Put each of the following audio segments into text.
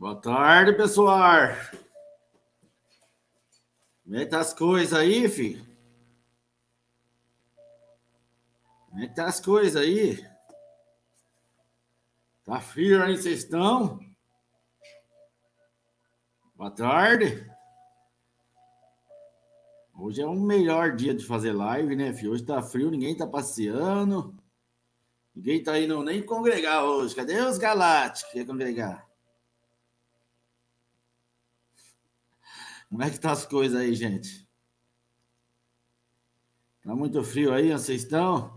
Boa tarde, pessoal. Como é que tá as coisas aí, filho? Como é que tá as coisas aí? Tá frio aí, vocês estão? Boa tarde. Hoje é o melhor dia de fazer live, né, filho? Hoje tá frio, ninguém tá passeando. Ninguém tá indo nem congregar hoje. Cadê os galácticos que ia congregar? Como é que tá as coisas aí, gente? Tá muito frio aí, onde vocês estão?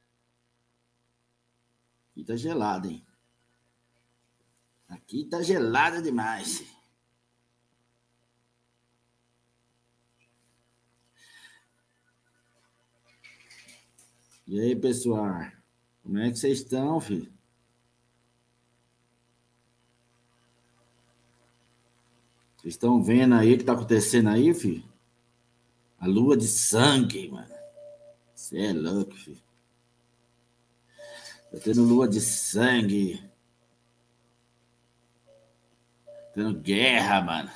Aqui tá gelado, hein? Aqui tá gelado demais. E aí, pessoal? Como é que vocês estão, filho? Vocês estão vendo aí o que tá acontecendo aí, filho? A lua de sangue, mano. Você é louco, filho. Tá tendo lua de sangue. Tendo guerra, mano.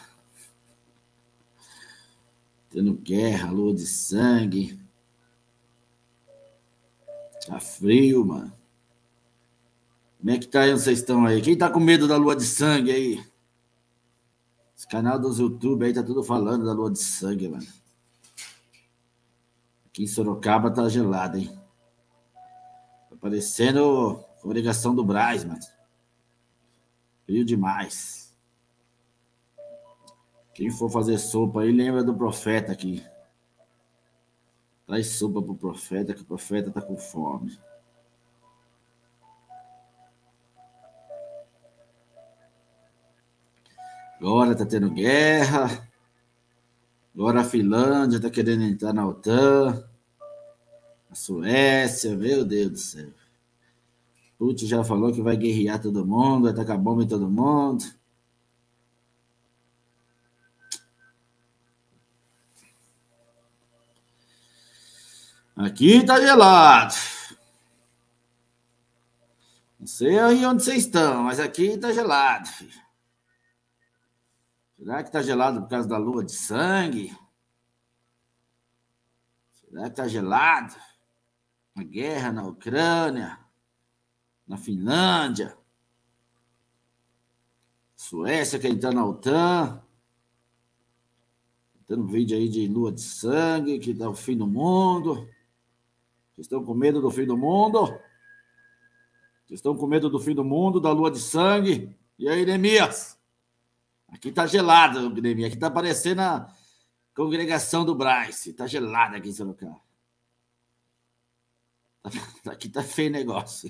Tendo guerra, lua de sangue. Tá frio, mano. Como é que tá aí onde vocês estão aí? Quem tá com medo da lua de sangue aí? Esse canal dos YouTube aí tá tudo falando da lua de sangue, mano. Aqui em Sorocaba tá gelado, hein? Tá parecendo congregação do Brás, mano. Frio demais. Quem for fazer sopa aí, lembra do profeta aqui. Traz sopa pro profeta, que o profeta tá com fome. Agora tá tendo guerra. Agora a Finlândia tá querendo entrar na OTAN. A Suécia, meu Deus do céu. Putin já falou que vai guerrear todo mundo, vai tacar bomba em todo mundo. Aqui tá gelado. Não sei aí onde vocês estão, mas aqui tá gelado, filho. Será que tá gelado por causa da lua de sangue? Será que tá gelado? A guerra na Ucrânia, na Finlândia, Suécia quer entrar na OTAN. Tendo vídeo aí de lua de sangue, que tá o fim do mundo. Vocês estão com medo do fim do mundo? Vocês estão com medo do fim do mundo, da lua de sangue? E aí, Neemias? Aqui tá gelado, Neemias. Aqui tá parecendo a congregação do Brás. Tá gelado aqui em Sorocaba. Aqui tá feio o negócio.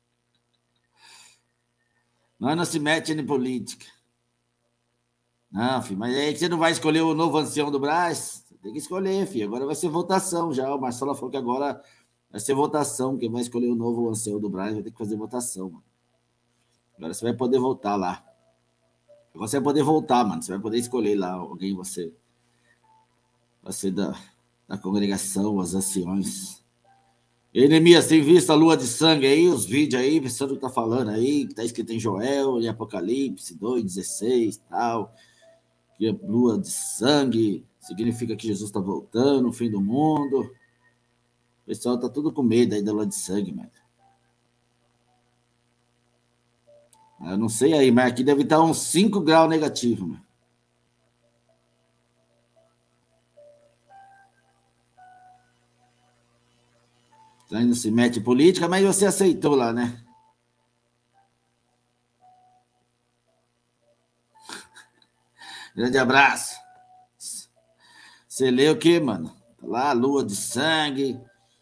Nós não se mete em política. Não, filho, mas aí você não vai escolher o novo ancião do Brás? Tem que escolher, filho. Agora vai ser votação já. O Marcelo falou que agora vai ser votação. Quem vai escolher o novo ancião do Brás vai ter que fazer votação, mano. Agora você vai poder votar lá. Agora você vai poder voltar, mano. Você vai poder escolher lá alguém, você da congregação, as anciões. E aí, Neemias, tem visto a lua de sangue aí, os vídeos aí, pensando o que tá falando aí, que tá escrito em Joel, em Apocalipse 2:16 e tal, que a lua de sangue significa que Jesus tá voltando, o fim do mundo. O pessoal tá tudo com medo aí da lua de sangue, mano. Eu não sei aí, mas aqui deve estar uns 5 graus negativo, mano. Aí não se mete em política, mas você aceitou lá, né? Grande abraço. Você lê o quê, mano? Tá lá, lua de sangue.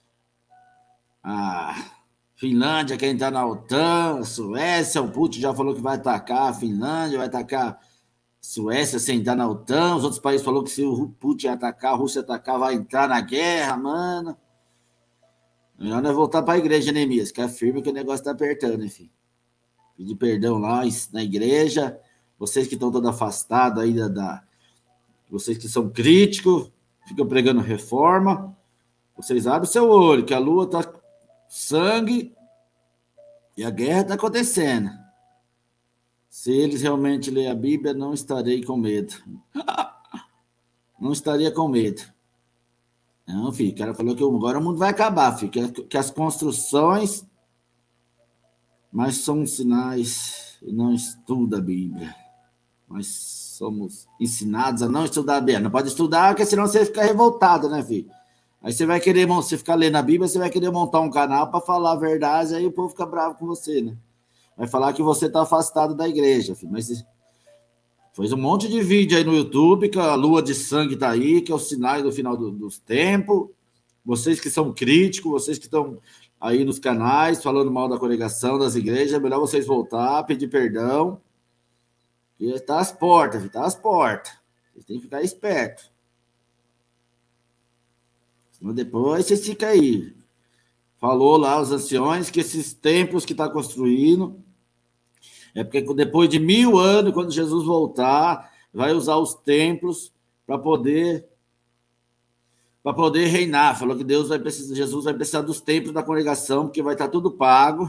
A Finlândia quer entrar na OTAN. A Suécia, o Putin já falou que vai atacar a Finlândia, vai atacar a Suécia sem entrar na OTAN. Os outros países falaram que se o Putin atacar, a Rússia atacar, vai entrar na guerra, mano. Melhor não é voltar para a igreja, Neemias, que afirma que o negócio tá apertando, enfim. Pedir perdão lá na igreja. Vocês que estão todos afastados aí vocês que são críticos, ficam pregando reforma. Vocês abrem o seu olho, que a lua tá sangue e a guerra tá acontecendo. Se eles realmente lerem a Bíblia, não estarei com medo. Não estaria com medo. Não, filho, o cara falou que agora o mundo vai acabar, filho, que as construções, mas são sinais e não estuda a Bíblia. Nós somos ensinados a não estudar a Bíblia. Não pode estudar, porque senão você fica revoltado, né, filho? Aí você vai querer, você ficar lendo a Bíblia, você vai querer montar um canal para falar a verdade, aí o povo fica bravo com você, né? Vai falar que você está afastado da igreja, filho. Mas fez um monte de vídeo aí no YouTube, que a lua de sangue está aí, que é o sinal do final dos tempos. Vocês que são críticos, vocês que estão aí nos canais falando mal da congregação, das igrejas, é melhor vocês voltar, pedir perdão. E está às portas, filho, está às portas. Vocês têm que ficar espertos. Senão depois vocês ficam aí. Falou lá os anciões que esses templos que está construindo é porque depois de 1000 anos, quando Jesus voltar, vai usar os templos para poder reinar. Falou que Jesus vai precisar dos templos da congregação, porque vai estar tudo pago.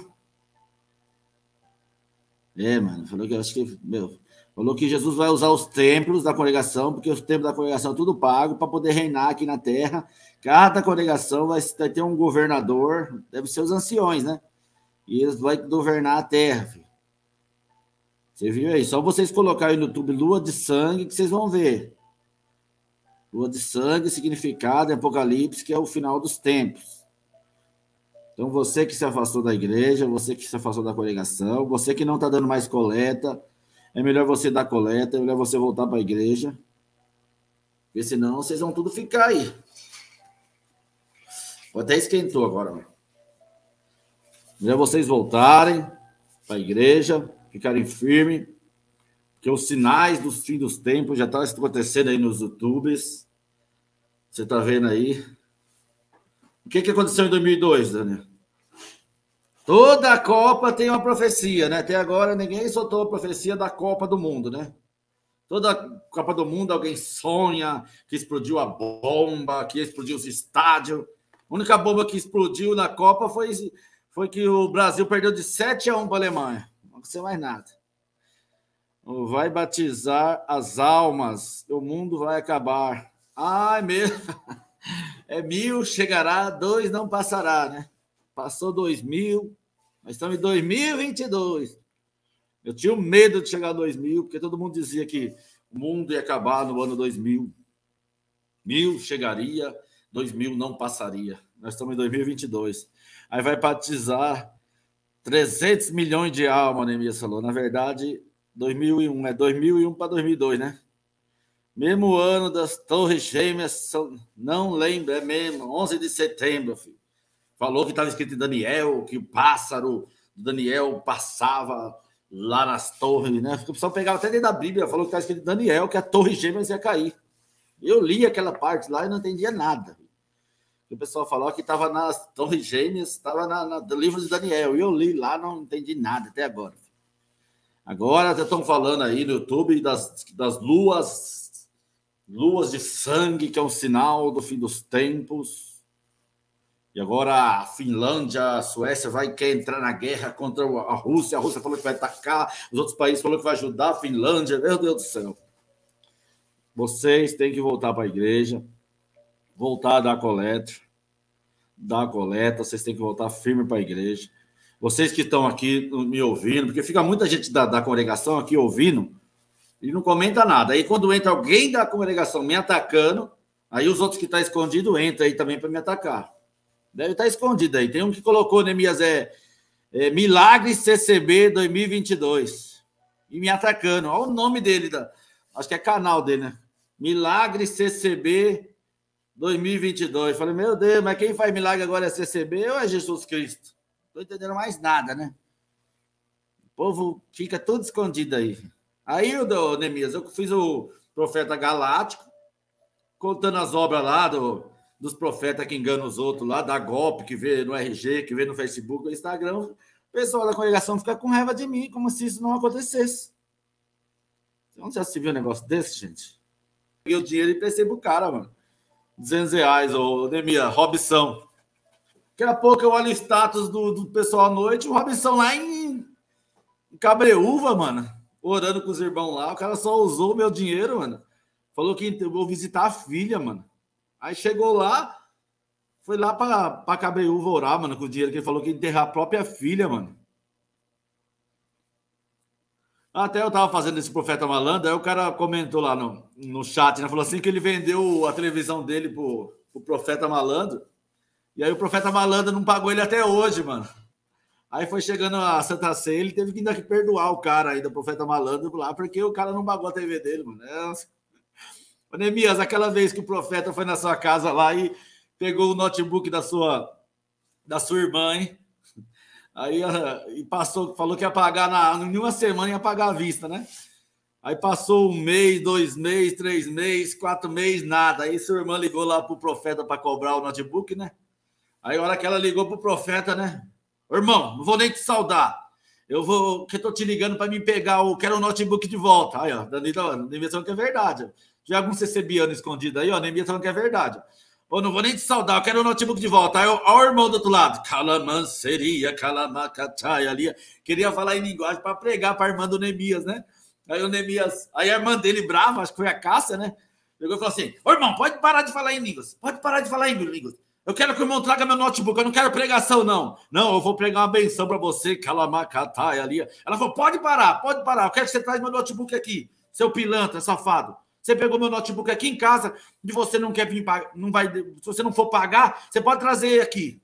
Mano, falou que acho que, falou que Jesus vai usar os templos da congregação, porque os templos da congregação é tudo pago para poder reinar aqui na terra. Cada congregação vai ter um governador, deve ser os anciões, né? E eles vão governar a terra, filho. Você viu aí? Só vocês colocarem no YouTube lua de sangue que vocês vão ver. Lua de sangue, significado em Apocalipse, que é o final dos tempos. Então, você que se afastou da igreja, você que se afastou da congregação, você que não está dando mais coleta, é melhor você dar coleta, é melhor você voltar para a igreja, porque senão vocês vão tudo ficar aí. Até esquentou agora. Ó. Melhor vocês voltarem para a igreja, ficarem firmes, porque os sinais dos fim dos tempos já estão acontecendo aí nos YouTubes. Você está vendo aí? O que aconteceu em 2002, Daniel? Toda a Copa tem uma profecia, né? Até agora ninguém soltou a profecia da Copa do Mundo, né? Toda Copa do Mundo alguém sonha que explodiu a bomba, que explodiu os estádios. A única bomba que explodiu na Copa foi que o Brasil perdeu de 7-1 para a Alemanha. Não aconteceu mais nada. Vai batizar as almas, o mundo vai acabar. Ai, mesmo. É 1000, chegará, 2 não passará, né? Passou 2000, nós estamos em 2022. Eu tinha medo de chegar a 2000, porque todo mundo dizia que o mundo ia acabar no ano 2000. 1000 chegaria, 2000 não passaria. Nós estamos em 2022. Aí vai batizar 300 milhões de almas, Neemias falou. Na verdade, 2001, é 2001 para 2002, né? Mesmo ano das Torres Gêmeas, não lembro, é mesmo, 11 de setembro, filho. Falou que estava escrito em Daniel, que o pássaro do Daniel passava lá nas torres, né? O pessoal pegava até dentro da Bíblia, falou que estava escrito em Daniel, que a Torre Gêmeas ia cair. Eu li aquela parte lá e não entendia nada. O pessoal falou que estava nas Torres Gêmeas, estava no livro de Daniel. E eu li lá, não entendi nada até agora. Agora já estão falando aí no YouTube das luas de sangue, que é um sinal do fim dos tempos. E agora a Finlândia, a Suécia quer entrar na guerra contra a Rússia. A Rússia falou que vai atacar, os outros países falaram que vai ajudar a Finlândia. Meu Deus do céu. Vocês têm que voltar para a igreja, voltar a dar coleta, vocês têm que voltar firme para a igreja. Vocês que estão aqui me ouvindo, porque fica muita gente da congregação aqui ouvindo e não comenta nada. Aí quando entra alguém da congregação me atacando, aí os outros que estão escondidos entram aí também para me atacar. Deve estar escondido aí. Tem um que colocou, Neemias, Milagre CCB 2022. E me atacando. Olha o nome dele. Acho que é canal dele, né? Milagre CCB 2022. Falei, meu Deus, mas quem faz milagre agora é CCB ou é Jesus Cristo? Não estou entendendo mais nada, né? O povo fica todo escondido aí. Aí, Neemias, eu fiz o Profeta Galáctico, contando as obras lá dos profetas que enganam os outros lá, da golpe, que vê no RG, que vê no Facebook, no Instagram. O pessoal da congregação fica com raiva de mim, como se isso não acontecesse. Você já se viu um negócio desse, gente? Peguei o dinheiro e percebo o cara, mano. R$200, ô Neemias, Robson. Daqui a pouco eu olho o status do pessoal à noite, o Robson lá em Cabreúva, mano. orando com os irmãos lá. O cara só usou o meu dinheiro, mano. Falou que eu vou visitar a filha, mano. Aí chegou lá, foi lá pra Cabreúva orar, mano, com o dinheiro que ele falou que ia enterrar a própria filha, mano. Até eu tava fazendo esse Profeta Malandro, aí o cara comentou lá no chat, né? Falou assim que ele vendeu a televisão dele pro Profeta Malandro. E aí o Profeta Malandro não pagou ele até hoje, mano. Aí foi chegando a Santa Ceia, ele teve que ainda perdoar o cara aí do Profeta Malandro lá, porque o cara não pagou a TV dele, mano. Neemias, aquela vez que o profeta foi na sua casa lá e pegou o notebook da sua irmã, hein? Aí e passou, falou que ia pagar em uma semana, ia pagar à vista, né? Aí passou 1 mês, 2 meses, 3 meses, 4 meses, nada. Aí sua irmã ligou lá pro profeta para cobrar o notebook, né? Aí a hora que ela ligou pro profeta, né? Irmão, não vou nem te saudar. Eu vou, que eu tô te ligando para me pegar quero o notebook de volta. Aí, ó, Danilo, Neemias falando que é verdade. Já algum CCBiano escondido aí, ó, Neemias falando que é verdade. Pô, não vou nem te saudar, eu quero o notebook de volta. Aí, ó, o irmão do outro lado. Calamanceria, calamacachai ali. Queria falar em linguagem para pregar para a irmã do Neemias, né? Aí o Neemias, aí a irmã dele brava, acho que foi a Cássia, né? Pegou e falou assim: ô irmão, pode parar de falar em línguas. Pode parar de falar em línguas. Eu quero que o irmão traga meu notebook, eu não quero pregação, não. Não, eu vou pregar uma benção para você, calamacatai ali. Ela falou: pode parar, eu quero que você traga meu notebook aqui, seu pilantra, safado. Você pegou meu notebook aqui em casa e você não quer vir pagar, não vai, se você não for pagar, você pode trazer aqui.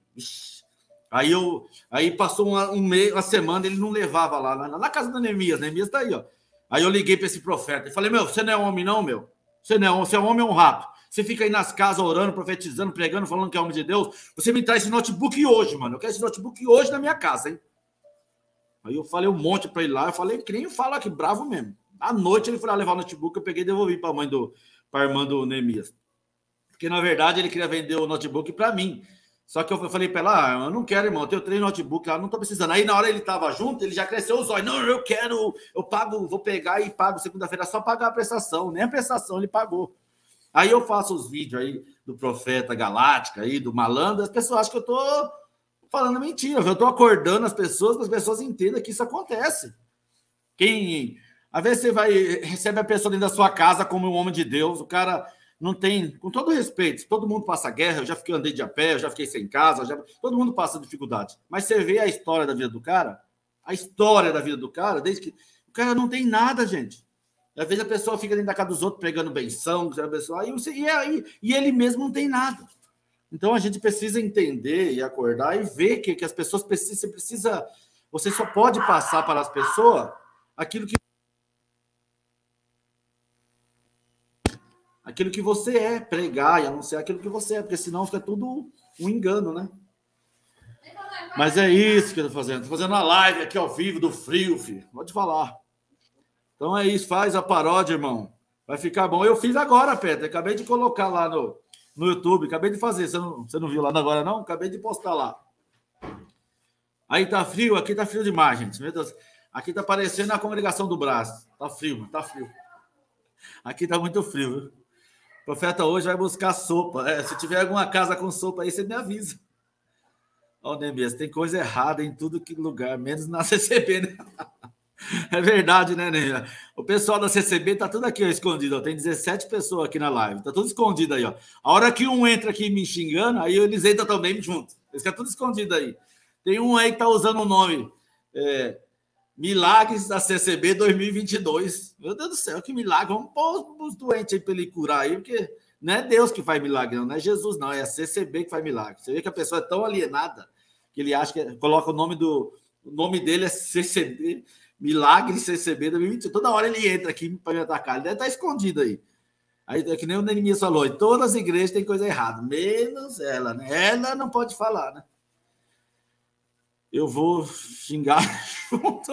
Aí passou uma semana, ele não levava lá na casa da Neemias. Neemias tá aí, ó. Aí eu liguei para esse profeta e falei: meu, você não é homem não, meu? Você não é homem, você é um homem ou um rato? Você fica aí nas casas orando, profetizando, pregando, falando que é homem de Deus. Você me traz esse notebook hoje, mano. Eu quero esse notebook hoje na minha casa, hein? Aí eu falei um monte para ele lá. Eu falei que nem fala aqui, bravo mesmo. À noite ele foi lá levar o notebook, eu peguei e devolvi para a irmã do Neemias. Porque, na verdade, ele queria vender o notebook para mim. Só que eu falei para ela: eu não quero, irmão, eu tenho 3 notebooks lá, não tô precisando. Aí, na hora ele tava junto, ele já cresceu os olhos. Não, eu quero, eu pago, vou pegar e pago segunda-feira, só pagar a prestação. Nem a prestação ele pagou. Aí eu faço os vídeos aí do Profeta Galáctica, aí, do Malandro, as pessoas acham que eu tô falando mentira. Eu tô acordando as pessoas, para as pessoas entendam que isso acontece. Às vezes você recebe a pessoa dentro da sua casa como um homem de Deus, o cara não tem, com todo respeito, todo mundo passa guerra, eu já andei de a pé, eu já fiquei sem casa, todo mundo passa dificuldade. Mas você vê a história da vida do cara, desde que o cara não tem nada, gente. Às vezes a pessoa fica dentro da casa dos outros pregando benção, e ele mesmo não tem nada. Então a gente precisa entender e acordar e ver que as pessoas precisam, você só pode passar para as pessoas aquilo que você é, pregar e anunciar aquilo que você é, porque senão fica tudo um engano, né? Mas é isso que eu tô fazendo. Tô fazendo uma live aqui ao vivo do frio, filho. Pode falar. Então é isso, faz a paródia, irmão. Vai ficar bom. Eu fiz agora, Pedro. Acabei de colocar lá no YouTube. Acabei de fazer. Você não viu lá agora, não? Acabei de postar lá. Aí tá frio. Aqui tá frio demais, gente. Meu Deus. Aqui tá parecendo a congregação do Brás. Tá frio, tá frio. Aqui tá muito frio, viu? O profeta hoje vai buscar sopa. Se tiver alguma casa com sopa aí, você me avisa. Ó, Neemias, tem coisa errada em tudo que lugar, menos na CCB, né? É verdade, né, Neemias? O pessoal da CCB tá tudo aqui, ó, escondido. Ó. Tem 17 pessoas aqui na live. Tá tudo escondido aí, ó. A hora que um entra aqui me xingando, aí eles entram também junto. Eles ficam tudo escondido aí. Tem um aí que tá usando o nome Milagres da CCB 2022. Meu Deus do céu, que milagre. Vamos pôr os doentes aí para ele curar aí, porque não é Deus que faz milagre, não é Jesus, não. É a CCB que faz milagre. Você vê que a pessoa é tão alienada que ele acha que coloca o nome dele é CCB, Milagre CCB 2022. Toda hora ele entra aqui para me atacar. Ele deve estar escondido aí. Aí é que nem o Neemias falou, todas as igrejas têm coisa errada, menos ela, né? Ela não pode falar, né? Eu vou xingar junto.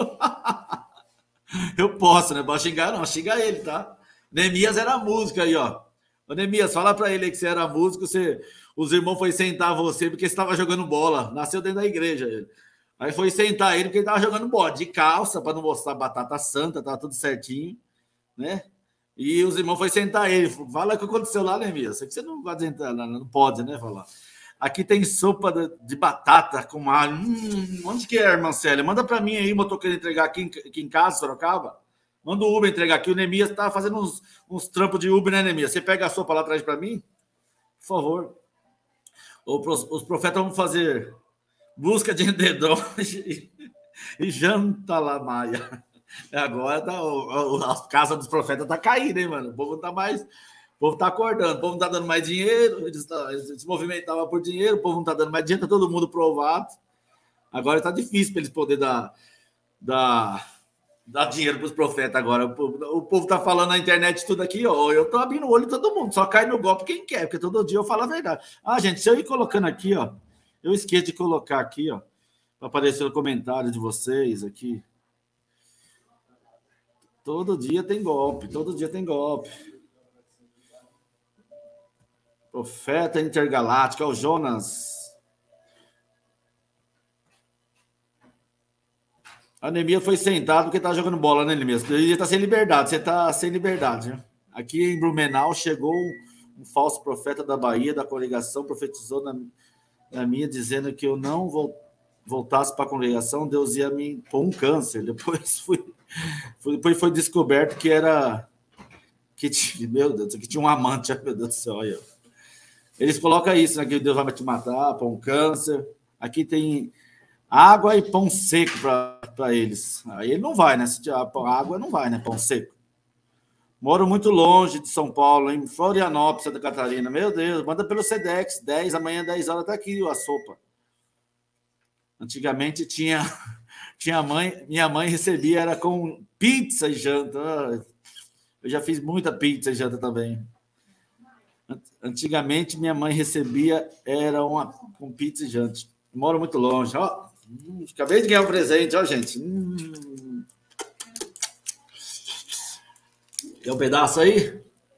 Eu posso, né? Pode xingar, não. Xinga ele, tá? Neemias era música aí, ó. Ô, Neemias, fala pra ele aí que você era músico, os irmãos foi sentar você porque você estava jogando bola. Nasceu dentro da igreja ele. Aí foi sentar ele porque ele estava jogando bola, de calça, para não mostrar batata santa, tá tudo certinho, né? E os irmãos foi sentar ele. Fala o que aconteceu lá, Neemias. Sei que você não vai entrar, não pode, né? Falar. Aqui tem sopa de batata com alho. Onde que é, irmã Célia? Manda para mim aí, eu tô querendo entregar aqui em casa, Sorocaba. Manda o Uber entregar aqui. O Neemias tá fazendo uns trampos de Uber, né, Neemias? Você pega a sopa lá atrás para mim? Por favor. Os profetas vão fazer busca de endedrão e janta lá, Maia. Agora a casa dos profetas tá caindo, hein, mano? O povo não tá mais... O povo tá acordando, o povo não tá dando mais dinheiro, eles se movimentavam por dinheiro, o povo não tá dando mais dinheiro, tá todo mundo provado. Agora tá difícil para eles poderem dar dinheiro para os profetas agora. O povo tá falando na internet tudo aqui, ó. Eu tô abrindo o olho de todo mundo, só cai no golpe quem quer, porque todo dia eu falo a verdade. Ah, gente, se eu ir colocando aqui, ó, eu esqueço de colocar aqui, ó, para aparecer o comentário de vocês aqui. Todo dia tem golpe, todo dia tem golpe. Profeta intergaláctico, é o Jonas. A Neemias foi sentado porque tá jogando bola, né, Neemias? Ele tá sem liberdade, você tá sem liberdade, né? Aqui em Blumenau chegou um falso profeta da Bahia, da congregação, profetizou na minha, dizendo que eu não voltasse para a congregação, Deus ia me pôr um câncer. Depois foi descoberto que era... meu Deus, que tinha um amante, meu Deus do céu, olha. Eles colocam isso, né, que Deus vai te matar, pão câncer. Aqui tem água e pão seco para eles. Aí ele não vai, né? Se tiver água, não vai, né? Pão seco. Moro muito longe de São Paulo, em Florianópolis, Santa Catarina. Meu Deus, manda pelo Sedex, 10, amanhã, 10 horas, tá aqui a sopa. Antigamente tinha minha mãe recebia, era com pizza e janta. Eu já fiz muita pizza e janta também. Antigamente, minha mãe recebia, era com pizza e janta. Moro muito longe. Ó, acabei de ganhar um presente, ó, gente. Quer um pedaço aí?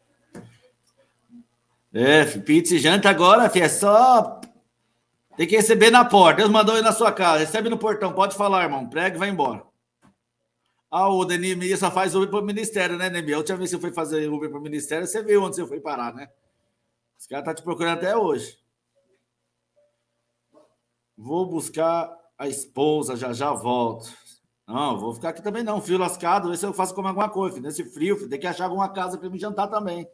Pizza e janta agora, filho, é só... Tem que receber na porta. Deus mandou ir na sua casa. Recebe no portão. Pode falar, irmão. Prega e vai embora. Ah, o Neemias só faz Uber para o ministério, né, Neemias? A última vez que você foi fazer Uber para o ministério, você viu onde você foi parar, né? Esse cara tá te procurando até hoje. Vou buscar a esposa, já volto. Não, vou ficar aqui também não. Frio lascado, ver se eu faço comer alguma coisa. Filho. Nesse frio, filho, tem que achar alguma casa para me jantar também.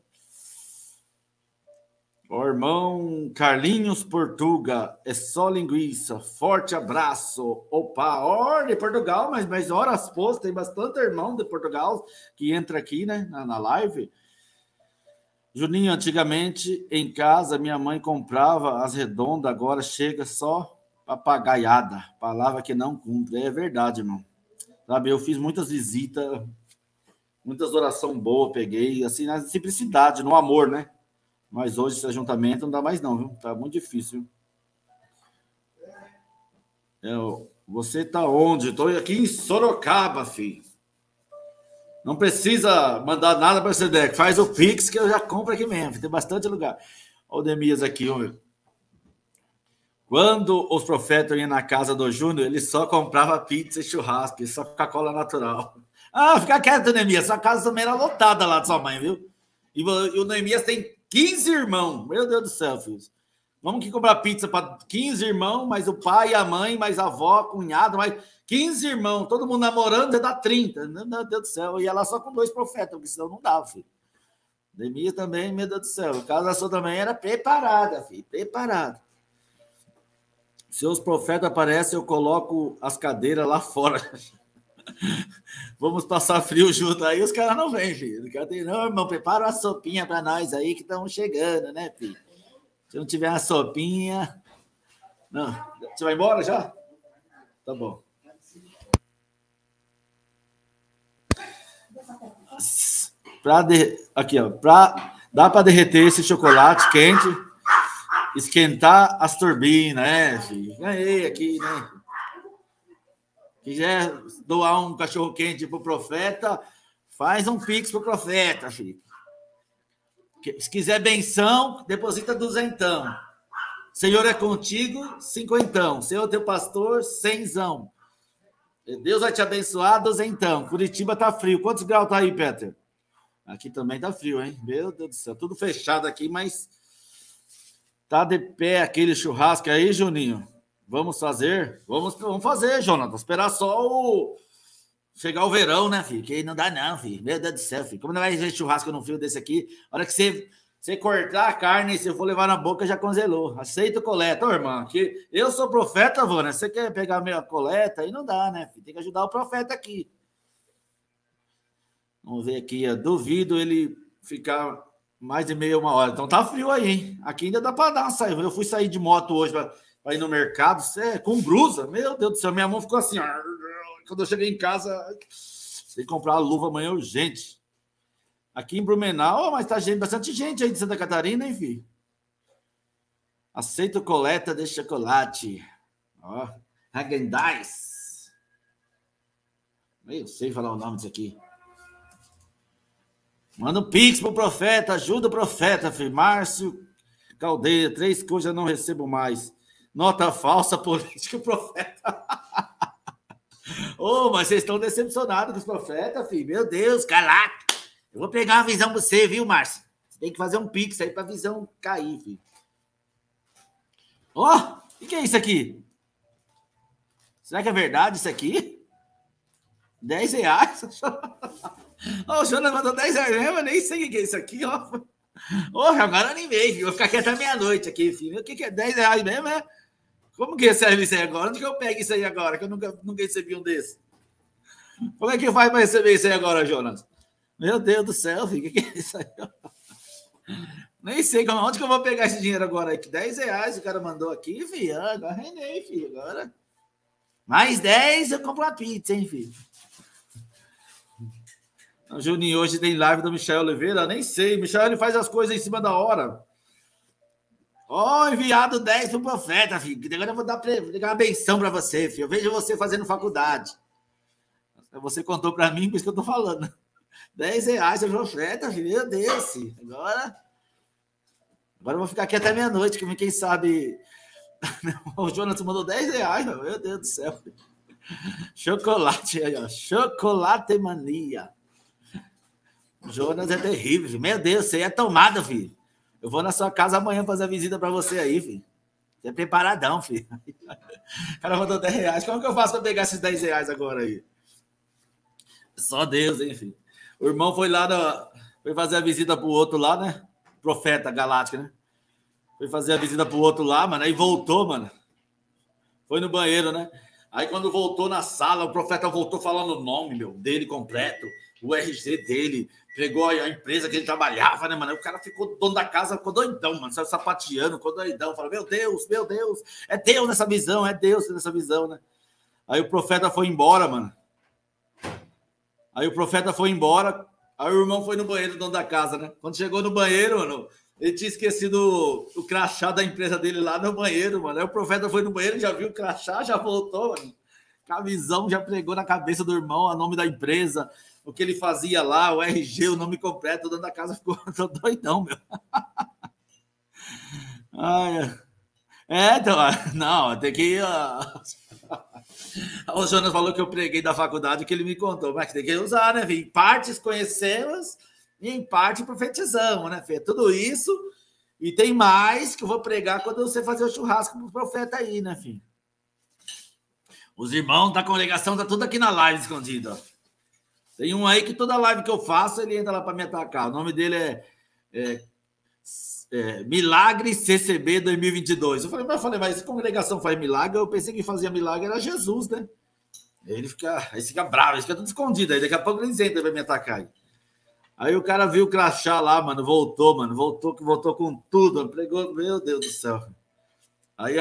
O irmão Carlinhos Portuga, é só linguiça. Forte abraço. Opa, de Portugal, mas horas postas, tem bastante irmão de Portugal que entra aqui, né, na live. Juninho, antigamente em casa minha mãe comprava as redondas, agora chega só papagaiada. Palavra que não cumpre. É verdade, irmão. Sabe, eu fiz muitas visitas, muitas orações boas, peguei, assim, na simplicidade, no amor, né? Mas hoje esse ajuntamento não dá mais não, viu? Tá muito difícil. Você tá onde? Estou aqui em Sorocaba, filho. Não precisa mandar nada para o Sedex. Faz o Pix que eu já compro aqui mesmo. Tem bastante lugar. Olha o Neemias aqui, homem. Quando os profetas iam na casa do Júnior, ele só comprava pizza e churrasco, e só Coca-Cola natural. Ah, fica quieto, Neemias. Sua casa também era lotada lá de sua mãe, viu? E o Neemias tem 15 irmãos. Meu Deus do céu, filhos. Vamos que comprar pizza para 15 irmãos, mais o pai, a mãe, mais a avó, cunhado, mais 15 irmãos. Todo mundo namorando, já dá 30. Meu Deus do céu. Eu ia lá só com 2 profetas, porque senão não dava, filho. Neemias também, meu Deus do céu. A casa sua também era preparada, filho. Preparada. Se os profetas aparecem, eu coloco as cadeiras lá fora. Vamos passar frio junto. Aí os caras não vêm, filho. Não, irmão, prepara uma sopinha para nós aí que estamos chegando, né, filho? Se não tiver uma sopinha... Não. Você vai embora já? Tá bom. Aqui, ó. Dá para derreter esse chocolate quente, esquentar as turbinas, né, filho? Ganhei aqui, né? Quiser doar um cachorro quente pro profeta, faz um pix pro profeta, filho. Se quiser benção, deposita 200. Senhor é contigo, 50. Senhor é teu pastor, 100. Deus vai te abençoar, 200. Curitiba tá frio. Quantos graus tá aí, Peter? Aqui também tá frio, hein? Meu Deus do céu. Tudo fechado aqui, mas tá de pé aquele churrasco aí, Juninho. Vamos fazer? Vamos fazer, Jonathan. Esperar chegar o verão, né, filho? Que não dá não, filho. Meu Deus do céu, filho. Como não vai ver churrasco num frio desse aqui? A hora que você cortar a carne, se eu for levar na boca, já congelou. Aceita o coleta. Ô, irmão, que eu sou profeta, vô, né? Você quer pegar a minha coleta? Aí não dá, né, filho? Tem que ajudar o profeta aqui. Vamos ver aqui, ó. Duvido ele ficar mais de meia, uma hora. Então tá frio aí, hein? Aqui ainda dá para dar uma saída. Eu fui sair de moto hoje para ir no mercado, com blusa. Meu Deus do céu, minha mão ficou assim, ó. Quando eu cheguei em casa, tem que comprar uma luva amanhã urgente. Aqui em Blumenau, mas tá bastante gente aí de Santa Catarina, hein, filho? Aceito coleta de chocolate. Ó, Häagen-Dazs. Eu sei falar o nome disso aqui. Manda um pix pro profeta, ajuda o profeta, filho. Márcio Caldeira, 3 coisas não recebo mais. Nota falsa, político, profeta. Mas vocês estão decepcionados com os profetas, filho. Meu Deus, caraca. Eu vou pegar uma visão pra você, viu, Márcio? Você tem que fazer um pix aí pra visão cair, filho. O que é isso aqui? Será que é verdade isso aqui? R$10? O Jonas mandou R$10 mesmo, eu nem sei o que é isso aqui, ó. Agora eu nem veio, filho. Vou ficar aqui até meia-noite aqui, filho. O que é R$10 mesmo, é? Como que recebe isso aí agora? Onde que eu pego isso aí agora? Que eu nunca recebi um desses. Como é que faz para receber isso aí agora, Jonas? Meu Deus do céu, filho. O que é isso aí? Nem sei onde que eu vou pegar esse dinheiro agora. R$10 o cara mandou aqui, filho. Agora rendei, filho. Agora. Mais 10 eu compro uma pizza, hein, filho. O Juninho, hoje tem live do Michel Oliveira? Nem sei. Michel, ele faz as coisas em cima da hora. Enviado 10 pro profeta, filho. Agora eu vou dar uma benção para você, filho. Eu vejo você fazendo faculdade. Você contou para mim, por isso que eu tô falando. R$10 pro profeta, filho. Meu Deus, filho. Agora eu vou ficar aqui até meia-noite, que quem sabe... O Jonas mandou R$10, meu Deus do céu. Chocolate aí, ó. Chocolate mania. O Jonas é terrível, filho. Meu Deus, você é tomada, filho. Eu vou na sua casa amanhã fazer a visita para você aí, filho. Você é preparadão, filho. O cara mandou R$10. Como que eu faço para pegar esses R$10 agora aí? Só Deus, hein, filho. O irmão foi lá, foi fazer a visita pro outro lá, né? Profeta Galáctica, né? Foi fazer a visita pro outro lá, mano. Aí voltou, mano. Foi no banheiro, né? Aí quando voltou na sala, o profeta voltou falando o nome, dele completo, o RG dele, pegou a empresa que ele trabalhava, né, mano? Aí o cara ficou, dono da casa, ficou doidão, mano, saiu sapateando, ficou doidão. Falou, meu Deus, é Deus nessa visão, né? Aí o profeta foi embora, mano. Aí o irmão foi no banheiro, dono da casa, né? Quando chegou no banheiro, mano, ele tinha esquecido o crachá da empresa dele lá no banheiro, mano. Aí o profeta foi no banheiro, já viu o crachá, já voltou, mano. Com a visão, já pregou na cabeça do irmão o nome da empresa, o que ele fazia lá, o RG, o nome completo, o dono da casa ficou doidão, meu. Então, não, tem que ir... O Jonas falou que eu preguei da faculdade, que ele me contou, mas tem que usar, né, filho? Em partes conhecemos e em parte profetizamos, né, filho? Tudo isso e tem mais que eu vou pregar quando você fazer o churrasco pro profeta aí, né, filho? Os irmãos da congregação tá tudo aqui na live escondido, ó. Tem um aí que toda live que eu faço, ele entra lá para me atacar. O nome dele é Milagre CCB 2022. Eu falei, mas se a congregação faz milagre, eu pensei que fazia milagre era Jesus, né? Ele fica bravo, ele fica tudo escondido. Aí daqui a pouco ele entra, vai me atacar. Aí o cara viu o crachá lá, mano, voltou com tudo, pregou, meu Deus do céu. Aí,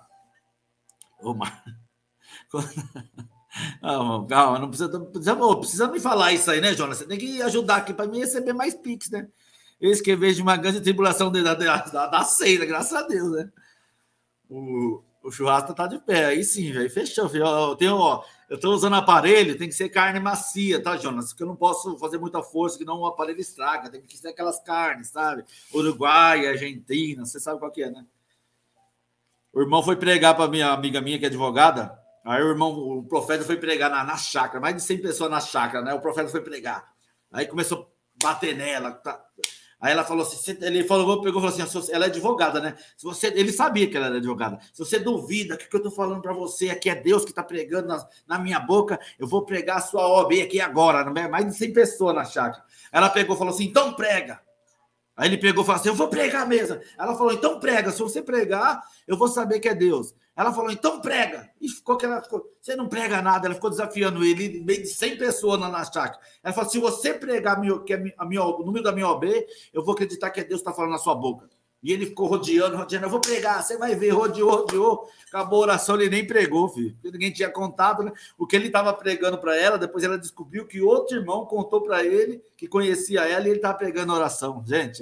calma, não precisa me falar isso aí, né, Jonas? Você tem que ajudar aqui para mim receber mais pix, né? Eis que vejo uma grande tribulação da seita, graças a Deus, né? O churrasco tá de pé, aí sim, velho, fechou, filho. Eu tô usando aparelho, tem que ser carne macia, tá, Jonas? Porque eu não posso fazer muita força, que não o aparelho estraga, tem que ser aquelas carnes, sabe? Uruguai, Argentina, você sabe qual que é, né? O irmão foi pregar para minha amiga minha, que é advogada. Aí o profeta foi pregar na chácara, mais de 100 pessoas na chácara, né? O profeta foi pregar. Aí começou a bater nela. Aí ela falou assim, ele falou, pegou e falou assim, ela é advogada, né? Se você, ele sabia que ela era advogada. Se você duvida que o que eu estou falando para você aqui é Deus que está pregando na minha boca, eu vou pregar a sua OAB aqui agora, não é mais de 100 pessoas na chácara. Ela pegou e falou assim, então prega. Aí ele pegou e falou assim, eu vou pregar mesmo. Ela falou, então prega, se você pregar, eu vou saber que é Deus. Ela falou, então prega. E ficou que ela ficou, você não prega nada, ela ficou desafiando ele, meio de 100 pessoas na chácara. Ela falou, se você pregar o número da minha OB, eu vou acreditar que é Deus que está falando na sua boca. E ele ficou rodeando, eu vou pregar, você vai ver, rodeou. Acabou a oração, ele nem pregou, filho. Porque ninguém tinha contado, né? O que ele estava pregando para ela, depois ela descobriu que outro irmão contou para ele, que conhecia ela, e ele estava pregando a oração. Gente,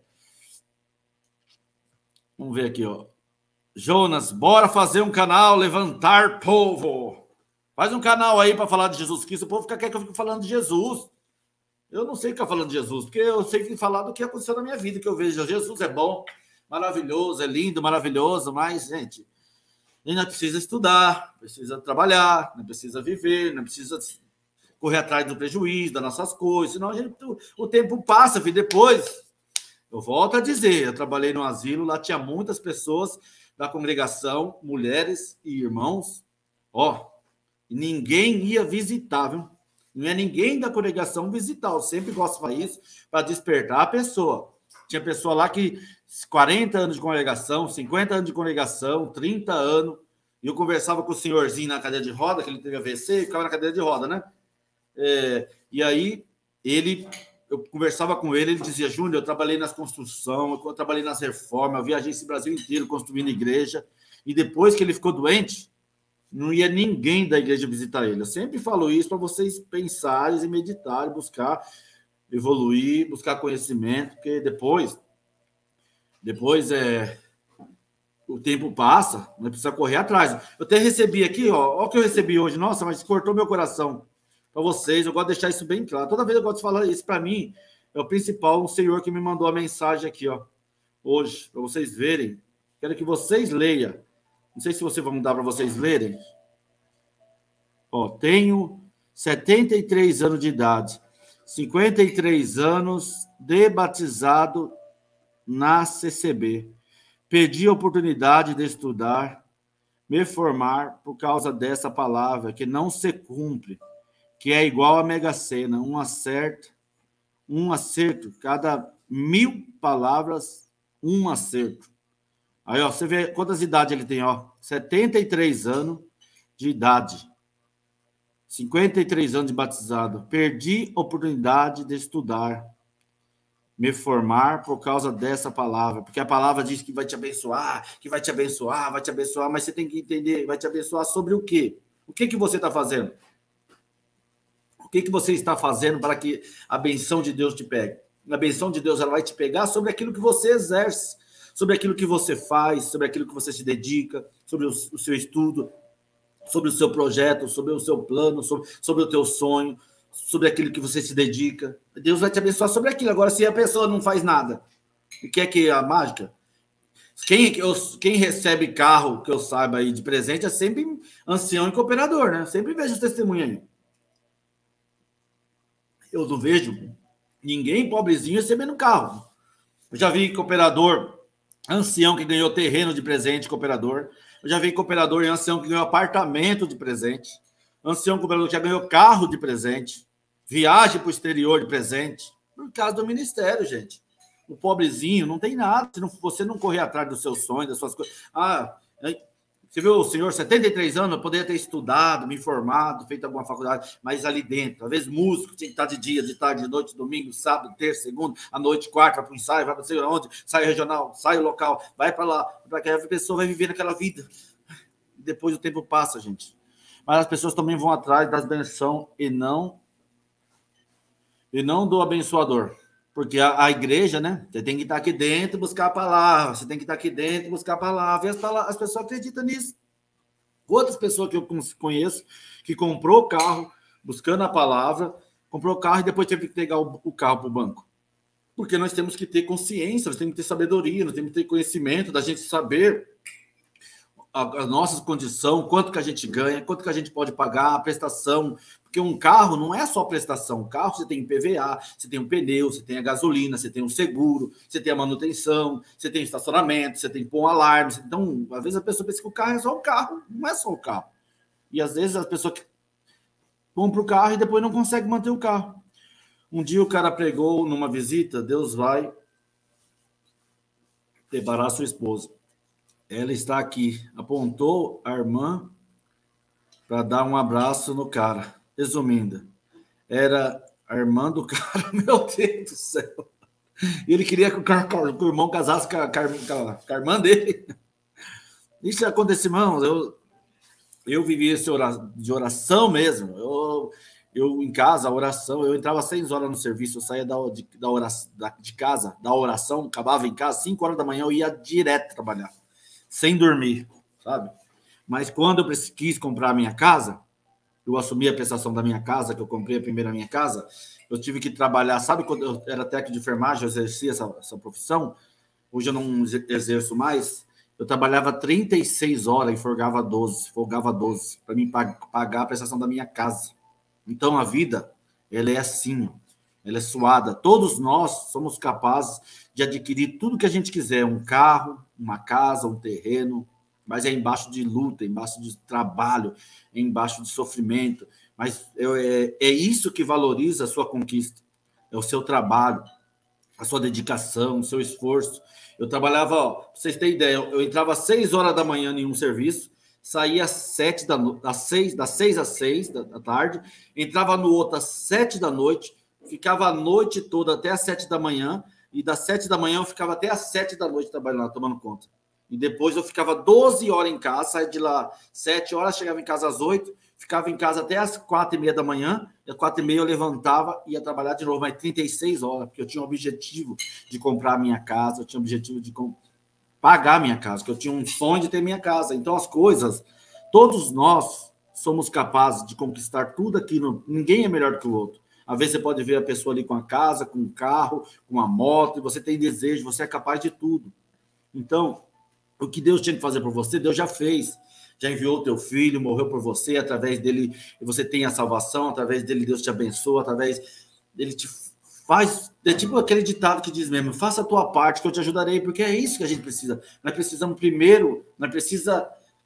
Vamos ver aqui, ó. Jonas, bora fazer um canal, levantar povo. Faz um canal aí para falar de Jesus Cristo. O povo quer que eu fique falando de Jesus. Eu não sei ficar falando de Jesus, porque eu sei falar do que aconteceu na minha vida, que eu vejo. Jesus é bom, maravilhoso, é lindo, maravilhoso, mas, gente, ainda precisa estudar, precisa trabalhar, não precisa viver, não precisa correr atrás do prejuízo, das nossas coisas, senão o tempo passa, filho. Depois, eu volto a dizer, eu trabalhei no asilo, lá tinha muitas pessoas da congregação, mulheres e irmãos, e ninguém ia visitar, viu? Não é ninguém da congregação visitar, eu sempre gosto de fazer isso para despertar a pessoa. Tinha pessoa lá que 40 anos de congregação, 50 anos de congregação, 30 anos, e eu conversava com o senhorzinho na cadeira de roda, que ele teve AVC, e ficava na cadeira de roda, né? E aí, eu conversava com ele, ele dizia, Júnior, eu trabalhei nas construções, eu trabalhei nas reformas, eu viajei esse Brasil inteiro construindo igreja, e depois que ele ficou doente, não ia ninguém da igreja visitar ele. Eu sempre falo isso para vocês pensarem e meditarem, buscar evoluir, buscar conhecimento, porque depois o tempo passa, não precisa correr atrás. Eu até recebi aqui, ó o que eu recebi hoje, nossa, mas cortou meu coração para vocês, eu gosto de deixar isso bem claro. Toda vez eu gosto de falar isso, para mim, é o principal, um senhor que me mandou a mensagem aqui, hoje, para vocês verem. Quero que vocês leiam. Não sei se vocês vão dar para vocês lerem. Tenho 73 anos de idade, 53 anos de batizado na CCB. Perdi a oportunidade de estudar, me formar por causa dessa palavra que não se cumpre, que é igual a Mega Sena, um acerto, cada 1000 palavras, um acerto. Aí, você vê quantas idades ele tem, 73 anos de idade. 53 anos de batizado. Perdi a oportunidade de estudar, me formar por causa dessa palavra. Porque a palavra diz que vai te abençoar, mas você tem que entender, vai te abençoar sobre o quê? O que você está fazendo? O que você está fazendo para que a benção de Deus te pegue? A benção de Deus ela vai te pegar sobre aquilo que você exerce, sobre aquilo que você faz, sobre aquilo que você se dedica, sobre o seu estudo, sobre o seu projeto, sobre o seu plano, sobre o teu sonho, sobre aquilo que você se dedica. Deus vai te abençoar sobre aquilo. Agora, se a pessoa não faz nada, e quer que a mágica... Quem recebe carro, que eu saiba aí, de presente, é sempre ancião e cooperador, né? Sempre vejo os testemunhos aí. Eu não vejo ninguém pobrezinho recebendo carro. Eu já vi cooperador, ancião que ganhou terreno de presente, cooperador. Eu já vi cooperador e ancião que ganhou apartamento de presente. Ancião cooperador que já ganhou carro de presente. Viagem para o exterior de presente. Por causa do ministério, gente. O pobrezinho não tem nada. Se você não correr atrás dos seus sonhos, das suas coisas. Você viu o senhor, 73 anos, eu poderia ter estudado, me informado, feito alguma faculdade, mas ali dentro, às vezes músico, tinha que estar de dia, de tarde, de noite, domingo, sábado, terça, segunda, à noite, quarta, vai para o ensaio, vai para sei onde, sai regional, sai local, vai para lá, para que a pessoa vai viver naquela vida. Depois o tempo passa, gente. Mas as pessoas também vão atrás das bênçãos e não do abençoador. Porque a igreja, né? Você tem que estar aqui dentro e buscar a palavra. Você tem que estar aqui dentro e buscar a palavra. E as pessoas acreditam nisso. Outras pessoas que eu conheço que comprou o carro buscando a palavra, comprou o carro e depois teve que pegar o carro para o banco. Porque nós temos que ter consciência, nós temos que ter sabedoria, nós temos que ter conhecimento da gente saber a nossa condição, quanto que a gente ganha, quanto que a gente pode pagar, a prestação, porque um carro não é só prestação. Um carro você tem PVA, você tem um pneu, você tem a gasolina, você tem o seguro, você tem a manutenção, você tem estacionamento, você tem que pôr um alarme. Então, às vezes a pessoa pensa que o carro é só um carro, não é só o carro. E às vezes a pessoa compra o carro e depois não consegue manter o carro. Um dia o cara pregou numa visita, Deus vai preparar a sua esposa. Ela está aqui. Apontou a irmã para dar um abraço no cara. Resumindo, era a irmã do cara, meu Deus do céu. Ele queria que o irmão casasse com a irmã dele. Isso aconteceu, irmãos. Eu vivi esse de oração mesmo. Eu em casa, a oração, eu entrava 6 horas no serviço, eu saía de casa, da oração, acabava em casa, 5 horas da manhã, eu ia direto trabalhar, sem dormir, sabe? Mas quando eu quis comprar a minha casa, eu assumi a prestação da minha casa, que eu comprei a primeira minha casa, eu tive que trabalhar, sabe quando eu era técnico de enfermagem, eu exercia essa profissão, hoje eu não exerço mais, eu trabalhava 36 horas e folgava 12 para mim pagar a prestação da minha casa. Então, a vida, ela é assim, ela é suada. Todos nós somos capazes de adquirir tudo que a gente quiser, um carro, uma casa, um terreno, mas é embaixo de luta, embaixo de trabalho, embaixo de sofrimento. Mas é isso que valoriza a sua conquista, é o seu trabalho, a sua dedicação, o seu esforço. Eu trabalhava, para vocês terem ideia, eu entrava às 6 horas da manhã em um serviço, saía às 7 das 6 às 6 da tarde, entrava no outro às 7 da noite, ficava a noite toda até às 7 da manhã, e das 7 da manhã eu ficava até às 7 da noite trabalhando, tomando conta. E depois eu ficava 12 horas em casa, saía de lá 7 horas, chegava em casa às 8, ficava em casa até às 4h30 da manhã, e às 4h30 eu levantava e ia trabalhar de novo, mais 36 horas, porque eu tinha o objetivo de comprar a minha casa, eu tinha o objetivo de pagar a minha casa, que eu tinha um sonho de ter minha casa. Então, as coisas, todos nós somos capazes de conquistar tudo aquilo, ninguém é melhor do que o outro. Às vezes você pode ver a pessoa ali com a casa, com um carro, com uma moto, e você tem desejo, você é capaz de tudo. Então, o que Deus tinha que fazer por você, Deus já fez. Já enviou o teu filho, morreu por você, através dele você tem a salvação, através dele Deus te abençoa, através dele te faz, é tipo aquele ditado que diz mesmo, faça a tua parte que eu te ajudarei, porque é isso que a gente precisa. Nós precisamos primeiro, nós precisamos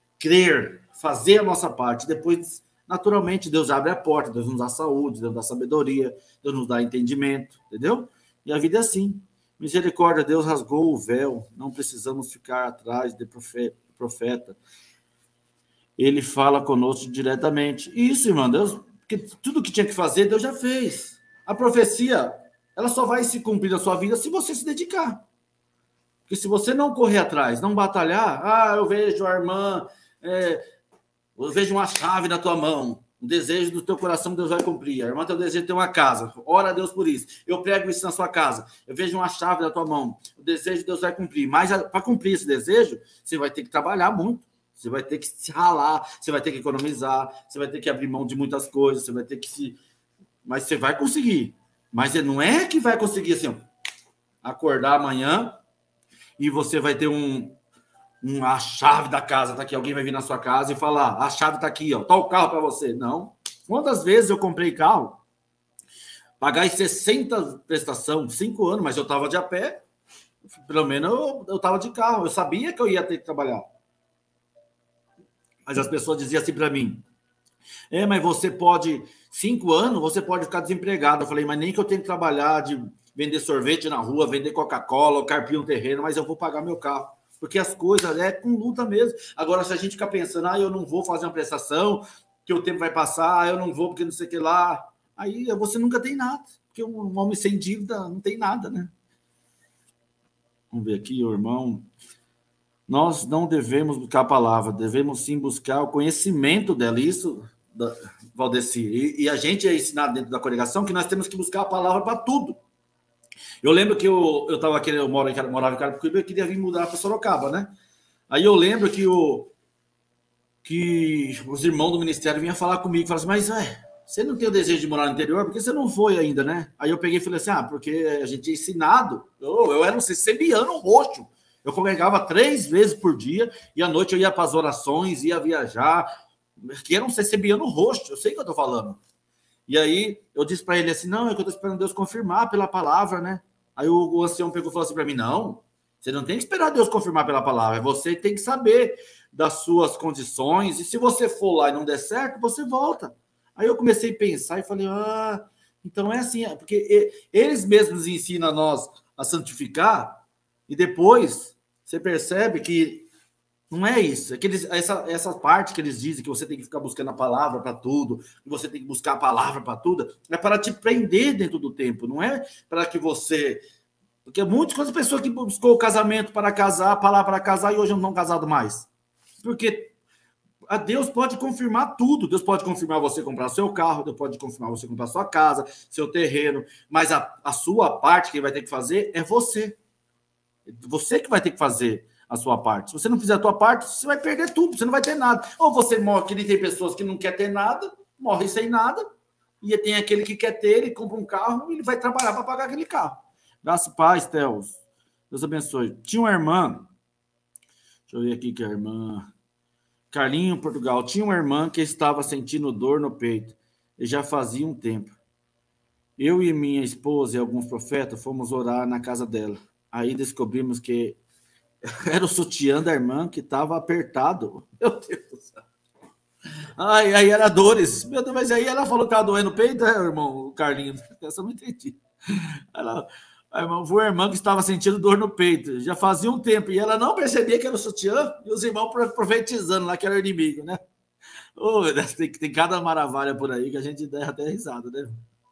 crer, fazer a nossa parte, depois, naturalmente, Deus abre a porta, Deus nos dá saúde, Deus nos dá sabedoria, Deus nos dá entendimento, entendeu? E a vida é assim. Misericórdia, Deus rasgou o véu, não precisamos ficar atrás de profeta. Ele fala conosco diretamente. Isso, irmão, Deus, porque tudo que tinha que fazer, Deus já fez. A profecia, ela só vai se cumprir na sua vida se você se dedicar. Porque se você não correr atrás, não batalhar, eu vejo a irmã, eu vejo uma chave na tua mão, o desejo do teu coração Deus vai cumprir. A irmã tem o desejo de ter uma casa, ora a Deus por isso. Eu prego isso na sua casa, eu vejo uma chave na tua mão, o desejo de Deus vai cumprir. Mas para cumprir esse desejo, você vai ter que trabalhar muito. Você vai ter que se ralar, você vai ter que economizar, você vai ter que abrir mão de muitas coisas, você vai ter que se... Mas você vai conseguir. Mas não é que vai conseguir assim, acordar amanhã e você vai ter a chave da casa, tá aqui, alguém vai vir na sua casa e falar, a chave tá aqui, ó, tá o carro para você. Não. Quantas vezes eu comprei carro, pagar 60 prestação, 5 anos, mas eu tava de a pé, pelo menos eu tava de carro, eu sabia que eu ia ter que trabalhar. Mas as pessoas diziam assim para mim, mas você pode, 5 anos, você pode ficar desempregado. Eu falei, mas nem que eu tenho que trabalhar de vender sorvete na rua, vender Coca-Cola, carpir um terreno, mas eu vou pagar meu carro. Porque as coisas é com luta mesmo. Agora, se a gente ficar pensando, eu não vou fazer uma prestação, que o tempo vai passar, eu não vou porque não sei o que lá, aí você nunca tem nada. Porque um homem sem dívida não tem nada, né? Vamos ver aqui, o irmão... Nós não devemos buscar a palavra, devemos sim buscar o conhecimento dela. Isso, Valdeci. E a gente é ensinado dentro da congregação que nós temos que buscar a palavra para tudo. Eu lembro que eu estava aqui, morava em Carapicuíba, eu queria vir mudar para Sorocaba, né? Aí eu lembro que os irmãos do ministério vinham falar comigo, falaram assim, mas você não tem o desejo de morar no interior? Porque você não foi ainda, né? Aí eu peguei e falei assim, porque a gente é ensinado, eu era um siciliano roxo, Eu congregava 3 vezes por dia, e à noite eu ia para as orações, ia viajar, que não recebia no rosto, eu sei o que eu estou falando. E aí eu disse para ele assim, não, é que eu estou esperando Deus confirmar pela palavra, né? Aí o ancião pegou e falou assim para mim, não, você não tem que esperar Deus confirmar pela palavra, você tem que saber das suas condições, e se você for lá e não der certo, você volta. Aí eu comecei a pensar e falei, então é assim, porque eles mesmos ensinam a nós a santificar, e depois você percebe que não é isso. É que essa parte que eles dizem que você tem que ficar buscando a palavra para tudo, que você tem que buscar a palavra para tudo, é para te prender dentro do tempo, não é para que você. Porque muitas pessoas que buscou o casamento para casar, a palavra para casar, e hoje não estão casados mais. Porque a Deus pode confirmar tudo. Deus pode confirmar você comprar seu carro, Deus pode confirmar você comprar sua casa, seu terreno, mas a sua parte que vai ter que fazer é você. Você que vai ter que fazer a sua parte. Se você não fizer a tua parte, você vai perder tudo, você não vai ter nada. Ou você morre, que nem tem pessoas que não quer ter nada, morre sem nada, e tem aquele que quer ter, ele compra um carro e ele vai trabalhar para pagar aquele carro. Graças a paz, Teus. Deus abençoe. Tinha uma irmã, deixa eu ver aqui que a irmã... Carlinho, Portugal. Tinha uma irmã que estava sentindo dor no peito, e já fazia um tempo. Eu e minha esposa e alguns profetas fomos orar na casa dela. Aí descobrimos que era o sutiã da irmã que estava apertado. Meu Deus do céu. Aí era dores. Meu Deus, mas aí ela falou que estava doendo o peito, irmão, o Carlinho. Essa eu não entendi. Foi a irmã que estava sentindo dor no peito. Já fazia um tempo. E ela não percebia que era o sutiã, e os irmãos profetizando lá que era o inimigo, né? Oh, tem cada maravilha por aí que a gente dá até risada, né?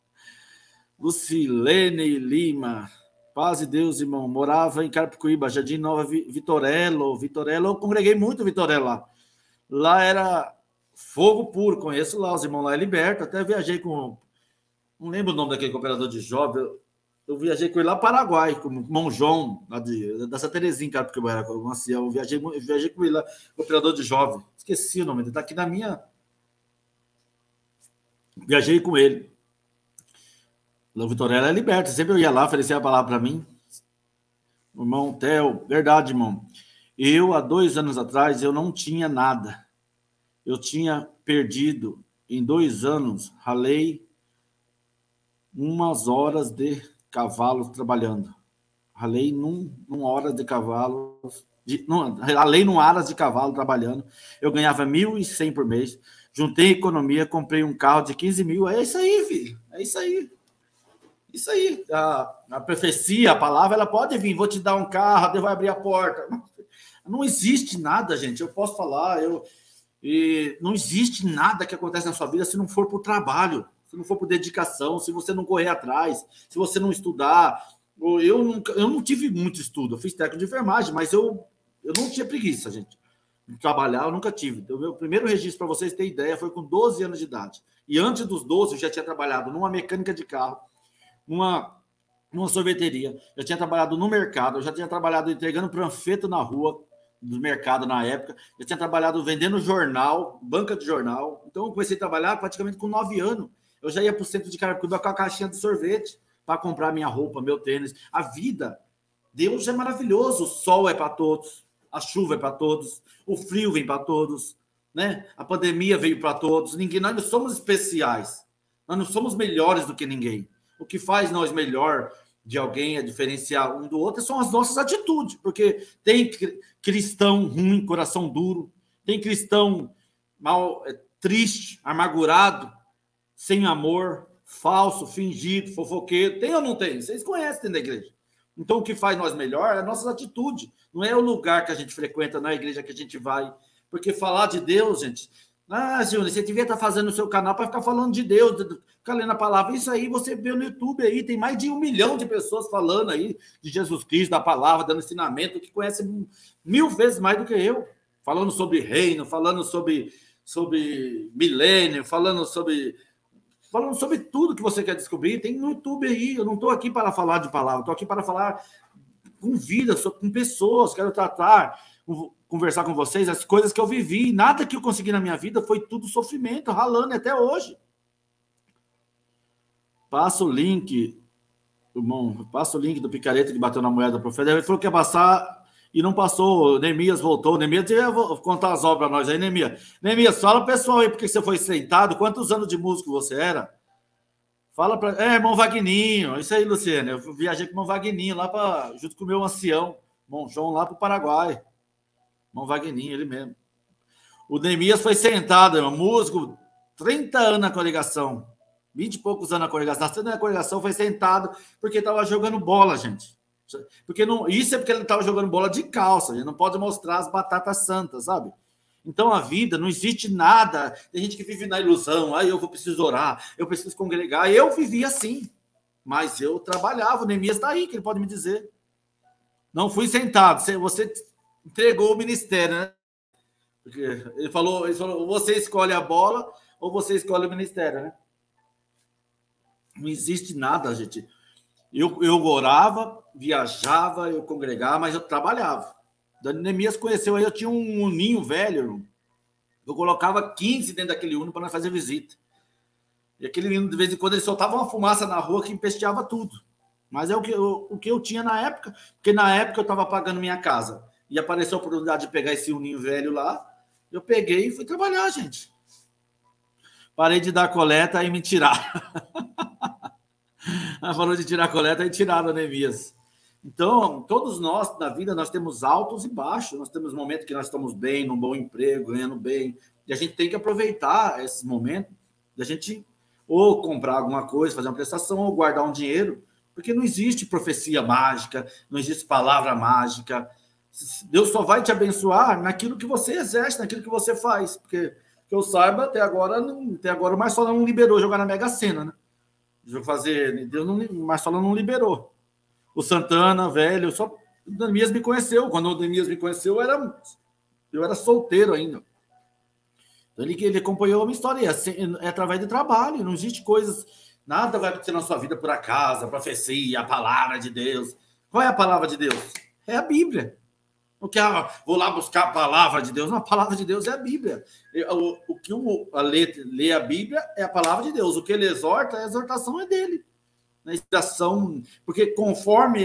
Lucilene Lima. Paz e Deus, irmão. Morava em Carapicuíba, Jardim Nova, Vitorello. Eu congreguei muito Vitorello lá. Lá era fogo puro. Conheço lá, os irmãos lá é liberto. Até viajei com... Não lembro o nome daquele cooperador de jovem. Eu viajei com ele lá para Paraguai, com o irmão João, lá da Santa Terezinha, cara, porque eu era com o ancião. Eu viajei com ele lá, cooperador de jovem. Esqueci o nome, ele está aqui na minha... Viajei com ele. O Vitorella é liberto, sempre eu ia lá, oferecia a palavra para mim. Irmão Theo, verdade, irmão. Eu, há 2 anos atrás, eu não tinha nada. Eu tinha perdido, em 2 anos, ralei umas horas de cavalos trabalhando. Ralei numa hora de cavalos... Ralei num aras de cavalo trabalhando. Eu ganhava 1.100 por mês. Juntei economia, comprei um carro de 15 mil. É isso aí, filho. É isso aí. Isso aí, a profecia, a palavra, ela pode vir, vou te dar um carro, Deus vai abrir a porta. Não existe nada, gente, eu posso falar, não existe nada que acontece na sua vida se não for por trabalho, se não for por dedicação, se você não correr atrás, se você não estudar. Eu não tive muito estudo, eu fiz técnico de enfermagem, mas eu não tinha preguiça, gente. De trabalhar, eu nunca tive. Então, meu primeiro registro, para vocês terem ideia, foi com 12 anos de idade. E antes dos 12, eu já tinha trabalhado numa mecânica de carro, numa sorveteria, já tinha trabalhado no mercado, eu já tinha trabalhado entregando panfleto na rua do mercado na época, já tinha trabalhado vendendo jornal, banca de jornal. Então eu comecei a trabalhar praticamente com 9 anos. Eu já ia para o centro de Carapicuíba com a caixinha de sorvete para comprar minha roupa, meu tênis. A vida, Deus é maravilhoso. O sol é para todos, a chuva é para todos, o frio vem para todos, né? A pandemia veio para todos. Nós não somos especiais, nós não somos melhores do que ninguém. O que faz nós melhor de alguém, a diferenciar um do outro, são as nossas atitudes, porque tem cristão ruim, coração duro, tem cristão mal, triste, amargurado, sem amor, falso, fingido, fofoqueiro. Tem ou não tem? Vocês conhecem dentro da igreja. Então, o que faz nós melhor é as nossas atitudes, não é o lugar que a gente frequenta, não é a igreja que a gente vai, porque falar de Deus, gente... Júnior, você devia estar fazendo o seu canal para ficar falando de Deus, ficar lendo a palavra. Isso aí você vê no YouTube aí, tem mais de 1 milhão de pessoas falando aí de Jesus Cristo, da palavra, dando ensinamento, que conhecem 1000 vezes mais do que eu. Falando sobre reino, falando sobre milênio, falando sobre tudo que você quer descobrir. Tem no YouTube aí. Eu não estou aqui para falar de palavra, estou aqui para falar com vida, com pessoas. Quero tratar... conversar com vocês as coisas que eu vivi. Nada que eu consegui na minha vida foi tudo sofrimento, ralando até hoje. Passa o link, irmão. Passa o link do picareta que bateu na mulher da profeta. Ele falou que ia passar E não passou, Neemias voltou. Neemias, eu vou contar as obras a nós aí, Neemias. Neemias, fala pessoal aí, porque você foi sentado, quantos anos de músico você era? Fala para. Irmão Vagninho, isso aí, Luciano. Eu viajei com o irmão Vagninho lá para, junto com o meu ancião, irmão João, lá para o Paraguai. Irmão Vagninho, ele mesmo. O Neemias foi sentado, irmão, músico, 30 anos na congregação, 20 e poucos anos na congregação. Nascendo na congregação, foi sentado porque estava jogando bola, gente. Porque não, isso é porque ele estava jogando bola de calça, ele não pode mostrar as batatas santas, sabe? Então a vida não existe nada. Tem gente que vive na ilusão, eu preciso orar, eu preciso congregar. Eu vivia assim, mas eu trabalhava. O Neemias está aí, que ele pode me dizer. Não fui sentado, você entregou o ministério, né? Porque ele falou, ou você escolhe a bola ou você escolhe o ministério, né? Não existe nada, gente. Eu orava, viajava, eu congregava, mas eu trabalhava. Neemias conheceu aí, eu tinha um uninho velho, eu colocava 15 dentro daquele uno para nós fazer visita. E aquele uno, de vez em quando, ele soltava uma fumaça na rua que empesteava tudo. Mas é o que eu tinha na época, porque na época eu estava pagando minha casa. E apareceu a oportunidade de pegar esse uninho velho lá, eu peguei e fui trabalhar, gente. Parei de dar coleta e me tiraram. Falou de tirar coleta e tiraram a Neemias. Então, todos nós, na vida, nós temos altos e baixos. Nós temos momentos que nós estamos bem, num bom emprego, ganhando bem. E a gente tem que aproveitar esse momento de a gente ou comprar alguma coisa, fazer uma prestação, ou guardar um dinheiro. Porque não existe profecia mágica, não existe palavra mágica. Deus só vai te abençoar naquilo que você exerce, naquilo que você faz. Porque, que eu saiba, até agora o Marcelo não liberou jogar na Mega Sena, né? Deus não, Marcelo não liberou. O Santana, velho, o Neemias me conheceu. Quando o Neemias me conheceu, eu era solteiro ainda. Então, ele acompanhou a minha história. É através de trabalho. Não existe coisas. Nada vai acontecer na sua vida por acaso, a profecia, a palavra de Deus. Qual é a palavra de Deus? É a Bíblia. O que vou lá buscar a palavra de Deus? Não, a palavra de Deus é a Bíblia. O que lê a Bíblia é a palavra de Deus. O que ele exorta, a exortação é dele. Na inspiração, porque conforme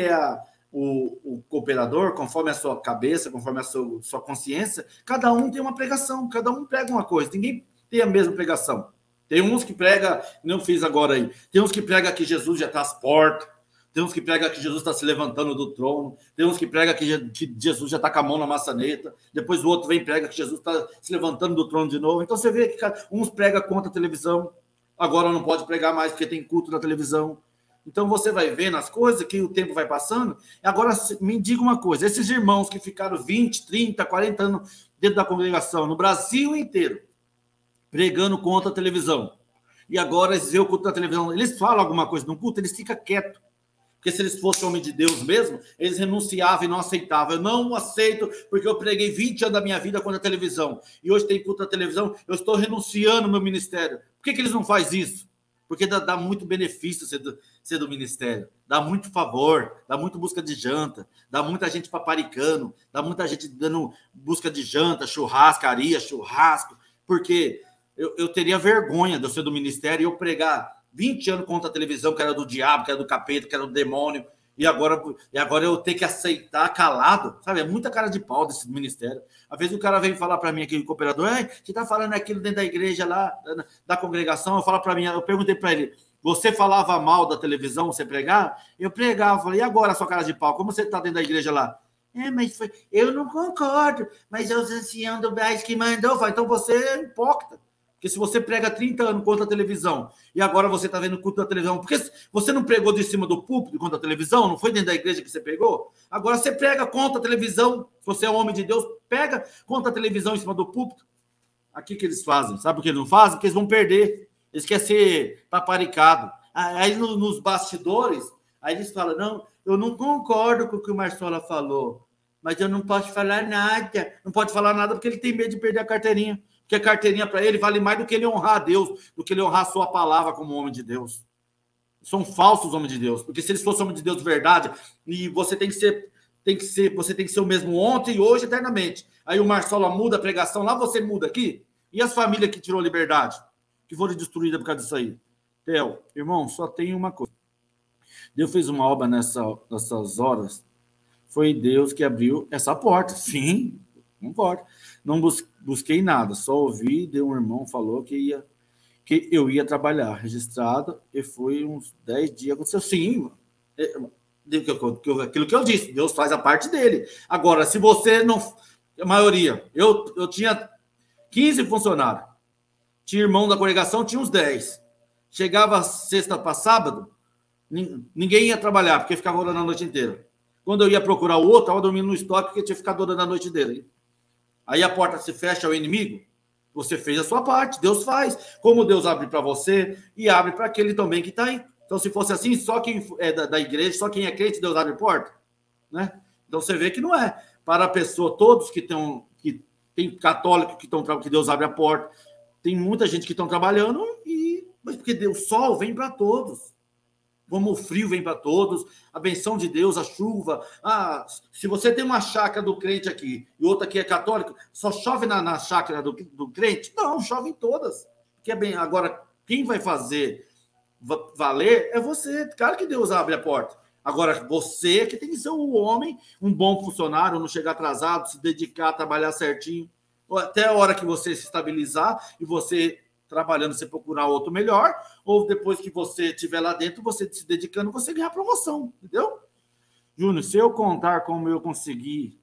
o cooperador, conforme a sua cabeça, conforme a sua consciência, cada um tem uma pregação, cada um prega uma coisa, ninguém tem a mesma pregação. Tem uns que pregam, não fiz agora aí, tem uns que pregam que Jesus já está às portas, tem uns que pregam que Jesus está se levantando do trono, tem uns que pregam que Jesus já está com a mão na maçaneta, depois o outro vem e prega que Jesus está se levantando do trono de novo. Então você vê que uns pregam contra a televisão, agora não pode pregar mais porque tem culto na televisão. Então você vai vendo as coisas, que o tempo vai passando. Agora me diga uma coisa, esses irmãos que ficaram 20, 30, 40 anos dentro da congregação, no Brasil inteiro, pregando contra a televisão, e agora eles veem o culto da televisão, eles falam alguma coisa no culto, eles ficam quietos. Porque se eles fossem homem de Deus mesmo, eles renunciavam e não aceitavam. Eu não aceito porque eu preguei 20 anos da minha vida contra a televisão. E hoje tem culto da televisão, eu estou renunciando ao meu ministério. Por que eles não fazem isso? Porque dá muito benefício ser do ministério. Dá muito favor, dá muito busca de janta, dá muita gente paparicando, dá muita gente dando busca de janta, churrascaria, churrasco. Porque eu teria vergonha de eu ser do ministério e eu pregar 20 anos contra a televisão, que era do diabo, que era do capeta, que era do demônio, e agora eu ter que aceitar calado, sabe? É muita cara de pau desse ministério. Às vezes o cara vem falar para mim aqui, o cooperador, você tá falando aquilo dentro da igreja lá, da congregação, eu falo para mim, eu perguntei para ele, você falava mal da televisão, você pregar? Eu pregava, falei, e agora, sua cara de pau, como você tá dentro da igreja lá? Mas eu não concordo, mas é os anciãos do Brás que mandou, eu falei, então você é hipócrita. Porque se você prega 30 anos contra a televisão e agora você está vendo o culto da televisão, porque você não pregou de cima do púlpito contra a televisão? Não foi dentro da igreja que você pregou? Agora você prega contra a televisão. Se você é um homem de Deus, pega contra a televisão em cima do púlpito. Aqui que eles fazem. Sabe o que eles não fazem? Porque eles vão perder. Eles querem ser paparicado. Aí nos bastidores, aí eles falam, não, eu não concordo com o que o Marcelo falou, mas eu não posso falar nada. Não pode falar nada porque ele tem medo de perder a carteirinha. Porque a carteirinha para ele vale mais do que ele honrar a Deus, do que ele honrar a sua palavra como homem de Deus. São falsos homens de Deus, porque se eles fossem homens de Deus de verdade, e você tem que ser o mesmo ontem, hoje, eternamente. Aí o Marcelo muda a pregação, lá você muda aqui. E as famílias que tirou liberdade, que foram destruídas por causa disso aí? Theo, irmão, só tem uma coisa. Deus fez uma obra nessas horas, foi Deus que abriu essa porta. Sim, concordo. Não busquei nada, só ouvi, um irmão falou que eu ia trabalhar registrado e foi uns 10 dias. Aconteceu sim, aquilo que eu disse, Deus faz a parte dele. Agora, se você não... A maioria, eu tinha 15 funcionários, tinha irmão da congregação, tinha uns 10. Chegava sexta para sábado, ninguém ia trabalhar, porque ficava orando a noite inteira. Quando eu ia procurar o outro, estava dormindo no estoque, porque tinha ficado orando a noite dele. Aí a porta se fecha ao inimigo, você fez a sua parte, Deus faz. Como Deus abre para você e abre para aquele também que está aí. Então, se fosse assim, só quem é da igreja, só quem é crente, Deus abre porta, né? Então, você vê que não é. Para a pessoa, todos que tem católicos que Deus abre a porta, tem muita gente que estão trabalhando, mas porque o sol vem para todos. Como o frio vem para todos, a benção de Deus, a chuva. Se você tem uma chácara do crente aqui e outra aqui é católica, só chove na chácara do crente? Não, chove em todas. Que é bem. Agora, quem vai fazer valer é você. Claro que Deus abre a porta. Agora, você que tem que ser um homem, um bom funcionário, não chegar atrasado, se dedicar, trabalhar certinho. Até a hora que você se estabilizar e você trabalhando, você procurar outro melhor, ou depois que você estiver lá dentro, você se dedicando, você ganhar promoção, entendeu? Júnior, se eu contar como eu consegui...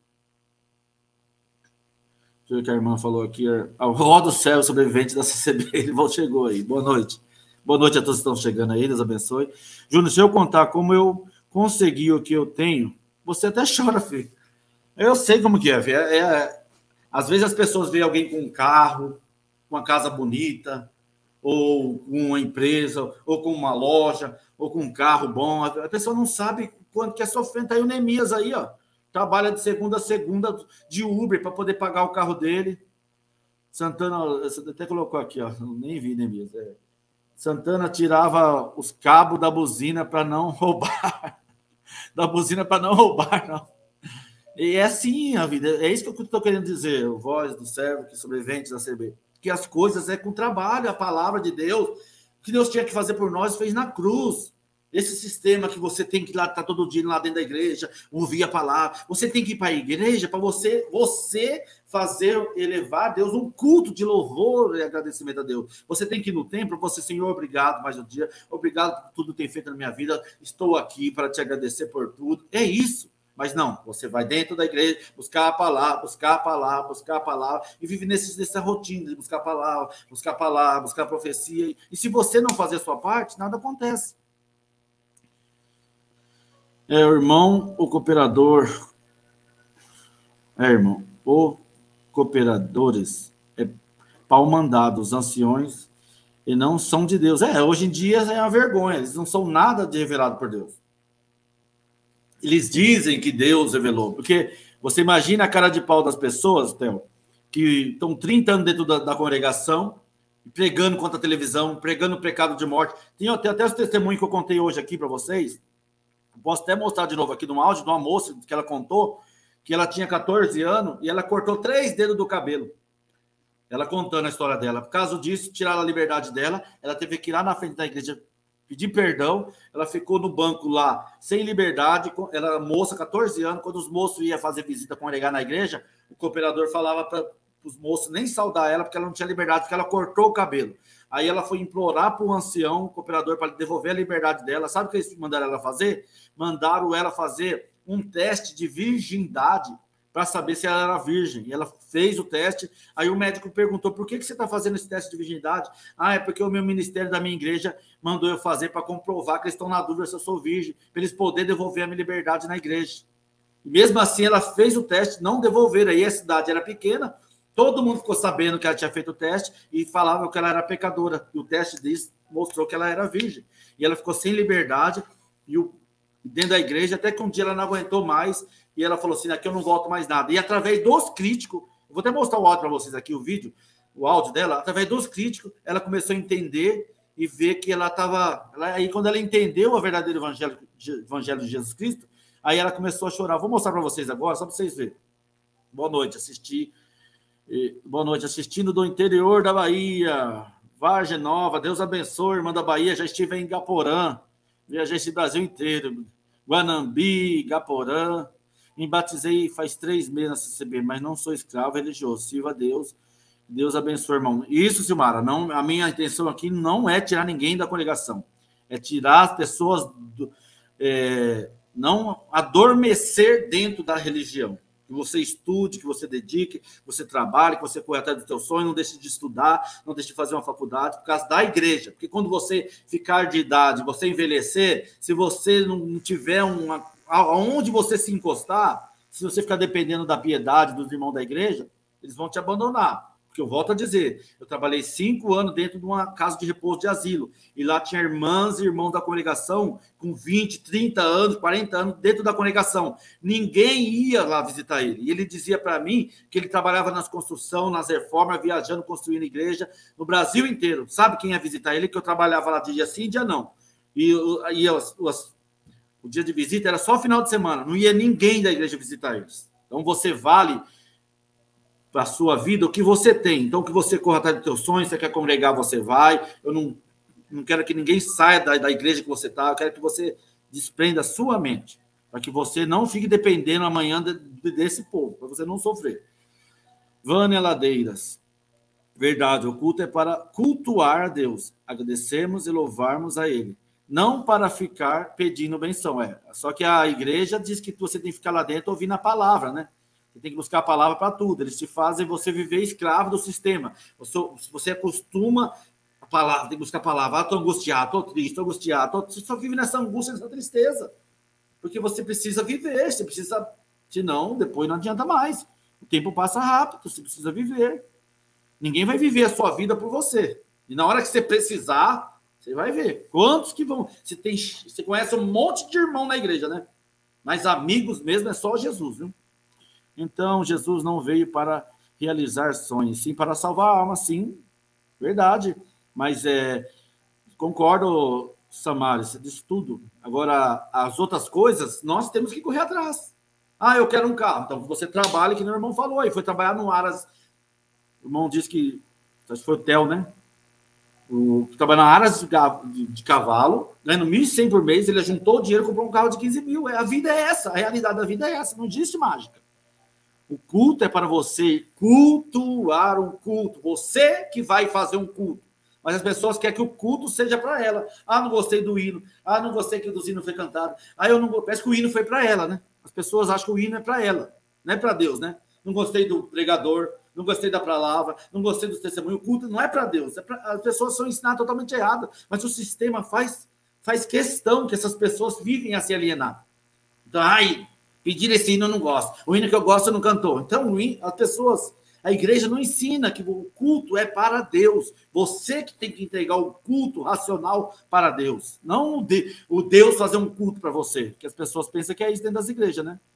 Deixa eu ver o que a irmã falou aqui. A Roda do Céu, sobrevivente da CCB, ele chegou aí. Boa noite. Boa noite a todos que estão chegando aí, Deus abençoe. Júnior, se eu contar como eu consegui o que eu tenho, você até chora, filho. Eu sei como que é. Às vezes as pessoas veem alguém com um carro, com uma casa bonita, ou com uma empresa, ou com uma loja, ou com um carro bom. A pessoa não sabe quanto que é sofrendo. Tá aí o Neemias aí, ó. Trabalha de segunda a segunda de Uber para poder pagar o carro dele. Santana, você até colocou aqui, ó. Nem vi, Neemias. Santana tirava os cabos da buzina para não roubar. Da buzina para não roubar, não. E é assim a vida. É isso que eu estou querendo dizer. O voz do servo que sobrevivente da CB. Que as coisas é com trabalho, a palavra de Deus, que Deus tinha que fazer por nós, fez na cruz. Esse sistema que você tem que ir lá, estar todo dia lá dentro da igreja, ouvir a palavra, você tem que ir para a igreja para você fazer, elevar a Deus um culto de louvor e agradecimento a Deus. Você tem que ir no templo, você, Senhor, obrigado mais um dia, obrigado por tudo que tem feito na minha vida, estou aqui para te agradecer por tudo. É isso. Mas não, você vai dentro da igreja, buscar a palavra, e vive nessa rotina de buscar a palavra, buscar a profecia. E se você não fazer a sua parte, nada acontece. O irmão, o cooperador. Irmão, o cooperadores é pau mandado, os anciões, e não são de Deus. Hoje em dia é uma vergonha, eles não são nada de revelado por Deus. Eles dizem que Deus revelou, porque você imagina a cara de pau das pessoas, Theo, que estão 30 anos dentro da congregação, pregando contra a televisão, pregando o pecado de morte. Tem até os testemunhos que eu contei hoje aqui para vocês. Posso até mostrar de novo aqui no áudio de uma moça que ela contou que ela tinha 14 anos e ela cortou 3 dedos do cabelo. Ela contando a história dela. Por causa disso, tiraram a liberdade dela, ela teve que ir lá na frente da igreja pedir perdão, ela ficou no banco lá, sem liberdade, ela era moça, 14 anos, quando os moços iam fazer visita congregar na igreja, o cooperador falava para os moços nem saudar ela, porque ela não tinha liberdade, porque ela cortou o cabelo. Aí ela foi implorar para o ancião, o cooperador, para devolver a liberdade dela. Sabe o que eles mandaram ela fazer? Mandaram ela fazer um teste de virgindade para saber se ela era virgem. E ela fez o teste. Aí o médico perguntou, por que você está fazendo esse teste de virgindade? É porque o meu ministério da minha igreja mandou eu fazer para comprovar que eles estão na dúvida se eu sou virgem, para eles poderem devolver a minha liberdade na igreja. E mesmo assim, ela fez o teste, não devolveram. Aí a cidade era pequena, todo mundo ficou sabendo que ela tinha feito o teste e falava que ela era pecadora. E o teste disso mostrou que ela era virgem. E ela ficou sem liberdade dentro da igreja, até que um dia ela não aguentou mais e ela falou assim, aqui eu não volto mais nada. E através dos críticos, eu vou até mostrar o áudio para vocês aqui, o áudio dela, através dos críticos, ela começou a entender e ver que ela estava... Aí quando ela entendeu o verdadeiro evangelho de Jesus Cristo, aí ela começou a chorar. Vou mostrar para vocês agora, só para vocês verem. Boa noite, assistindo do interior da Bahia, Vargem Nova, Deus abençoe, irmã da Bahia, já estive em Igaporã, viajei esse Brasil inteiro, Guanambi, Igaporã. Me batizei faz 3 meses na CCB, mas não sou escravo religioso. Sirva a Deus. Deus abençoe, irmão. Isso, Silmara, não, a minha intenção aqui não é tirar ninguém da congregação. É tirar as pessoas, não adormecer dentro da religião. Que você estude, que você dedique, que você trabalhe, que você corra atrás do teu sonho, não deixe de estudar, não deixe de fazer uma faculdade, por causa da igreja. Porque quando você ficar de idade, você envelhecer, se você não tiver aonde você se encostar, se você ficar dependendo da piedade dos irmãos da igreja, eles vão te abandonar. Porque eu volto a dizer, eu trabalhei 5 anos dentro de uma casa de repouso de asilo, e lá tinha irmãs e irmãos da congregação com 20, 30 anos, 40 anos dentro da congregação. Ninguém ia lá visitar ele. E ele dizia para mim que ele trabalhava nas construções, nas reformas, viajando, construindo igreja no Brasil inteiro. Sabe quem ia visitar ele? Que eu trabalhava lá dia sim, dia não. E o dia de visita era só final de semana, não ia ninguém da igreja visitar eles. Então você vale para a sua vida o que você tem. Então, que você corra atrás do teu sonho, você quer congregar, você vai. Eu não quero que ninguém saia da igreja que você está, eu quero que você desprenda a sua mente, para que você não fique dependendo amanhã desse povo, para você não sofrer. Vânia Ladeiras. Verdade, o culto é para cultuar a Deus, agradecermos e louvarmos a Ele, não para ficar pedindo benção. Só que a igreja diz que você tem que ficar lá dentro ouvindo a palavra, né? Você tem que buscar a palavra para tudo. Eles te fazem você viver escravo do sistema. Você acostuma a palavra, tem que buscar a palavra. Estou angustiado, estou triste, estou angustiado. Você só vive nessa angústia, nessa tristeza. Porque você precisa viver, você precisa... Senão, depois não adianta mais. O tempo passa rápido, você precisa viver. Ninguém vai viver a sua vida por você. E na hora que você precisar, você vai ver. Quantos que vão... Você conhece um monte de irmão na igreja, né? Mas amigos mesmo é só Jesus, viu? Então, Jesus não veio para realizar sonhos, sim para salvar a alma, sim, verdade. Mas concordo, Samaris, disso tudo. Agora, as outras coisas, nós temos que correr atrás. Eu quero um carro. Então, você trabalha, que meu irmão falou aí, foi trabalhar no Aras. O irmão disse que, acho que foi o Theo, né? Que trabalha na Aras de cavalo, ganhando 1.100 por mês, ele juntou o dinheiro e comprou um carro de 15 mil. A vida é essa, a realidade da vida é essa, não existe mágica. O culto é para você cultuar um culto. Você que vai fazer um culto. Mas as pessoas querem que o culto seja para ela. Não gostei do hino. Não gostei que o hino foi cantado. Eu não parece que o hino foi para ela, né? As pessoas acham que o hino é para ela, não é para Deus, né? Não gostei do pregador, não gostei da palavra, não gostei dos testemunhos. O culto não é para Deus. As pessoas são ensinadas totalmente erradas. Mas o sistema faz questão que essas pessoas vivem a se alienar. Então, pedir esse hino eu não gosto. O hino que eu gosto eu não cantou. Então, as pessoas, a igreja não ensina que o culto é para Deus. Você que tem que entregar o culto racional para Deus. Não o Deus fazer um culto para você. Que as pessoas pensam que é isso dentro das igrejas, né?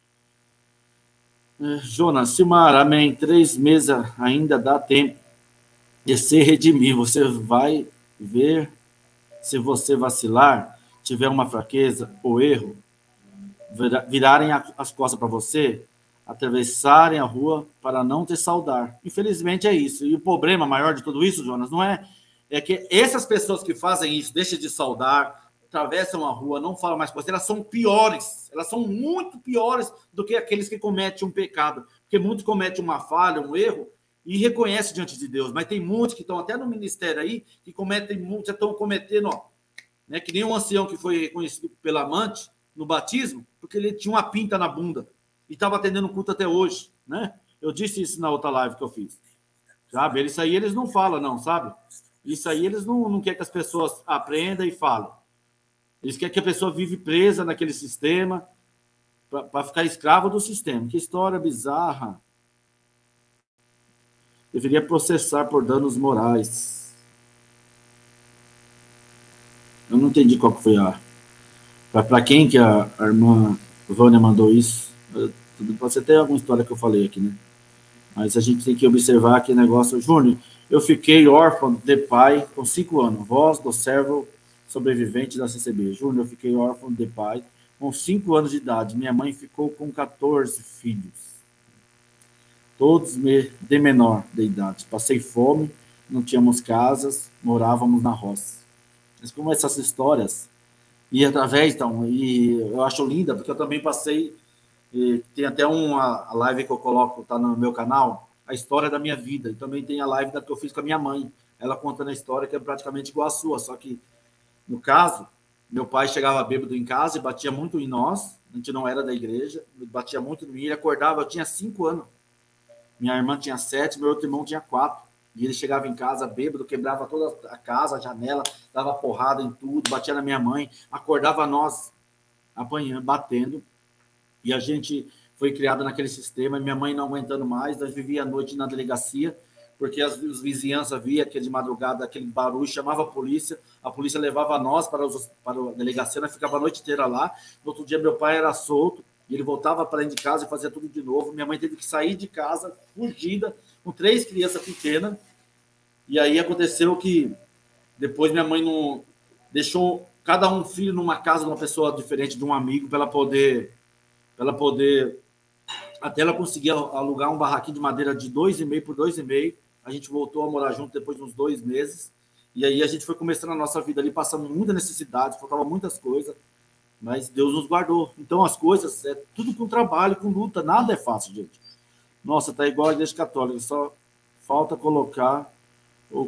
Jonas, Silmar, amém. 3 meses ainda dá tempo de se redimir. Você vai ver se você vacilar, tiver uma fraqueza ou erro, virarem as costas para você, atravessarem a rua para não te saudar. Infelizmente é isso. E o problema maior de tudo isso, Jonas, não é que essas pessoas que fazem isso, deixam de saudar, atravessam a rua, não falam mais com você, elas são piores. Elas são muito piores do que aqueles que cometem um pecado. Porque muitos cometem uma falha, um erro, e reconhecem diante de Deus. Mas tem muitos que estão até no ministério aí, que já estão cometendo, né, que nem um ancião que foi reconhecido pela amante no batismo, porque ele tinha uma pinta na bunda e estava atendendo culto até hoje, né? Eu disse isso na outra live que eu fiz, sabe? Isso aí eles não falam, não, sabe? Isso aí eles não querem que as pessoas aprendam e falem. Eles querem que a pessoa vive presa naquele sistema para ficar escravo do sistema. Que história bizarra. Deveria processar por danos morais. Eu não entendi qual que foi para quem que a irmã Vânia mandou isso. Pode ser até alguma história que eu falei aqui, né? Mas a gente tem que observar que negócio... Júnior, eu fiquei órfão de pai com 5 anos. Voz do servo sobrevivente da CCB. Júnior, eu fiquei órfão de pai com 5 anos de idade. Minha mãe ficou com 14 filhos. Todos de menor de idade. Passei fome, não tínhamos casas, morávamos na roça. Mas como essas histórias... E através, então, e eu acho linda, porque eu também passei E tem até uma live que eu coloco, tá no meu canal, a história da minha vida. E também tem a live que eu fiz com a minha mãe. Ela contando a história que é praticamente igual a sua, só que, no caso, meu pai chegava bêbado em casa e batia muito em nós. A gente não era da igreja, batia muito em mim. Ele acordava, eu tinha 5 anos. Minha irmã tinha 7, meu outro irmão tinha 4. E ele chegava em casa bêbado, quebrava toda a casa, a janela, dava porrada em tudo, batia na minha mãe, acordava nós apanhando, batendo. E a gente foi criado naquele sistema, e minha mãe não aguentando mais, nós vivíamos a noite na delegacia, porque as vizinhanças via aquele de madrugada, aquele barulho, chamava a polícia levava nós para a delegacia, nós ficava a noite inteira lá. No outro dia, meu pai era solto, e ele voltava para dentro de casa e fazia tudo de novo. Minha mãe teve que sair de casa, fugida, com 3 crianças pequenas. E aí aconteceu que depois minha mãe não deixou cada um filho numa casa de uma pessoa diferente, de um amigo, para ela poder até ela conseguir alugar um barraquinho de madeira de 2,5 por 2,5. A gente voltou a morar junto depois de uns 2 meses. E aí a gente foi começando a nossa vida ali, passando muita necessidade, faltava muitas coisas, mas Deus nos guardou. Então as coisas, é tudo com trabalho, com luta, nada é fácil, gente. Nossa, tá igual a igreja católica, só falta colocar o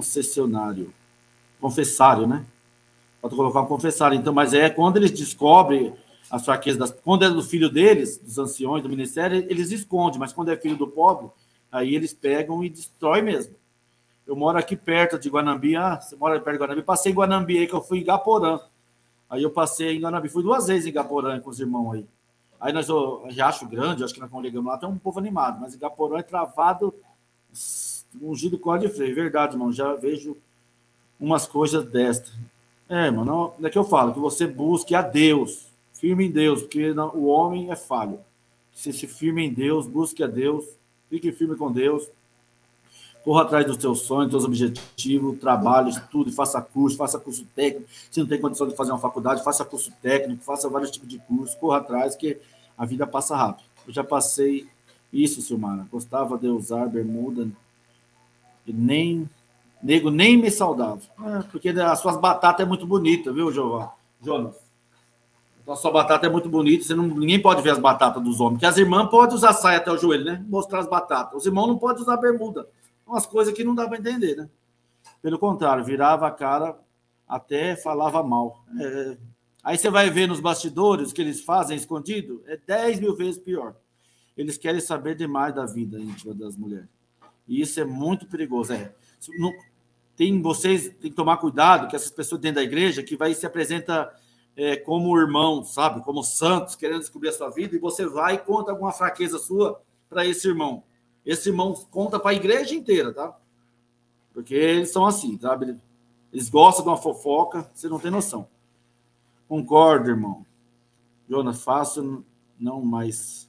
confessário, né? Falta colocar um confessário. Então, mas quando eles descobrem as fraquezas, quando é do filho deles, dos anciões, do ministério, eles escondem, mas quando é filho do pobre, aí eles pegam e destroem mesmo. Eu moro aqui perto de Guanambi, você mora perto de Guanambi, passei em Guanambi aí, que eu fui em Gaporã. Aí eu passei em Guanambi, fui 2 vezes em Gaporã com os irmãos aí. Aí nós, Riacho Grande, acho que nós ligamos lá, tem um povo animado, mas em Gaporã é travado, ungido com óleo de freio. Verdade, irmão, já vejo umas coisas destas. Mano, é que eu falo, que você busque a Deus, firme em Deus, porque o homem é falho. Você se firme em Deus, busque a Deus, fique firme com Deus, corra atrás dos seus sonhos, dos seus objetivos, trabalhe, estude, faça curso técnico. Se não tem condição de fazer uma faculdade, faça curso técnico, faça vários tipos de cursos, corra atrás, que a vida passa rápido. Eu já passei isso, Silmara. Gostava de usar bermuda e nego nem me saudava. Porque as suas batatas é muito bonita, viu, Jonas? A sua batata é muito bonita, ninguém pode ver as batatas dos homens, porque as irmãs podem usar saia até o joelho, né? Mostrar as batatas. Os irmãos não podem usar bermuda. Umas coisas que não dá para entender, né? Pelo contrário, virava a cara, até falava mal. Aí você vai ver nos bastidores o que eles fazem escondido, é 10 mil vezes pior. Eles querem saber demais da vida íntima das mulheres. E isso é muito perigoso. Vocês têm que tomar cuidado que essas pessoas dentro da igreja que vai se apresenta como irmão, sabe? Como santos, querendo descobrir a sua vida, e você vai e conta alguma fraqueza sua para esse irmão. Esse irmão conta para a igreja inteira, tá? Porque eles são assim, sabe? Eles gostam de uma fofoca, você não tem noção. Concordo, irmão. Jonas, fácil não, mas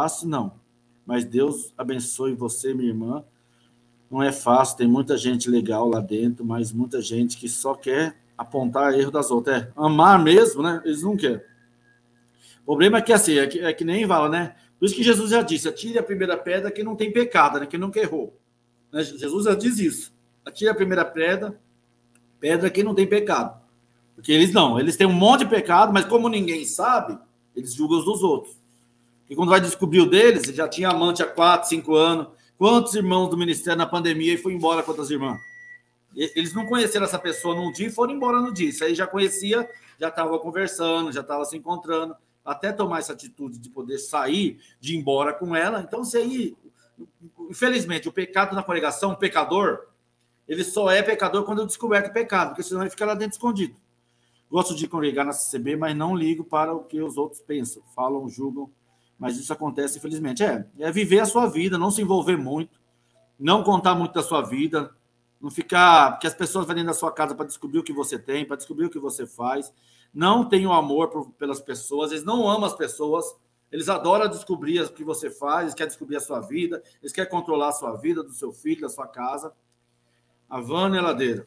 Deus abençoe você, minha irmã. Não é fácil, tem muita gente legal lá dentro, mas muita gente que só quer apontar erro das outras. Amar mesmo, né? Eles não querem. O problema é que assim, é que nem fala, né? Por isso que Jesus já disse, atire a primeira pedra que não tem pecado, né? Que nunca errou. Né? Jesus já diz isso. Atire a primeira pedra que não tem pecado. Porque eles têm um monte de pecado, mas como ninguém sabe, eles julgam os dos outros. E quando vai descobrir o deles, ele já tinha amante há 4, 5 anos. Quantos irmãos do ministério na pandemia e foi embora com outras irmãs? Eles não conheceram essa pessoa num dia e foram embora no dia. Isso aí já conhecia, já estava conversando, já estava se encontrando, até tomar essa atitude de poder sair, de ir embora com ela. Então, isso aí, infelizmente, o pecado na congregação, o pecador, ele só é pecador quando descoberto o pecado, porque senão ele fica lá dentro escondido. Gosto de congregar na CCB, mas não ligo para o que os outros pensam, falam, julgam, mas isso acontece, infelizmente. É viver a sua vida, não se envolver muito, não contar muito da sua vida, não ficar... Porque as pessoas vêm dentro da sua casa para descobrir o que você tem, para descobrir o que você faz, não tem o amor pelas pessoas, eles não amam as pessoas, eles adoram descobrir o que você faz, eles querem descobrir a sua vida, eles querem controlar a sua vida, do seu filho, da sua casa. A Vânia Ladeira.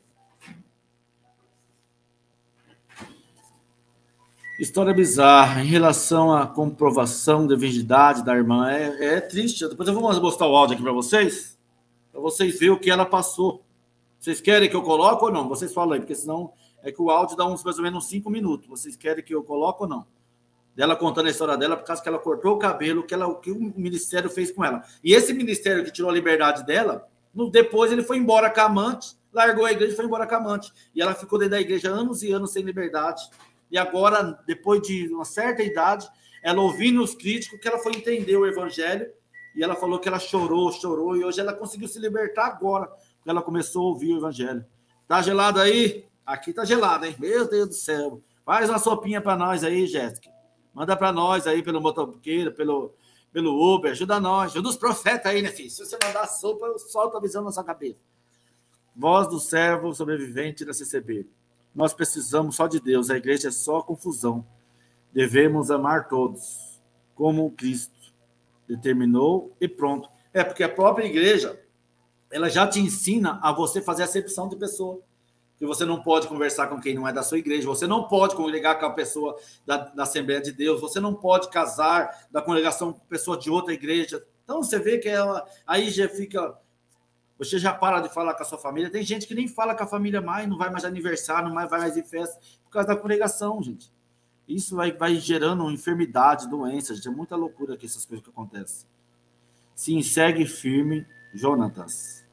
História bizarra em relação à comprovação da virgindade da irmã. É triste. Depois eu vou mostrar o áudio aqui para vocês verem o que ela passou. Vocês querem que eu coloque ou não? Vocês falam aí, porque senão é que o áudio dá mais ou menos 5 minutos. Vocês querem que eu coloque ou não? dela contando a história dela, por causa que ela cortou o cabelo, que o ministério fez com ela. E esse ministério que tirou a liberdade dela, depois ele foi embora com a amante, largou a igreja e foi embora com a amante. E ela ficou dentro da igreja anos e anos sem liberdade. E agora, depois de uma certa idade, ela ouvindo os críticos, que ela foi entender o evangelho, e ela falou que ela chorou, e hoje ela conseguiu se libertar agora, porque ela começou a ouvir o evangelho. Tá gelado aí? Aqui tá gelado, hein? Meu Deus do céu. Faz uma sopinha para nós aí, Jéssica. Manda para nós aí pelo motoqueiro, pelo Uber. Ajuda nós. Ajuda os profetas aí, né, filho? Se você mandar sopa, eu solto a visão na sua cabeça. Voz do servo sobrevivente da CCB. Nós precisamos só de Deus. A igreja é só confusão. Devemos amar todos, como Cristo determinou e pronto. É porque a própria igreja, ela já te ensina a você fazer acepção de pessoa. Que você não pode conversar com quem não é da sua igreja, você não pode congregar com a pessoa da Assembleia de Deus, você não pode casar da congregação com pessoa de outra igreja. Então, você vê que ela aí já fica... Você já para de falar com a sua família. Tem gente que nem fala com a família mais, não vai mais de aniversário, não vai mais em festa, por causa da congregação, gente. Isso vai gerando enfermidade, doenças, gente. É muita loucura aqui essas coisas que acontecem. Sim, segue firme, Jonatas.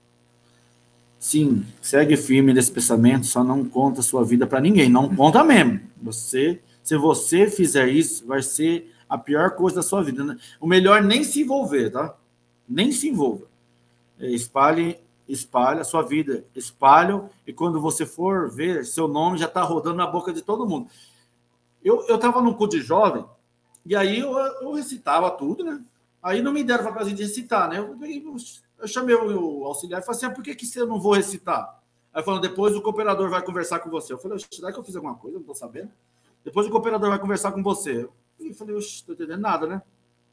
Sim, segue firme nesse pensamento, só não conta a sua vida para ninguém. Não conta mesmo. Se você fizer isso, vai ser a pior coisa da sua vida. O melhor nem se envolver, tá? Nem se envolva. Espalhe a sua vida. Espalhe, e quando você for ver, seu nome já está rodando na boca de todo mundo. Eu estava num culto de jovem, e aí eu recitava tudo, né? Aí não me deram para fazer de recitar, né? Eu chamei o auxiliar e falei assim, por que eu não vou recitar? Aí falando, depois o cooperador vai conversar com você. Eu falei, será que eu fiz alguma coisa? Eu não estou sabendo. Depois o cooperador vai conversar com você. Eu falei, não estou entendendo nada, né?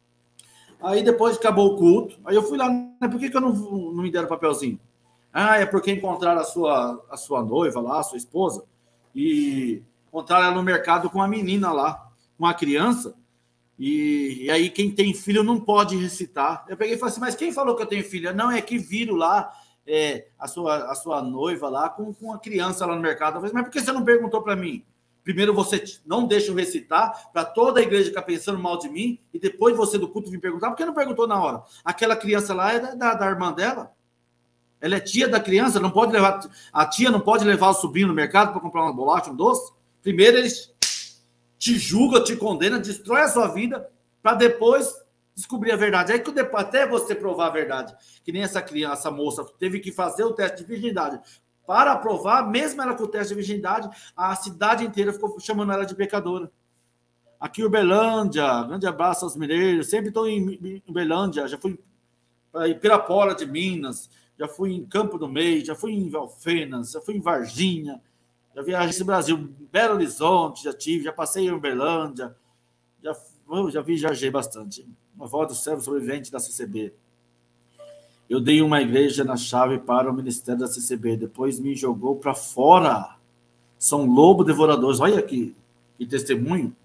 Aí depois acabou o culto, aí eu fui lá, por que eu não me deram papelzinho? Ah, é porque encontraram a sua noiva lá, a sua esposa, e encontraram ela no mercado com uma menina lá, uma criança, e aí quem tem filho não pode recitar. Eu peguei e falei assim, mas quem falou que eu tenho filha? Não, é que viram lá a sua noiva lá com uma criança lá no mercado. Eu falei, mas por que você não perguntou para mim? Primeiro você não deixa eu recitar para toda a igreja ficar pensando mal de mim e depois você do culto vir perguntar. Por que não perguntou na hora? Aquela criança lá é da irmã dela. Ela é tia da criança, não pode levar... A tia não pode levar o sobrinho no mercado para comprar uma bolacha, um doce? Primeiro eles te julgam, te condenam, destrói a sua vida para depois descobrir a verdade. Aí que até você provar a verdade, que nem essa criança, essa moça teve que fazer o teste de virgindade. Para aprovar, mesmo ela com o teste de virgindade, a cidade inteira ficou chamando ela de pecadora. Aqui, Uberlândia, grande abraço aos mineiros, sempre estou em Uberlândia, já fui em Pirapora de Minas, já fui em Campo do Meio, já fui em Valfenas, já fui em Varginha, já viajei esse Brasil, Belo Horizonte, já passei em Uberlândia, já viajei bastante. Uma avó do servo sobrevivente da CCB. Eu dei uma igreja na chave para o ministério da CCB, depois me jogou para fora. São lobo devoradores. Olha que testemunho.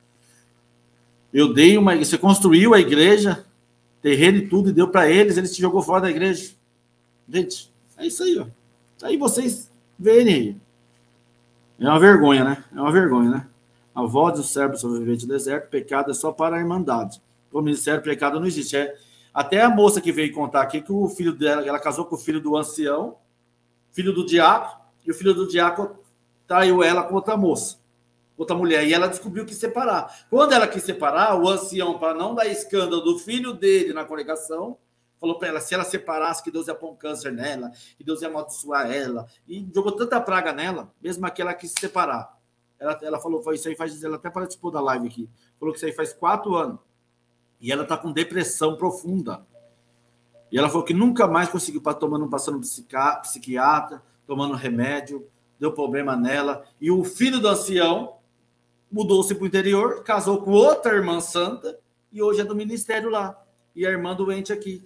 Eu dei uma igreja, você construiu a igreja, terreno e tudo, e deu para eles te jogou fora da igreja. Gente, é isso aí, ó. Aí vocês verem. É uma vergonha, né? É uma vergonha, né? A voz do servo sobrevivente do deserto, pecado é só para a irmandade. O ministério pecado não existe. Até a moça que veio contar aqui que o filho dela, ela casou com o filho do ancião, filho do diácono, e o filho do diácono traiu ela com outra moça, outra mulher, e ela descobriu que separar. Quando ela quis separar, o ancião, para não dar escândalo do filho dele na congregação, falou para ela, se ela separasse, que Deus ia pôr um câncer nela, que Deus ia amaldiçoar ela, e jogou tanta praga nela, mesmo que ela quis se separar. Ela falou, foi isso aí faz, ela até participou da live aqui, falou que isso aí faz 4 anos, e ela está com depressão profunda. E ela falou que nunca mais conseguiu, passando psiquiatra, tomando remédio, deu problema nela. E o filho do ancião mudou-se para o interior, casou com outra irmã santa, e hoje é do ministério lá. E a irmã doente aqui.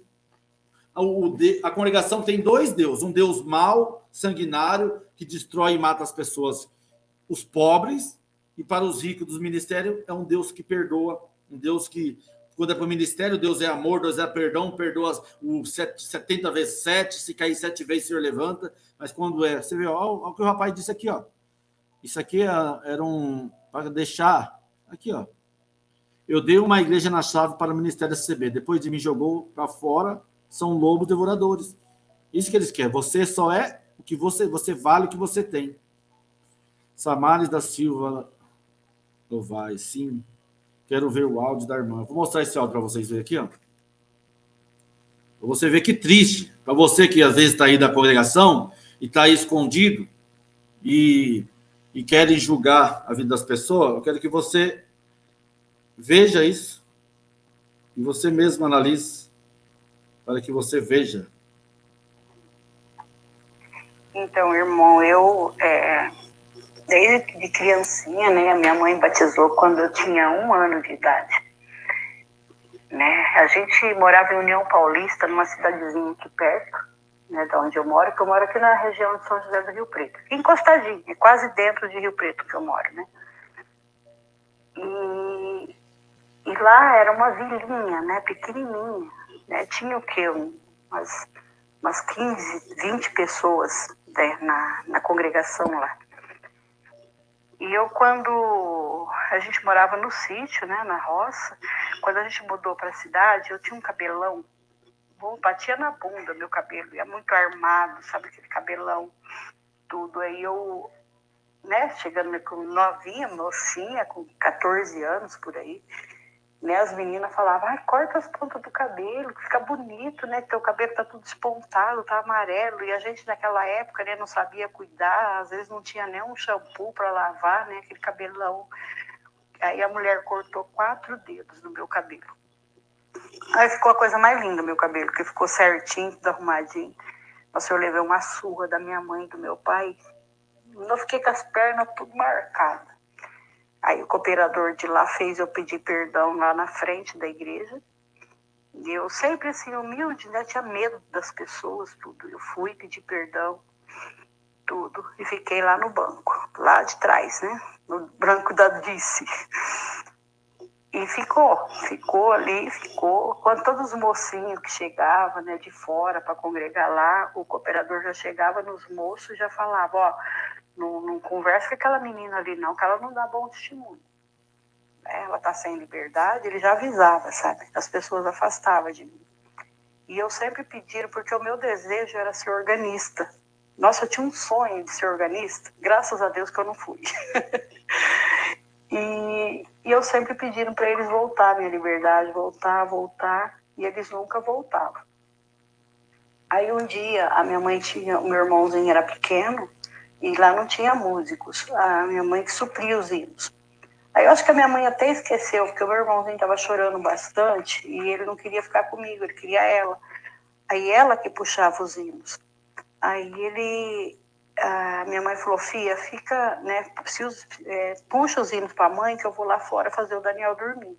A congregação tem 2 deuses. Um Deus mau, sanguinário, que destrói e mata as pessoas, os pobres, e para os ricos dos ministérios é um Deus que perdoa, um Deus que, quando é para o ministério, Deus é amor, Deus é perdão, perdoa o 70 vezes 7, se cair 7 vezes, o Senhor levanta. Mas quando é... Você vê, olha o que o rapaz disse aqui, ó. Isso aqui era para deixar... Aqui, ó. Eu dei uma igreja na chave para o ministério SCB. Depois de me jogou para fora, são lobos devoradores. Isso que eles querem. Você só é o que você vale o que você tem. Samares da Silva Novaes, sim. Quero ver o áudio da irmã. Vou mostrar esse áudio para vocês verem aqui, ó. Para você ver que triste. Para você que às vezes está aí da congregação e está aí escondido e querem julgar a vida das pessoas, eu quero que você veja isso e você mesmo analise para que você veja. Então, irmão, eu, desde criancinha, né, a minha mãe batizou quando eu tinha 1 ano de idade. Né? A gente morava em União Paulista, numa cidadezinha aqui perto, né, de onde eu moro, que eu moro aqui na região de São José do Rio Preto. Aqui encostadinho, é quase dentro de Rio Preto que eu moro, né? E lá era uma vilinha, né, pequenininha, né? Tinha o quê? Umas 15, 20 pessoas, né, na congregação lá. E eu, quando a gente morava no sítio, né, na roça, quando a gente mudou para a cidade, eu tinha um cabelão, batia na bunda meu cabelo, ia muito armado, sabe, aquele cabelão, tudo. Aí eu, né, chegando com novinha, mocinha, com 14 anos por aí, né, as meninas falavam, ai, corta as pontas do cabelo, que fica bonito, né, teu cabelo tá tudo despontado, tá amarelo, e a gente naquela época, né, não sabia cuidar, às vezes não tinha nem um shampoo para lavar, né, aquele cabelão. Aí a mulher cortou 4 dedos no meu cabelo. Aí ficou a coisa mais linda, meu cabelo, que ficou certinho, tudo arrumadinho. Nossa, eu levei uma surra da minha mãe e do meu pai, eu fiquei com as pernas tudo marcadas. Aí o cooperador de lá fez eu pedir perdão lá na frente da igreja. E eu sempre assim, humilde, né? Tinha medo das pessoas, tudo. Eu fui pedir perdão, tudo. E fiquei lá no banco, lá de trás, né? No banco da Dice. E ficou ali. Quando todos os mocinhos que chegavam, né, de fora para congregar lá, o cooperador já chegava nos moços e já falava, ó, não conversa com aquela menina ali não, que ela não dá bom testemunho. Ela tá sem liberdade, ele já avisava, sabe? As pessoas afastavam de mim. E eu sempre pedi, porque o meu desejo era ser organista. Nossa, eu tinha um sonho de ser organista, graças a Deus que eu não fui. E eu sempre pedindo para eles voltar, minha liberdade, voltar, e eles nunca voltavam. Aí um dia, a minha mãe tinha, o meu irmãozinho era pequeno, e lá não tinha músicos, a minha mãe que supria os hinos. Aí eu acho que a minha mãe até esqueceu, porque o meu irmãozinho estava chorando bastante, e ele não queria ficar comigo, ele queria ela. Aí ela que puxava os hinos. Aí a minha mãe falou, Fia, fica, né, puxa os hinos para a mãe, que eu vou lá fora fazer o Daniel dormir.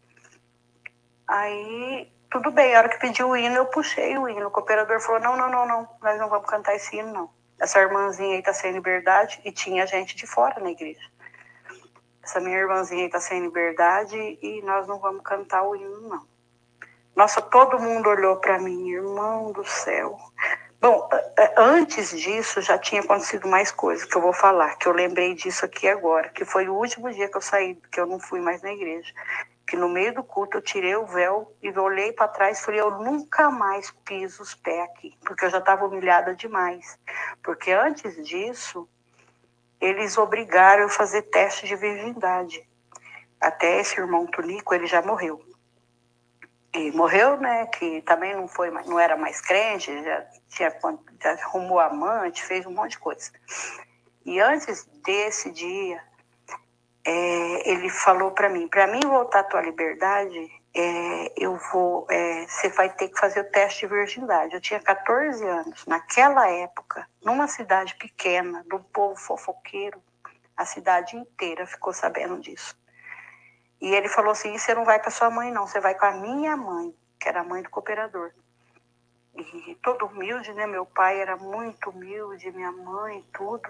Aí, tudo bem, a hora que pediu o hino, eu puxei o hino. O cooperador falou, não, nós não vamos cantar esse hino, não. Essa irmãzinha aí tá sem liberdade, e tinha gente de fora na igreja. Essa minha irmãzinha aí tá sem liberdade e nós não vamos cantar o hino, não. Nossa, todo mundo olhou para mim, irmão do céu. Bom, antes disso já tinha acontecido mais coisas que eu vou falar, que eu lembrei disso aqui agora, que foi o último dia que eu saí, que eu não fui mais na igreja. Que no meio do culto eu tirei o véu e olhei para trás e falei, eu nunca mais piso os pés aqui, porque eu já estava humilhada demais. Porque antes disso, eles obrigaram eu a fazer teste de virgindade. Até esse irmão Tonico, ele já morreu. E morreu, né, que também não era mais crente, já arrumou amante, fez um monte de coisa. E antes desse dia, ele falou para mim voltar à tua liberdade, você vai ter que fazer o teste de virgindade. Eu tinha 14 anos. Naquela época, numa cidade pequena, do povo fofoqueiro, a cidade inteira ficou sabendo disso. E ele falou assim, você não vai com a sua mãe não, você vai com a minha mãe, que era a mãe do cooperador. E todo humilde, né? Meu pai era muito humilde, minha mãe, tudo.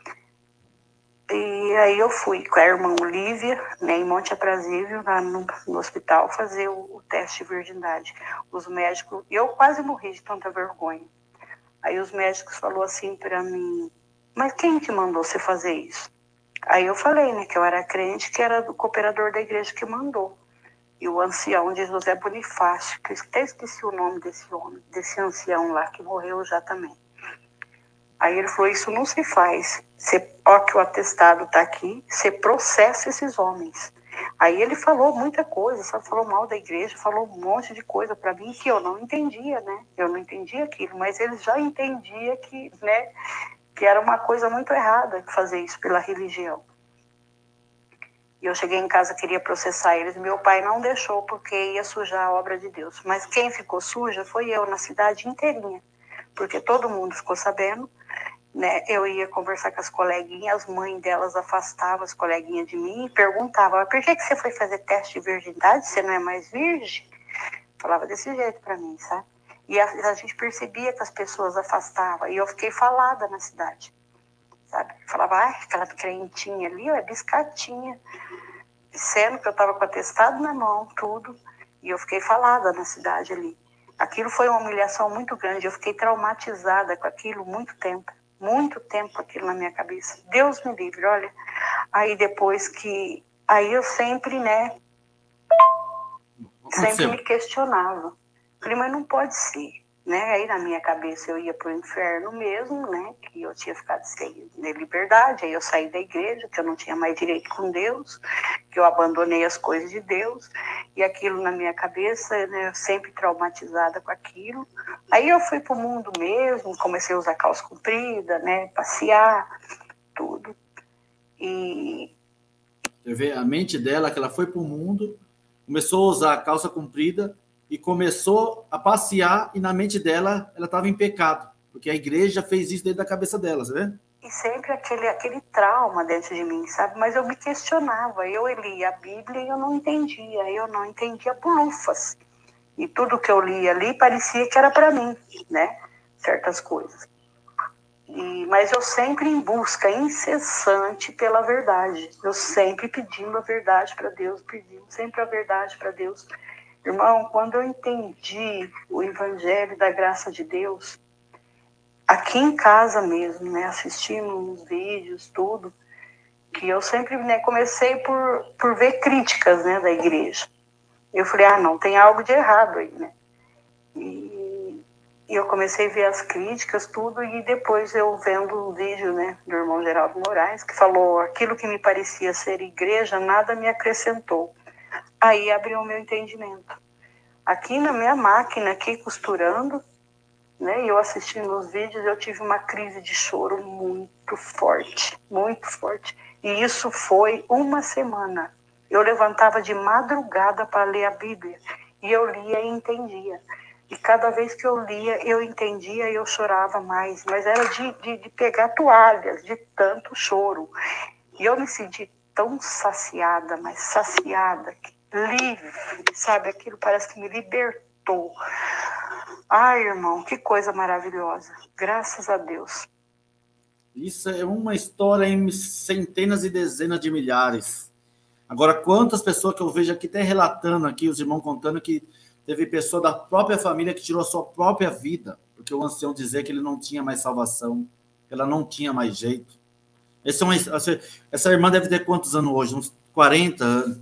E aí eu fui com a irmã Olívia, né, em Monte Aprazível, lá no hospital, fazer o teste de virgindade. Os médicos, eu quase morri de tanta vergonha. Aí os médicos falaram assim para mim, mas quem te mandou você fazer isso? Aí eu falei, né, que eu era crente, que era do cooperador da igreja que mandou. E o ancião de José Bonifácio, que eu até esqueci o nome desse homem, desse ancião lá, que morreu já também. Aí ele falou, isso não se faz. Ó que o atestado está aqui, você processa esses homens. Aí ele falou muita coisa, só falou mal da igreja, falou um monte de coisa para mim que eu não entendia, né? Eu não entendia aquilo, mas ele já entendia que, né, que era uma coisa muito errada fazer isso pela religião. E eu cheguei em casa, queria processar eles. Meu pai não deixou, porque ia sujar a obra de Deus. Mas quem ficou suja foi eu, na cidade inteirinha. Porque todo mundo ficou sabendo, né? Eu ia conversar com as coleguinhas, as mães delas afastavam as coleguinhas de mim e perguntavam, por que você foi fazer teste de virgindade? Você não é mais virgem? Falava desse jeito para mim, sabe? E a gente percebia que as pessoas afastavam. E eu fiquei falada na cidade, sabe? Falava, aquela crentinha ali, ó, é biscatinha. Sendo que eu estava com atestado na mão, tudo. E eu fiquei falada na cidade ali. Aquilo foi uma humilhação muito grande. Eu fiquei traumatizada com aquilo muito tempo aquilo na minha cabeça. Deus me livre, olha. Aí depois que... Aí eu sempre, né? Sempre me questionava. Falei, mas não pode ser, né? Aí na minha cabeça eu ia pro inferno mesmo, né? Que eu tinha ficado sem liberdade. Aí eu saí da igreja, que eu não tinha mais direito com Deus, que eu abandonei as coisas de Deus. E aquilo na minha cabeça, né? Eu sempre traumatizada com aquilo. Aí eu fui pro mundo mesmo, comecei a usar calça comprida, né? Passear, tudo. E... Você vê a mente dela, que ela foi pro mundo, começou a usar calça comprida e começou a passear, e na mente dela, ela estava em pecado, porque a igreja fez isso dentro da cabeça dela, você vê? E sempre aquele trauma dentro de mim, sabe? Mas eu me questionava, eu lia a Bíblia e eu não entendia bulufas. E tudo que eu lia ali parecia que era para mim, né? Certas coisas. Mas eu sempre em busca incessante pela verdade. Eu sempre pedindo a verdade para Deus, pedindo sempre a verdade para Deus. Irmão, quando eu entendi o Evangelho da graça de Deus, aqui em casa mesmo, né, assistindo uns vídeos, tudo, que eu sempre, né, comecei por ver críticas, né, da igreja. Eu falei, não, tem algo de errado aí, né? E eu comecei a ver as críticas, tudo, e depois eu vendo um vídeo, né, do irmão Geraldo Moraes, que falou, aquilo que me parecia ser igreja, nada me acrescentou. Aí abriu o meu entendimento. Aqui na minha máquina, aqui costurando, né, eu assistindo os vídeos, eu tive uma crise de choro muito forte, muito forte. E isso foi uma semana. Eu levantava de madrugada para ler a Bíblia, e eu lia e entendia. E cada vez que eu lia, eu entendia e eu chorava mais. Mas era de pegar toalhas, de tanto choro. E eu me senti tão saciada, mas saciada, livre, sabe? Aquilo parece que me libertou. Ai, irmão, que coisa maravilhosa. Graças a Deus. Isso é uma história em centenas e dezenas de milhares. Agora, quantas pessoas que eu vejo aqui, até relatando aqui, os irmãos contando que teve pessoa da própria família que tirou a sua própria vida, porque o ancião dizia que ele não tinha mais salvação, que ela não tinha mais jeito. Essa irmã deve ter quantos anos hoje? Uns 40 anos,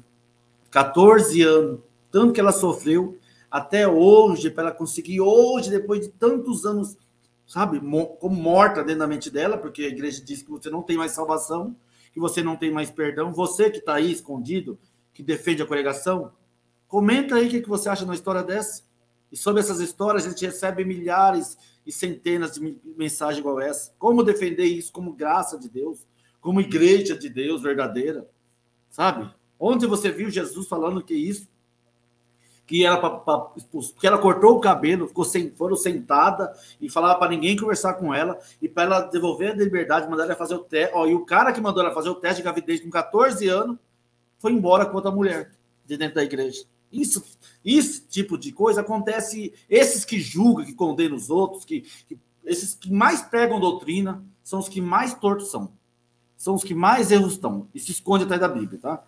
14 anos. Tanto que ela sofreu até hoje, para ela conseguir hoje, depois de tantos anos, sabe, como morta dentro da mente dela, porque a igreja diz que você não tem mais salvação, que você não tem mais perdão. Você que está aí escondido, que defende a congregação, comenta aí o que você acha de uma história dessa. E sobre essas histórias, a gente recebe milhares e centenas de mensagens igual essa. Como defender isso como graça de Deus, como igreja de Deus verdadeira, sabe? Onde você viu Jesus falando que isso? Que ela cortou o cabelo, foram sentada e falava para ninguém conversar com ela, e para ela devolver a liberdade, mandar ela fazer o teste. E o cara que mandou ela fazer o teste de gravidez com 14 anos foi embora com outra mulher de dentro da igreja. Esse tipo de coisa acontece. Esses que julgam, que condenam os outros, esses que mais pregam doutrina, são os que mais tortos são. São os que mais erros estão. E se esconde atrás da Bíblia, tá?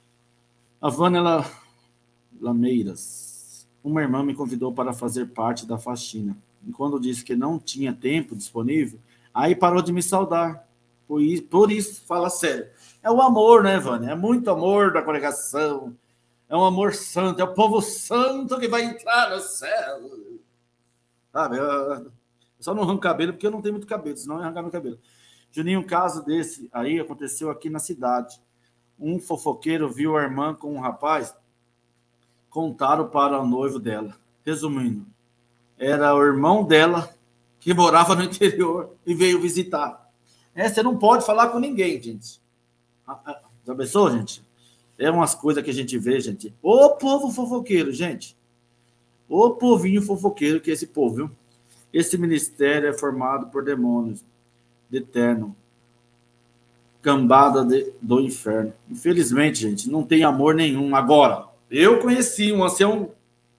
A Vânia Lameiras. Uma irmã me convidou para fazer parte da faxina. E quando disse que não tinha tempo disponível, aí parou de me saudar. Por isso, fala sério. É o amor, né, Vânia? É muito amor da congregação. É um amor santo, é o povo santo que vai entrar no céu. Sabe? Eu só não arranco cabelo porque eu não tenho muito cabelo, senão eu ia arrancar meu cabelo. Juninho, um caso desse aí aconteceu aqui na cidade. Um fofoqueiro viu a irmã com um rapaz, contaram para o noivo dela. Resumindo, era o irmão dela que morava no interior e veio visitar. Você não pode falar com ninguém, gente. Já pensou, gente? É umas coisas que a gente vê, gente. Ô povo fofoqueiro, gente. Ô povinho fofoqueiro que é esse povo, viu? Esse ministério é formado por demônios de eterno. Cambada do inferno. Infelizmente, gente, não tem amor nenhum. Agora, eu conheci um ancião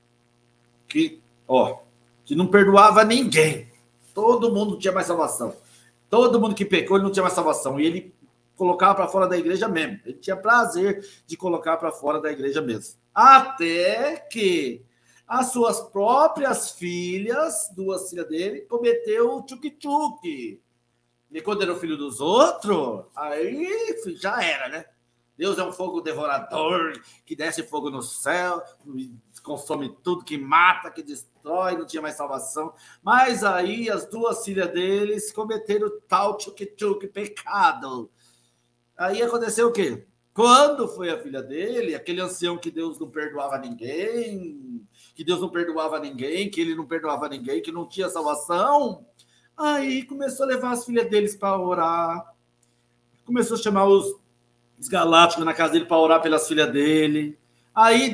que não perdoava ninguém. Todo mundo tinha mais salvação. Todo mundo que pecou, ele não tinha mais salvação. E ele colocava para fora da igreja mesmo. Ele tinha prazer de colocar para fora da igreja mesmo. Até que as suas próprias filhas, duas filhas dele, cometeu o tchuk-tchuk. E quando era o filho dos outros, aí já era, né? Deus é um fogo devorador, que desce fogo no céu, consome tudo, que mata, que destrói, não tinha mais salvação. Mas aí as duas filhas deles cometeram tal tchuk-tchuk, pecado. Aí aconteceu o quê? Quando foi a filha dele, aquele ancião que Deus não perdoava ninguém, que Deus não perdoava ninguém, que ele não perdoava ninguém, que não tinha salvação, aí começou a levar as filhas deles para orar, começou a chamar os galácticos na casa dele para orar pelas filhas dele. Aí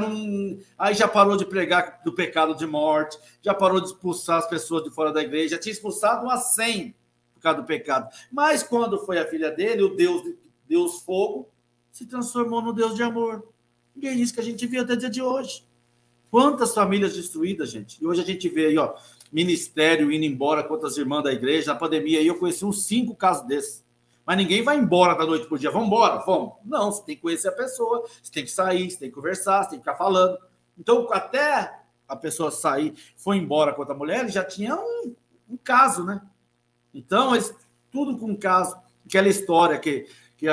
já parou de pregar do pecado de morte, já parou de expulsar as pessoas de fora da igreja, já tinha expulsado umas 100 por causa do pecado. Mas quando foi a filha dele, o Deus fogo se transformou no Deus de amor. E é isso que a gente vê até o dia de hoje. Quantas famílias destruídas, gente. E hoje a gente vê aí, ministério indo embora, quantas irmãs da igreja, na pandemia aí eu conheci uns 5 casos desses. Mas ninguém vai embora da noite pro dia. Vamos embora? Vamos. Não, você tem que conhecer a pessoa, você tem que sair, você tem que conversar, você tem que ficar falando. Então, até a pessoa sair, foi embora com outra mulher, já tinha um caso, né? Então, tudo com caso. Aquela história que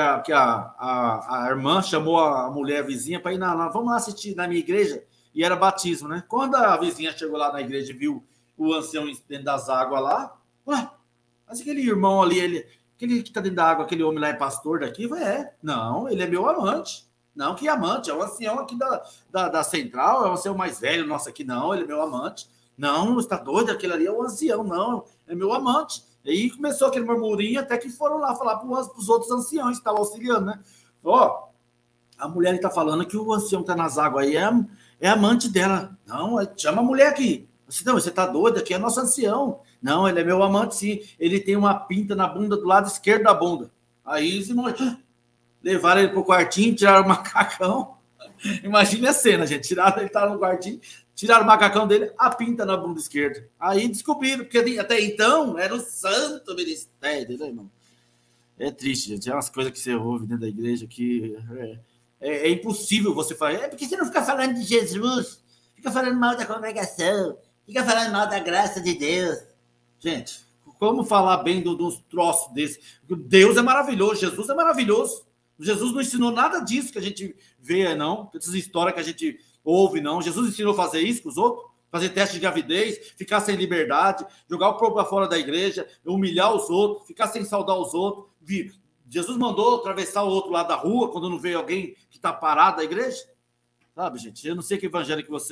a irmã chamou a mulher vizinha para ir vamos lá assistir na minha igreja, e era batismo, né? Quando a vizinha chegou lá na igreja e viu o ancião dentro das águas lá, mas aquele irmão ali, aquele que está dentro da água, aquele homem lá é pastor daqui? Não, ele é meu amante. Não, que amante? É o ancião aqui da central, é o ancião mais velho nosso aqui. Não, ele é meu amante. Não, está doido? Aquele ali é o ancião. Não, é meu amante. E aí começou aquele murmurinho, até que foram lá falar para os outros anciões que estavam auxiliando, né? A mulher está falando que o ancião que está nas águas aí é amante dela. Não, chama a mulher aqui. Você está doido? Aqui é nosso ancião. Não, ele é meu amante, sim. Ele tem uma pinta na bunda do lado esquerdo da bunda. Aí os irmãos levaram ele para o quartinho, tiraram o macacão. Imagine a cena, gente. Ele estava no quartinho, tiraram o macacão dele, a pinta na bunda esquerda. Aí descobriram, porque até então era o santo ministério, né, irmão? É triste, gente. É umas coisas que você ouve dentro da igreja que é impossível você falar. Porque você não fica falando de Jesus, fica falando mal da congregação, fica falando mal da graça de Deus. Gente, como falar bem dos troços desse? Deus é maravilhoso, Jesus é maravilhoso. Jesus não ensinou nada disso que a gente vê, não. Essas histórias que a gente ouve, não. Jesus ensinou a fazer isso com os outros? Fazer teste de gravidez, ficar sem liberdade, jogar o povo para fora da igreja, humilhar os outros, ficar sem saudar os outros. Jesus mandou atravessar o outro lado da rua quando não veio alguém que está parado da igreja? Sabe, gente? Eu não sei que evangelho que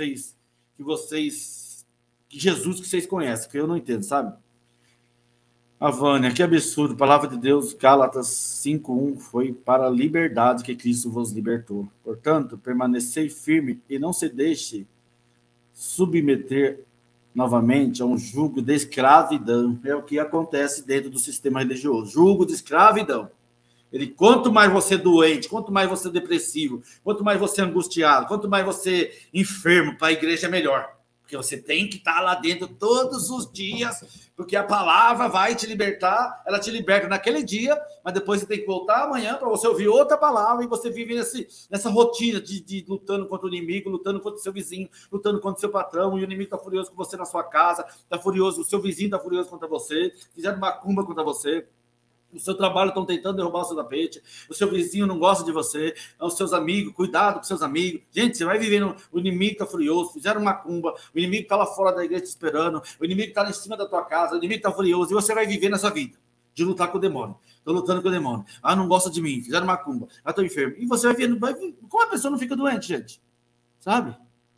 Jesus que vocês conhecem, que eu não entendo, sabe? A Vânia, que absurdo. Palavra de Deus, Gálatas 5:1, foi para a liberdade que Cristo vos libertou. Portanto, permanecei firme e não se deixe submeter novamente a um jugo de escravidão. É o que acontece dentro do sistema religioso. Jugo de escravidão. Quanto mais você é doente, quanto mais você é depressivo, quanto mais você é angustiado, quanto mais você é enfermo, para a igreja é melhor. Porque você tem que estar lá dentro todos os dias, porque a palavra vai te libertar, ela te liberta naquele dia, mas depois você tem que voltar amanhã para você ouvir outra palavra, e você vive nessa rotina de lutando contra o inimigo, lutando contra o seu vizinho, lutando contra o seu patrão, e o inimigo está furioso com você na sua casa, está furioso, o seu vizinho está furioso contra você, fizeram macumba contra você. O seu trabalho estão tentando derrubar o seu tapete, o seu vizinho não gosta de você, os seus amigos, cuidado com seus amigos. Gente, você vai vivendo, o inimigo está furioso, fizeram macumba, o inimigo está lá fora da igreja te esperando, o inimigo está lá em cima da tua casa, o inimigo está furioso, e você vai viver nessa vida de lutar com o demônio. Estou lutando com o demônio. Ah, não gosta de mim, fizeram macumba, ah, estou enfermo. E você vai vendo, como a pessoa não fica doente, gente? Sabe?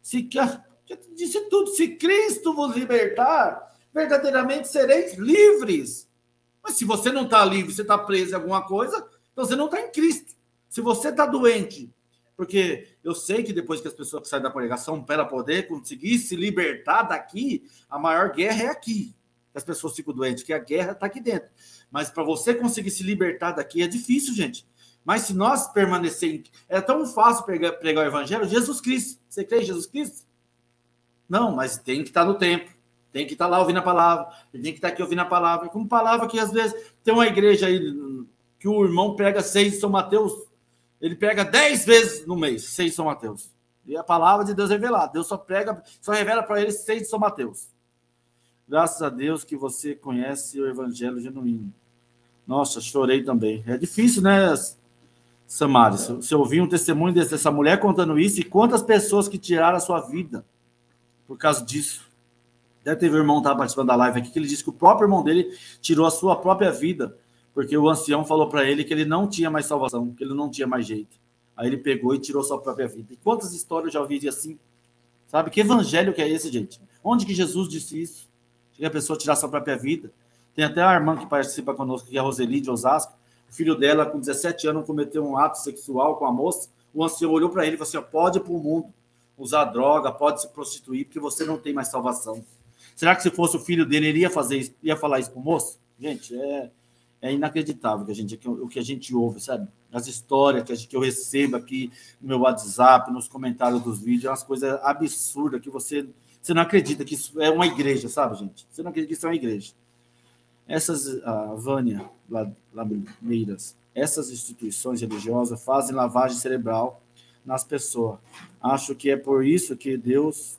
Disse tudo, se Cristo vos libertar, verdadeiramente sereis livres. Mas se você não está livre, você está preso em alguma coisa, então você não está em Cristo. Se você está doente, porque eu sei que depois que as pessoas saem da congregação para poder conseguir se libertar daqui, a maior guerra é aqui. As pessoas ficam doentes, que a guerra está aqui dentro. Mas para você conseguir se libertar daqui é difícil, gente. Mas se nós permanecermos... É tão fácil pregar o evangelho. Jesus Cristo. Você crê em Jesus Cristo? Não, mas tem que estar no templo. Tem que estar lá ouvindo a palavra, tem que estar aqui ouvindo a palavra. Como palavra que às vezes tem uma igreja aí que o irmão prega 6 de São Mateus, ele prega 10 vezes no mês, 6 de São Mateus. E a palavra de Deus é revelada. Deus só revela para ele 6 de São Mateus. Graças a Deus que você conhece o evangelho genuíno. Nossa, chorei também. É difícil, né, Samara? Você ouviu um testemunho dessa mulher contando isso e quantas pessoas que tiraram a sua vida por causa disso. Até teve um irmão que estava participando da live aqui, que ele disse que o próprio irmão dele tirou a sua própria vida, porque o ancião falou para ele que ele não tinha mais salvação, que ele não tinha mais jeito. Aí ele pegou e tirou a sua própria vida. E quantas histórias eu já ouvi assim? Sabe? Que evangelho que é esse, gente? Onde que Jesus disse isso? Que a pessoa tirar a sua própria vida. Tem até a irmã que participa conosco, que é a Roseli de Osasco. O filho dela, com 17 anos, cometeu um ato sexual com a moça. O ancião olhou para ele e falou assim, pode ir para o mundo usar droga, pode se prostituir, porque você não tem mais salvação. Será que se fosse o filho dele, ele ia falar isso para o moço? Gente, é inacreditável o que a gente ouve, sabe? As histórias que eu recebo aqui no meu WhatsApp, nos comentários dos vídeos, é umas coisas absurdas que você não acredita que isso é uma igreja, sabe, gente? Você não acredita que isso é uma igreja. Vânia Lameiras, essas instituições religiosas fazem lavagem cerebral nas pessoas. Acho que é por isso que Deus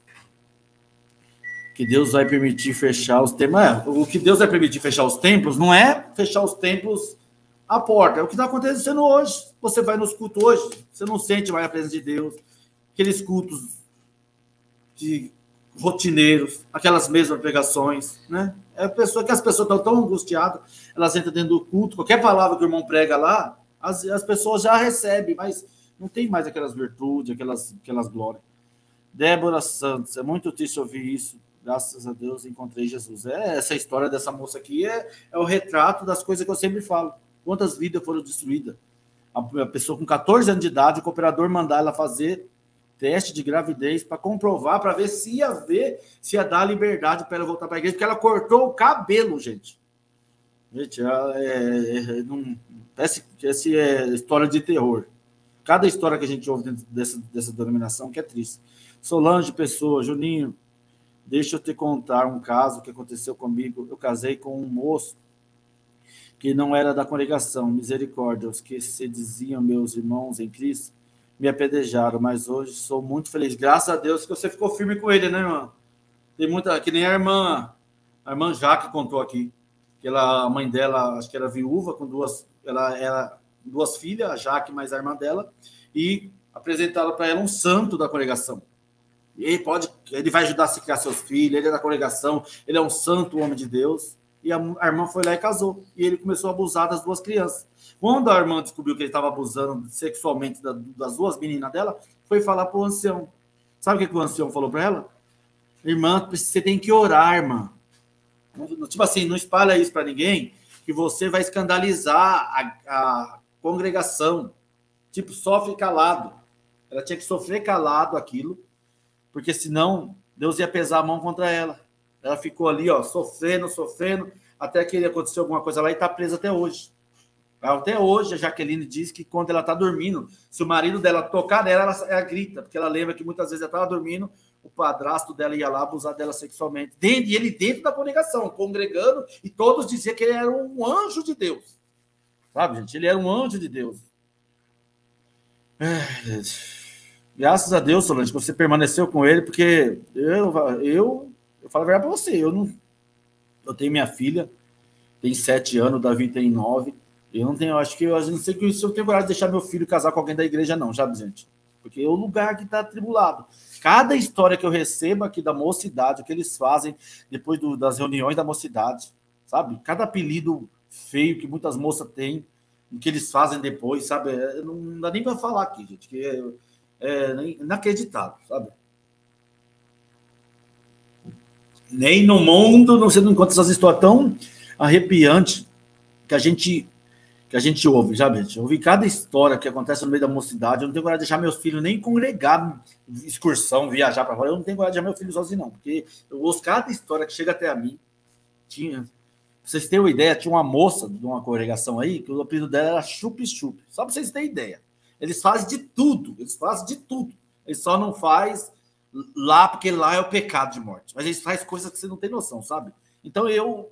vai permitir fechar os templos. O que Deus vai permitir fechar os templos não é fechar os templos à porta. É o que está acontecendo hoje. Você vai nos cultos hoje, você não sente mais a presença de Deus. Aqueles cultos de rotineiros, aquelas mesmas pregações, né? As pessoas estão tão angustiadas, elas entram dentro do culto, qualquer palavra que o irmão prega lá, as pessoas já recebem, mas não tem mais aquelas virtudes, aquelas glórias. Débora Santos, é muito triste ouvir isso. Graças a Deus encontrei Jesus. Essa história dessa moça aqui é o retrato das coisas que eu sempre falo. Quantas vidas foram destruídas? A pessoa com 14 anos de idade, o cooperador mandar ela fazer teste de gravidez para comprovar, para ver se ia dar liberdade para ela voltar para a igreja, porque ela cortou o cabelo, gente. Gente, essa é história de terror. Cada história que a gente ouve dentro dessa denominação que é triste. Solange Pessoa, Juninho, deixa eu te contar um caso que aconteceu comigo. Eu casei com um moço que não era da congregação. Misericórdia, os que se diziam meus irmãos em Cristo me apedrejaram, mas hoje sou muito feliz. Graças a Deus que você ficou firme com ele, né, irmã? Tem muita, que nem a irmã Jaque contou aqui, que a mãe dela, acho que era viúva, ela era duas filhas, a Jaque mais a irmã dela, e apresentaram para ela um santo da congregação. E ele vai ajudar a se criar seus filhos, ele é da congregação, ele é um santo homem de Deus. E a irmã foi lá e casou. E ele começou a abusar das duas crianças. Quando a irmã descobriu que ele estava abusando sexualmente das duas meninas dela, foi falar para o ancião. Sabe o que o ancião falou para ela? Irmã, você tem que orar, irmã. Tipo assim, não espalha isso para ninguém, que você vai escandalizar a congregação. Tipo, sofre calado. Ela tinha que sofrer calado aquilo, porque senão Deus ia pesar a mão contra ela. Ela ficou ali, sofrendo, até que aconteceu alguma coisa lá e está presa até hoje. Até hoje, a Jaqueline diz que quando ela está dormindo, se o marido dela tocar nela, ela grita, porque ela lembra que muitas vezes ela estava dormindo, o padrasto dela ia lá abusar dela sexualmente. E ele dentro da congregação, congregando, e todos diziam que ele era um anjo de Deus. Sabe, gente? Ele era um anjo de Deus. Graças a Deus, Solange, que você permaneceu com ele, porque eu falo a verdade para você, eu tenho minha filha, tem 7 anos, o Davi tem 9, Eu não tenho, acho que eu não sei se eu tenho coragem de deixar meu filho casar com alguém da igreja, não, sabe, gente? Porque é o lugar que está atribulado. Cada história que eu recebo aqui da mocidade, o que eles fazem depois das reuniões da mocidade, sabe? Cada apelido feio que muitas moças têm, o que eles fazem depois, sabe? Não dá nem para falar aqui, gente, que é inacreditável, sabe? Nem no mundo você não encontra essas histórias tão arrepiantes que a gente ouve, sabe, gente? Eu ouvi cada história que acontece no meio da mocidade. Eu não tenho coragem de deixar meus filhos nem congregar, excursão, viajar para fora. Eu não tenho coragem de deixar meu filho sozinho, não, porque eu ouço cada história que chega até a mim. Pra vocês terem uma ideia, tinha uma moça de uma congregação aí, que o apelido dela era Chup-Chup. Só para vocês terem ideia. Eles fazem de tudo, Eles só não fazem lá, porque lá é o pecado de morte. Mas eles fazem coisas que você não tem noção, sabe? Então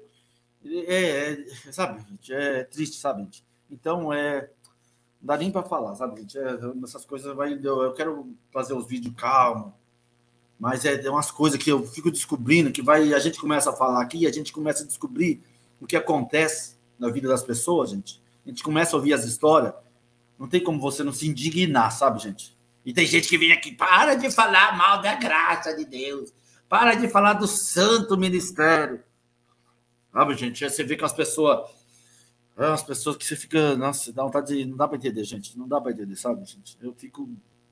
sabe, gente, é triste, sabe, gente? Então, não dá nem para falar, sabe, gente? Essas coisas eu quero fazer os vídeos calmos, mas umas coisas que eu fico descobrindo, a gente começa a falar aqui, a gente começa a descobrir o que acontece na vida das pessoas, gente. A gente começa a ouvir as histórias, não tem como você não se indignar, sabe, gente? E tem gente que vem aqui, para de falar mal da graça de Deus, para de falar do santo ministério. Sabe, gente? Você vê que as pessoas que você fica, nossa, dá vontade de, não dá para entender, gente. Não dá para entender, sabe, gente? Eu fico.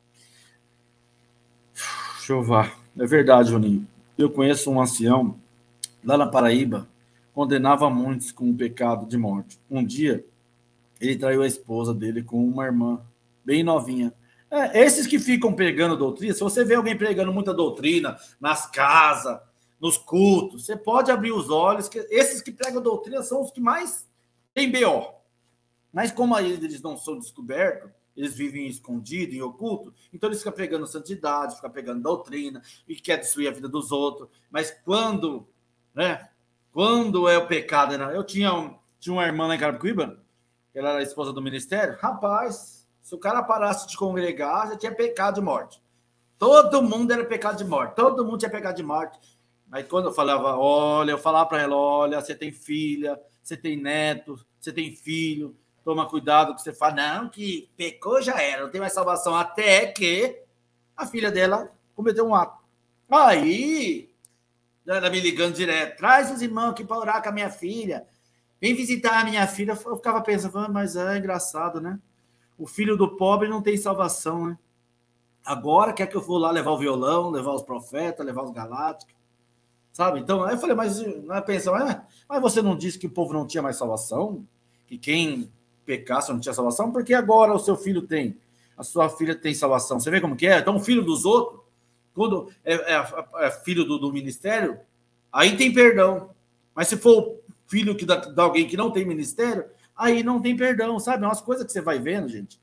Deixa eu ver. É verdade, Juninho. Eu conheço um ancião lá na Paraíba, condenava muitos com o pecado de morte. Um dia, ele traiu a esposa dele com uma irmã bem novinha. Esses que ficam pregando doutrina, se você vê alguém pregando muita doutrina nas casas, nos cultos, você pode abrir os olhos, que esses que pregam doutrina são os que mais têm BO. Mas como eles não são descobertos, eles vivem escondidos, em oculto, então eles ficam pregando santidade, ficam pregando doutrina, e quer destruir a vida dos outros. Mas quando é o pecado, eu tinha uma irmã lá em Carapicuíba, ela era a esposa do ministério, rapaz, se o cara parasse de congregar, já tinha pecado de morte. Todo mundo era pecado de morte, todo mundo tinha pecado de morte. Mas quando eu falava para ela, olha, você tem filha, você tem neto, você tem filho, toma cuidado que você fala, não, que pecou já era, não tem mais salvação, até que a filha dela cometeu um ato. Aí, ela me ligando direto, traz os irmãos aqui para orar com a minha filha, vem visitar a minha filha. Eu ficava pensando, mas é engraçado, né? O filho do pobre não tem salvação, né? Agora quer que eu vou lá levar o violão, levar os profetas, levar os galácticos, sabe? Então, aí eu falei, mas você não disse que o povo não tinha mais salvação? Que quem pecasse não tinha salvação? Porque agora o seu filho tem, a sua filha tem salvação. Você vê como que é? Então, o filho dos outros, quando é filho do ministério, aí tem perdão. Mas se for filho de alguém que não tem ministério, aí não tem perdão, sabe? É umas coisas que você vai vendo, gente.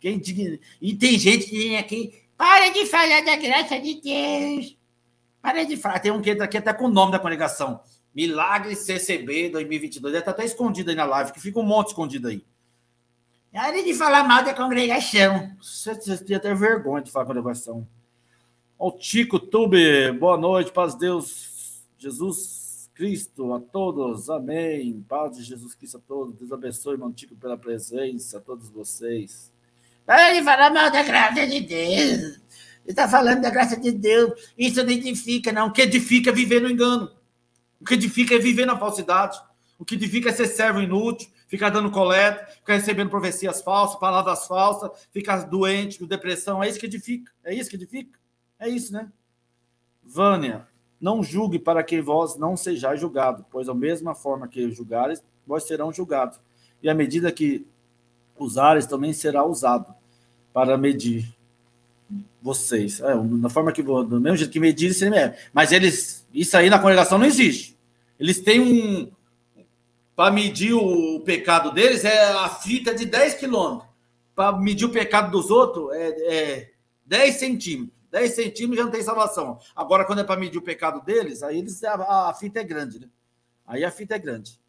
E tem gente que vem aqui, para de falar da graça de Deus. Para de falar. Tem um que entra aqui até com o nome da congregação. Milagre CCB 2022. Deve estar até escondido aí na live, que fica um monte escondido aí. Para de falar mal da congregação. Você tem até vergonha de falar congregação. O Tico Tube, boa noite, paz de Deus, Jesus Cristo a todos, amém. Paz de Jesus Cristo a todos, Deus abençoe, irmão Tico, pela presença, a todos vocês. Para de falar mal da graça de Deus. Ele está falando da graça de Deus. Isso não edifica, não. O que edifica é viver no engano. O que edifica é viver na falsidade. O que edifica é ser servo inútil, ficar dando coleta, ficar recebendo profecias falsas, palavras falsas, ficar doente, com depressão. É isso que edifica. É isso que edifica. É isso, né? Vânia, não julgue para que vós não sejais julgados, pois da mesma forma que julgares, vós serão julgados. E à medida que usares, também será usado para medir vocês. Da forma que, do mesmo jeito que medir, mas isso aí na congregação não existe. Eles têm para medir o pecado deles, a fita de 10 quilômetros. Para medir o pecado dos outros, 10 centímetros. 10 centímetros já não tem salvação. Agora, quando é para medir o pecado deles, aí a fita é grande, né? Aí a fita é grande.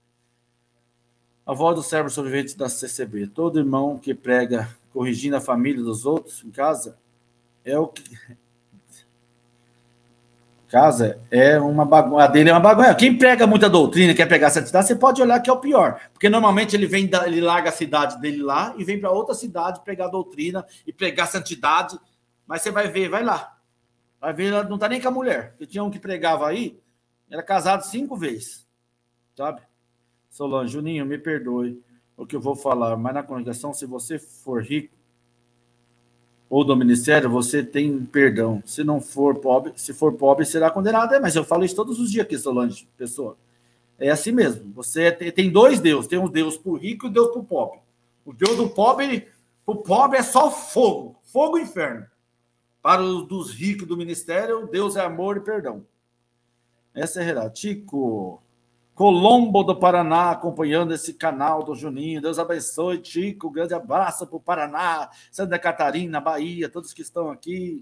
A voz do servo sobrevivente da CCB. Todo irmão que prega corrigindo a família dos outros em casa é o que Casa é uma bagunça. A dele é uma bagunça. Quem prega muita doutrina, quer pegar santidade, você pode olhar que é o pior. Porque normalmente ele larga a cidade dele lá e vem para outra cidade pregar doutrina e pregar santidade. Mas você vai ver, vai lá. Vai ver, não tá nem com a mulher. Porque tinha um que pregava aí, era casado 5 vezes. Sabe? Solange, Juninho, me perdoe o que eu vou falar, mas na congregação, se você for rico ou do ministério, você tem perdão. Se não for pobre, se for pobre, será condenado. Mas eu falo isso todos os dias aqui, Solange, pessoa. É assim mesmo. Você tem 2 deuses. Tem um Deus para o rico e um Deus para o pobre. O Deus do pobre, o pobre é só fogo. Fogo e inferno. Para os dos ricos do ministério, Deus é amor e perdão. Essa é a realidade. Tico, Colombo do Paraná, acompanhando esse canal do Juninho. Deus abençoe, Tico. Um grande abraço para o Paraná, Santa Catarina, Bahia, todos que estão aqui.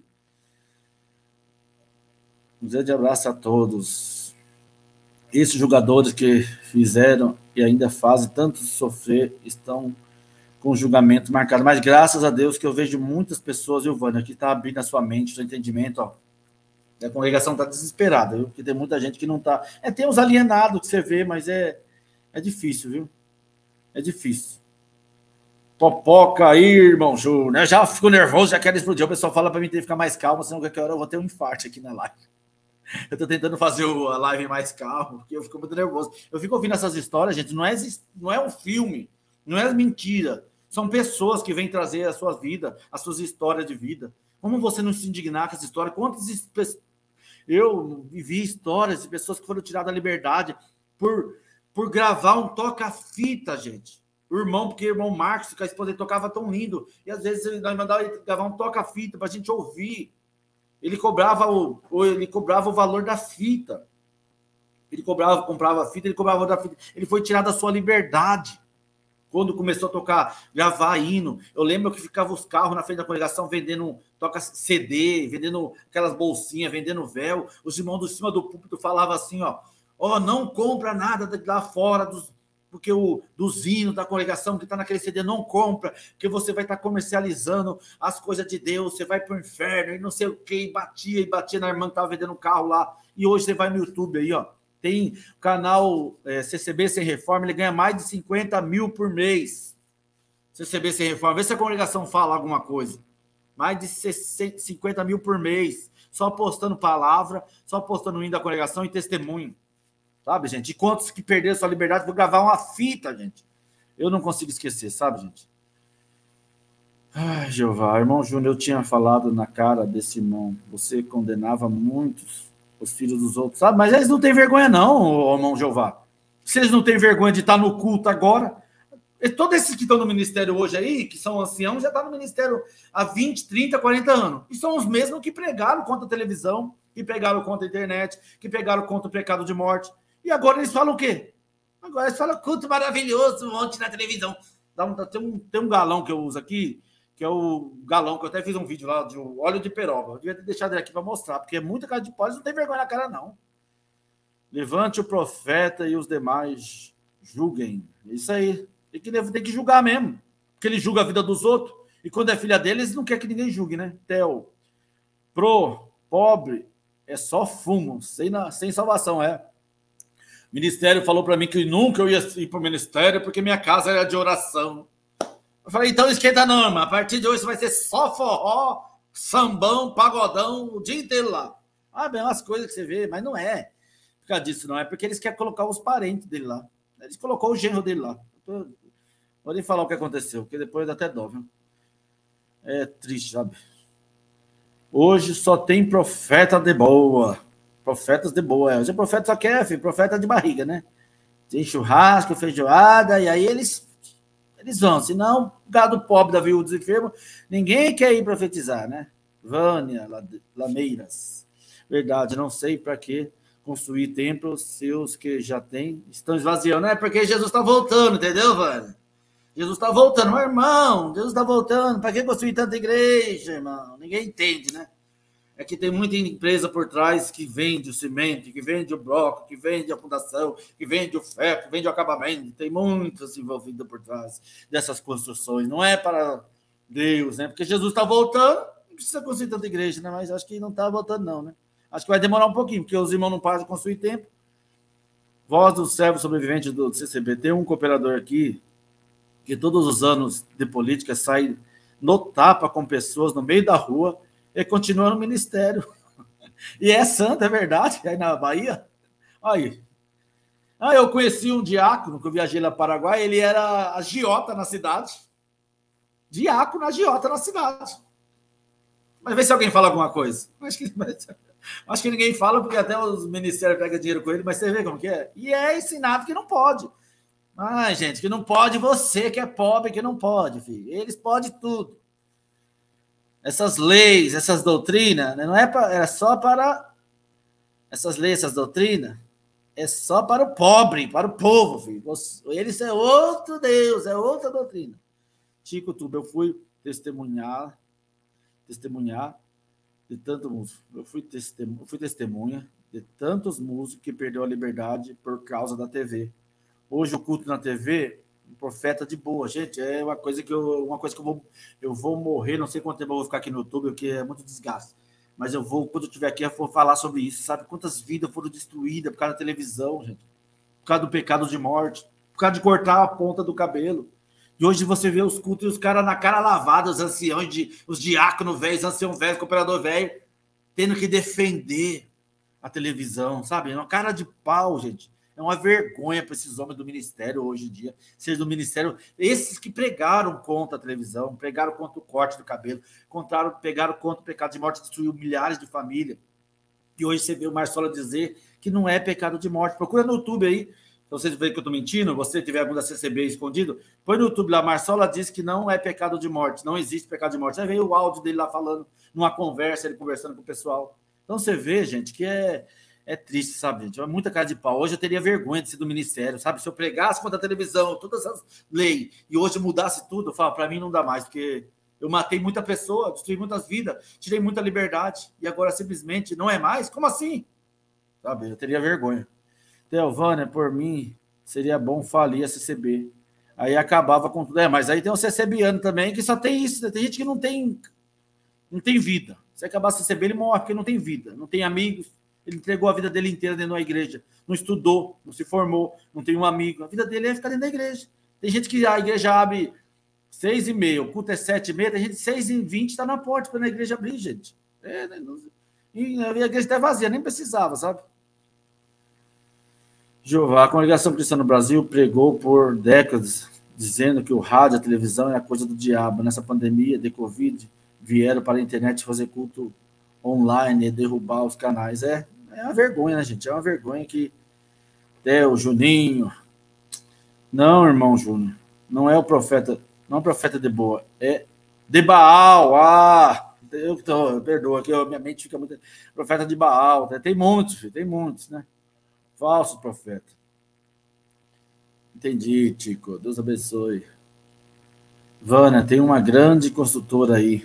Um grande abraço a todos. Esses jogadores que fizeram e ainda fazem tanto sofrer estão com julgamento marcado. Mas graças a Deus que eu vejo muitas pessoas, Giovana, que está abrindo a sua mente, seu entendimento, ó. A congregação está desesperada, viu? Porque tem muita gente que não está. Tem os alienados que você vê, mas é difícil, viu? É difícil. Popoca aí, irmão Júnior. Eu já fico nervoso, já quero explodir. O pessoal fala para mim ter que ficar mais calmo, senão qualquer hora eu vou ter um infarto aqui na live. Eu estou tentando fazer a live mais calmo, porque eu fico muito nervoso. Eu fico ouvindo essas histórias, gente. Não é um filme, não é mentira. São pessoas que vêm trazer a sua vida, as suas histórias de vida. Como você não se indignar com essa história? Eu vivi histórias de pessoas que foram tiradas da liberdade por gravar um toca-fita, gente. Porque o irmão Marcos, que a esposa dele tocava tão lindo, e às vezes ele mandava ele gravar um toca-fita para a gente ouvir. Ele cobrava o valor da fita. Comprava a fita, ele cobrava o valor da fita. Ele foi tirado da sua liberdade. Quando começou a tocar, gravar hino, eu lembro que ficava os carros na frente da congregação vendendo toca CD, vendendo aquelas bolsinhas, vendendo véu. Os irmãos de cima do púlpito falavam assim, ó, não compra nada lá fora dos hinos da congregação que está naquele CD, não compra, porque você vai estar comercializando as coisas de Deus, você vai para o inferno, e não sei o que, e batia na irmã que estava vendendo um carro lá, e hoje você vai no YouTube aí, ó. Tem o canal CCB Sem Reforma, ele ganha mais de 50 mil por mês. CCB Sem Reforma. Vê se a congregação fala alguma coisa. Mais de 50 mil por mês. Só postando palavra, só postando o hino da congregação e testemunho. Sabe, gente? E quantos que perderam sua liberdade por gravar uma fita, gente? Eu não consigo esquecer, sabe, gente? Ai, Jeová. Irmão Júnior, eu tinha falado na cara desse irmão. Você condenava muitos os filhos dos outros, sabe? Mas eles não têm vergonha, não, irmão Jeová. Se eles não têm vergonha de estar no culto agora, todos esses que estão no ministério hoje aí, que são anciãos, já estão no ministério há 20, 30, 40 anos. E são os mesmos que pregaram contra a televisão, que pregaram contra a internet, que pregaram contra o pecado de morte. E agora eles falam o quê? Agora eles falam culto maravilhoso, um monte na televisão. Tem um galão que eu uso aqui, que é o galão, que eu até fiz um vídeo lá de óleo de peroba. Eu devia ter deixado ele aqui para mostrar, porque é muita cara de pó, eles não tem vergonha na cara, não. Levante o profeta e os demais julguem. Isso aí. Tem que julgar mesmo. Porque ele julga a vida dos outros. E quando é filha deles, não quer que ninguém julgue, né? Theo. Pobre é só fumo, sem salvação, é. O ministério falou para mim que nunca eu ia ir para o ministério porque minha casa era de oração. Eu falei, então esquenta não, irmão. A partir de hoje vai ser só forró, sambão, pagodão, o dia inteiro lá. Bem, umas coisas que você vê, mas não é por causa disso, não. É porque eles querem colocar os parentes dele lá. Eles colocou o genro dele lá. Vou nem falar o que aconteceu, porque depois dá até dó, viu? É triste, sabe? Hoje só tem profeta de boa. Profetas de boa. Hoje o profeta só quer, filho, profeta de barriga, né? Tem churrasco, feijoada, e aí eles vão, senão, gado pobre da viúva dos enfermos, ninguém quer ir profetizar, né? Vânia, Lameiras. Verdade, não sei para que construir templos, seus que já tem, estão esvaziando. É porque Jesus está voltando, entendeu, Vânia? Jesus está voltando, meu irmão, Jesus está voltando, para que construir tanta igreja, irmão? Ninguém entende, né? É que tem muita empresa por trás que vende o cimento, que vende o bloco, que vende a fundação, que vende o ferro, que vende o acabamento. Tem muitos envolvidos por trás dessas construções. Não é para Deus, né? Porque Jesus está voltando, não precisa construir tanta igreja, né? Mas acho que não está voltando, não, né? Acho que vai demorar um pouquinho, porque os irmãos não param de construir tempo. Voz do servo sobrevivente do CCB. Tem um cooperador aqui que todos os anos de política sai no tapa com pessoas no meio da rua e continua no ministério. E é santo, é verdade, aí na Bahia. Aí. Eu conheci um diácono que eu viajei lá no Paraguai, ele era agiota na cidade. Diácono agiota na cidade. Mas vê se alguém fala alguma coisa. Acho que ninguém fala, porque até os ministérios pegam dinheiro com ele, mas você vê como que é. E é ensinado que não pode. Ai, gente, que não pode você que é pobre, que não pode, filho. Eles podem tudo. Essas leis, essas doutrinas, né, não é só para essas leis, essas doutrinas, é só para o pobre, para o povo, filho. Eles é outro Deus, é outra doutrina. Chico Tuba, eu fui testemunhar de tantos músicos. Eu fui testemunha de tantos músicos que perdeu a liberdade por causa da TV. Hoje o culto na TV, um profeta de boa. Gente, é uma coisa que eu vou morrer, não sei quanto tempo eu vou ficar aqui no YouTube, porque é muito desgaste. Mas quando eu estiver aqui, eu vou falar sobre isso. Sabe quantas vidas foram destruídas por causa da televisão, gente? Por causa do pecado de morte, por causa de cortar a ponta do cabelo. E hoje você vê os cultos e os caras na cara lavada, os anciãos, os diáconos velhos, ancião velho, cooperador velho, tendo que defender a televisão, sabe? É uma cara de pau, gente. É uma vergonha para esses homens do ministério hoje em dia, seja do ministério, esses que pregaram contra a televisão, pregaram contra o corte do cabelo, pegaram contra o pecado de morte, destruiu milhares de famílias. E hoje você vê o Marsola dizer que não é pecado de morte. Procura no YouTube aí. Então, vocês veem que eu estou mentindo, você tiver algum da CCB escondido, põe no YouTube lá, Marsola diz que não é pecado de morte, não existe pecado de morte. Aí vem o áudio dele lá falando, numa conversa, ele conversando com o pessoal. Então, você vê, gente, que é triste, sabe, gente? É muita cara de pau. Hoje eu teria vergonha de ser do ministério, sabe? Se eu pregasse contra a televisão, todas essas leis, e hoje mudasse tudo, eu falo, para mim não dá mais, porque eu matei muita pessoa, destruí muitas vidas, tirei muita liberdade, e agora simplesmente não é mais? Como assim? Sabe? Eu teria vergonha. Teovânia, por mim, seria bom falir a CCB. Aí acabava com tudo. Mas aí tem o CCBiano também, que só tem isso. Né? Tem gente que não tem vida. Se acabar a CCB, ele morre, porque não tem vida. Não tem amigos. Ele entregou a vida dele inteira dentro da igreja. Não estudou, não se formou, não tem um amigo. A vida dele é ficar dentro da igreja. Tem gente que a igreja abre 6h30, o culto é 7h30, tem gente 6h20 está na porta para a igreja abrir, gente. E a igreja está vazia, nem precisava, sabe? Jeová, a Congregação Cristã no Brasil pregou por décadas, dizendo que o rádio, a televisão é a coisa do diabo. Nessa pandemia de Covid, vieram para a internet fazer culto online e derrubar os canais. É uma vergonha, né, gente? É uma vergonha que até o Juninho... Não, irmão Júnior, não é o profeta, não é o profeta de boa, é de Baal. Perdoa, que minha mente fica muito... Profeta de Baal, tem muitos, filho, tem muitos, né? Falso profeta. Entendi, Tico. Deus abençoe. Vânia, tem uma grande construtora aí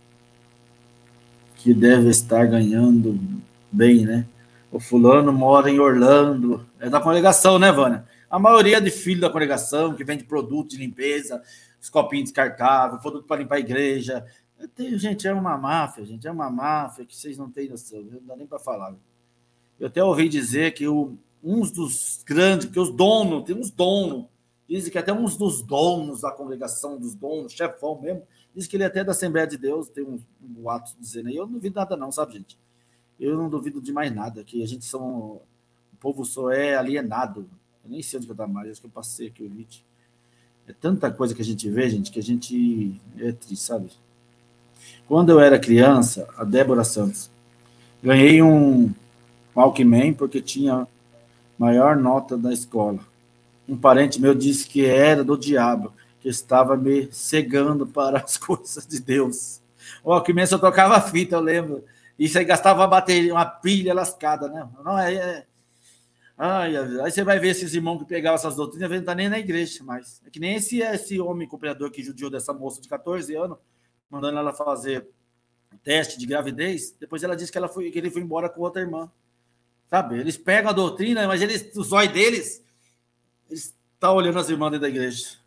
que deve estar ganhando bem, né? O fulano mora em Orlando. É da congregação, né, Vânia? A maioria de filhos da congregação, que vende produto de limpeza, os copinhos descartáveis, produto para limpar a igreja. Gente, é uma máfia, gente. É uma máfia que vocês não têm noção. Não dá nem para falar. Eu até ouvi dizer que uns dos grandes, que os donos, tem uns donos, dizem que até uns dos donos da congregação, dos donos, chefão mesmo, diz que ele é até da Assembleia de Deus, tem um boato dizendo aí. Eu não duvido nada não, sabe, gente? Eu não duvido de mais nada, que o povo só é alienado. Eu nem sei onde eu estou mais, acho que eu passei aqui o vídeo. É tanta coisa que a gente vê, gente, que a gente é triste, sabe? Quando eu era criança, a Débora Santos, ganhei um Walkman porque tinha maior nota da escola. Um parente meu disse que era do diabo, que estava me cegando para as coisas de Deus. O Walkman só tocava fita, eu lembro. Isso aí gastava uma bateria, uma pilha lascada, né? Não, Ai, aí você vai ver esses irmãos que pegavam essas doutrinas, não tá nem na igreja mais. É que nem esse homem cooperador que judiou dessa moça de 14 anos, mandando ela fazer teste de gravidez, depois ela disse que ele foi embora com outra irmã. Sabe? Eles pegam a doutrina, mas os olhos deles, eles estão olhando as irmãs dentro da igreja.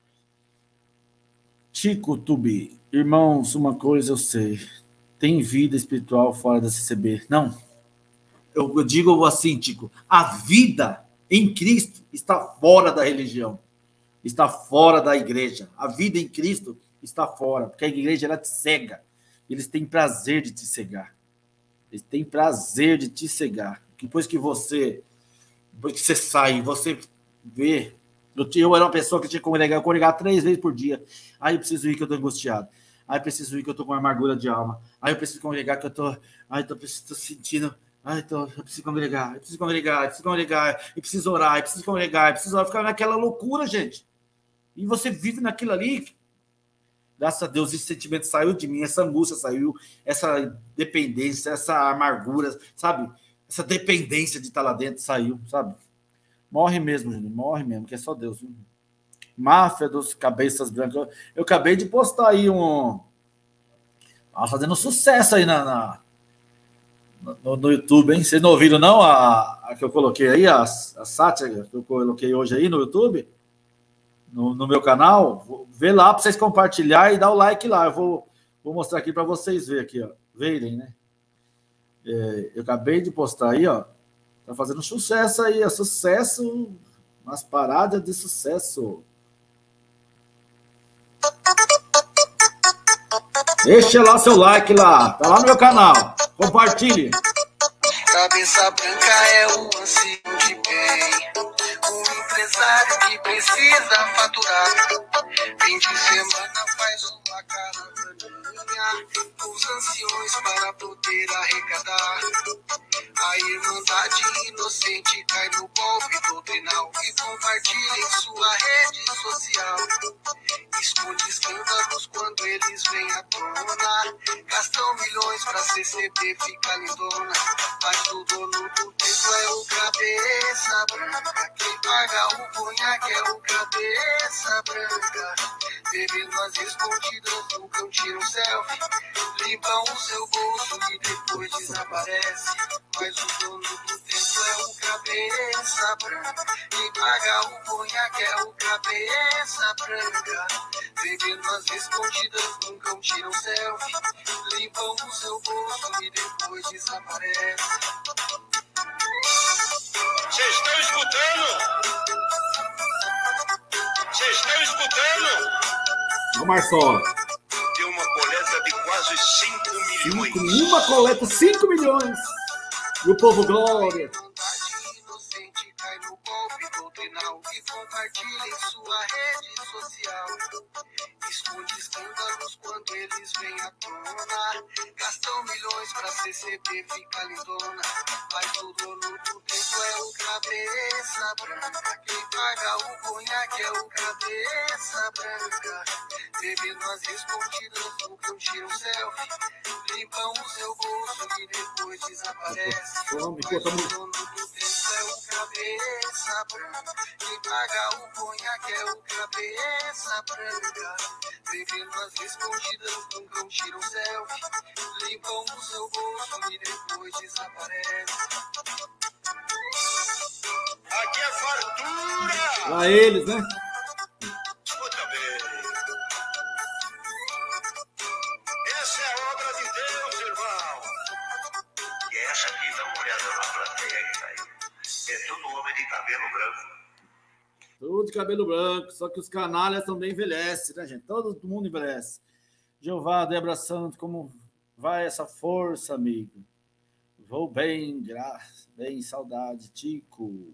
Chico Tubi, irmãos, uma coisa eu sei, tem vida espiritual fora da CCB. Não, eu digo assim, Tico, a vida em Cristo está fora da religião, está fora da igreja. A vida em Cristo está fora, porque a igreja ela te cega. Eles têm prazer de te cegar. Eles têm prazer de te cegar. Depois que você sai, você vê. Eu era uma pessoa que tinha que congregar 3 vezes por dia. Aí eu preciso ir que eu estou angustiado. Aí eu preciso ir que eu estou com amargura de alma. Aí eu preciso congregar que eu estou... Aí eu estou sentindo... eu preciso congregar, eu preciso congregar, eu preciso congregar, eu preciso orar, eu preciso congregar, eu preciso orar. Ficar naquela loucura, gente. E você vive naquilo ali. Graças a Deus, esse sentimento saiu de mim, essa angústia saiu, essa dependência, essa amargura, sabe? Essa dependência de estar lá dentro saiu, sabe? Morre mesmo, gente, morre mesmo, que é só Deus. Viu? Máfia dos cabeças brancas. Eu acabei de postar aí fazendo sucesso aí no YouTube, hein? Vocês não ouviram, não? A que eu coloquei aí, a sátira que eu coloquei hoje aí no YouTube? No meu canal? Vê lá para vocês compartilhar e dar o like lá. Eu vou mostrar aqui para vocês verem aqui, ó. Verem, né? Eu acabei de postar aí, ó. Tá fazendo sucesso aí, é sucesso, umas paradas de sucesso. Deixa lá seu like lá, tá lá no meu canal. Compartilhe. Cabeça branca é o ancião de bem, um empresário que precisa faturar. Fim de semana faz uma caravaninha com os anciões para poder arrecadar. A irmandade inocente cai no golpe doutrinal e compartilha em sua rede social. Esconde escândalos quando eles vêm à tona. Gastam milhões pra CCB ficar lindona. Mas o dono do templo é o cabeça branca. Quem paga o conhaque é o cabeça branca. Bebendo as escondidas no cão, tira um selfie. Limpam o seu bolso e depois desaparece. Mas o dono do templo é o cabeça branca. Quem paga o conhaque é o cabeça branca. Bebendo as escondidas no cão, tira um selfie. Limpam o seu bolso e depois desaparece. Vocês estão escutando? Vocês estão escutando? Vamos, Marçola. Deu uma coleta de quase 5 milhões. Uma coleta, 5 milhões. E o povo glória. Inocente cai no golpe doutrinal e compartilha em sua rede social. Esconde escândalos quando eles vêm à tona. Gastam milhões pra CCB ficar lindona. Mas o dono do templo é o cabeça branca. Quem paga o conhaque é o cabeça branca. Bebendo as escondidas no cão, tira um selfie. Limpam o seu bolso e depois desaparece. Mas o dono do templo é o cabeça branca. Quem paga o conhaque é o cabeça branca. Bebendo as escondidas no cão, tira um selfie. Limpam o seu bolso e depois desaparece. Aqui é fartura! Lá eles, né? Escuta bem. Essa é a obra de Deus, irmão. E essa aqui, dá uma olhada na plateia que tá aí. É tudo homem de cabelo branco. Tudo de cabelo branco, só que os canalhas também envelhecem, né, gente? Todo mundo envelhece. Jeová, Débora Santos, como vai essa força, amigo? Vou bem, graças, bem, saudade, Tico.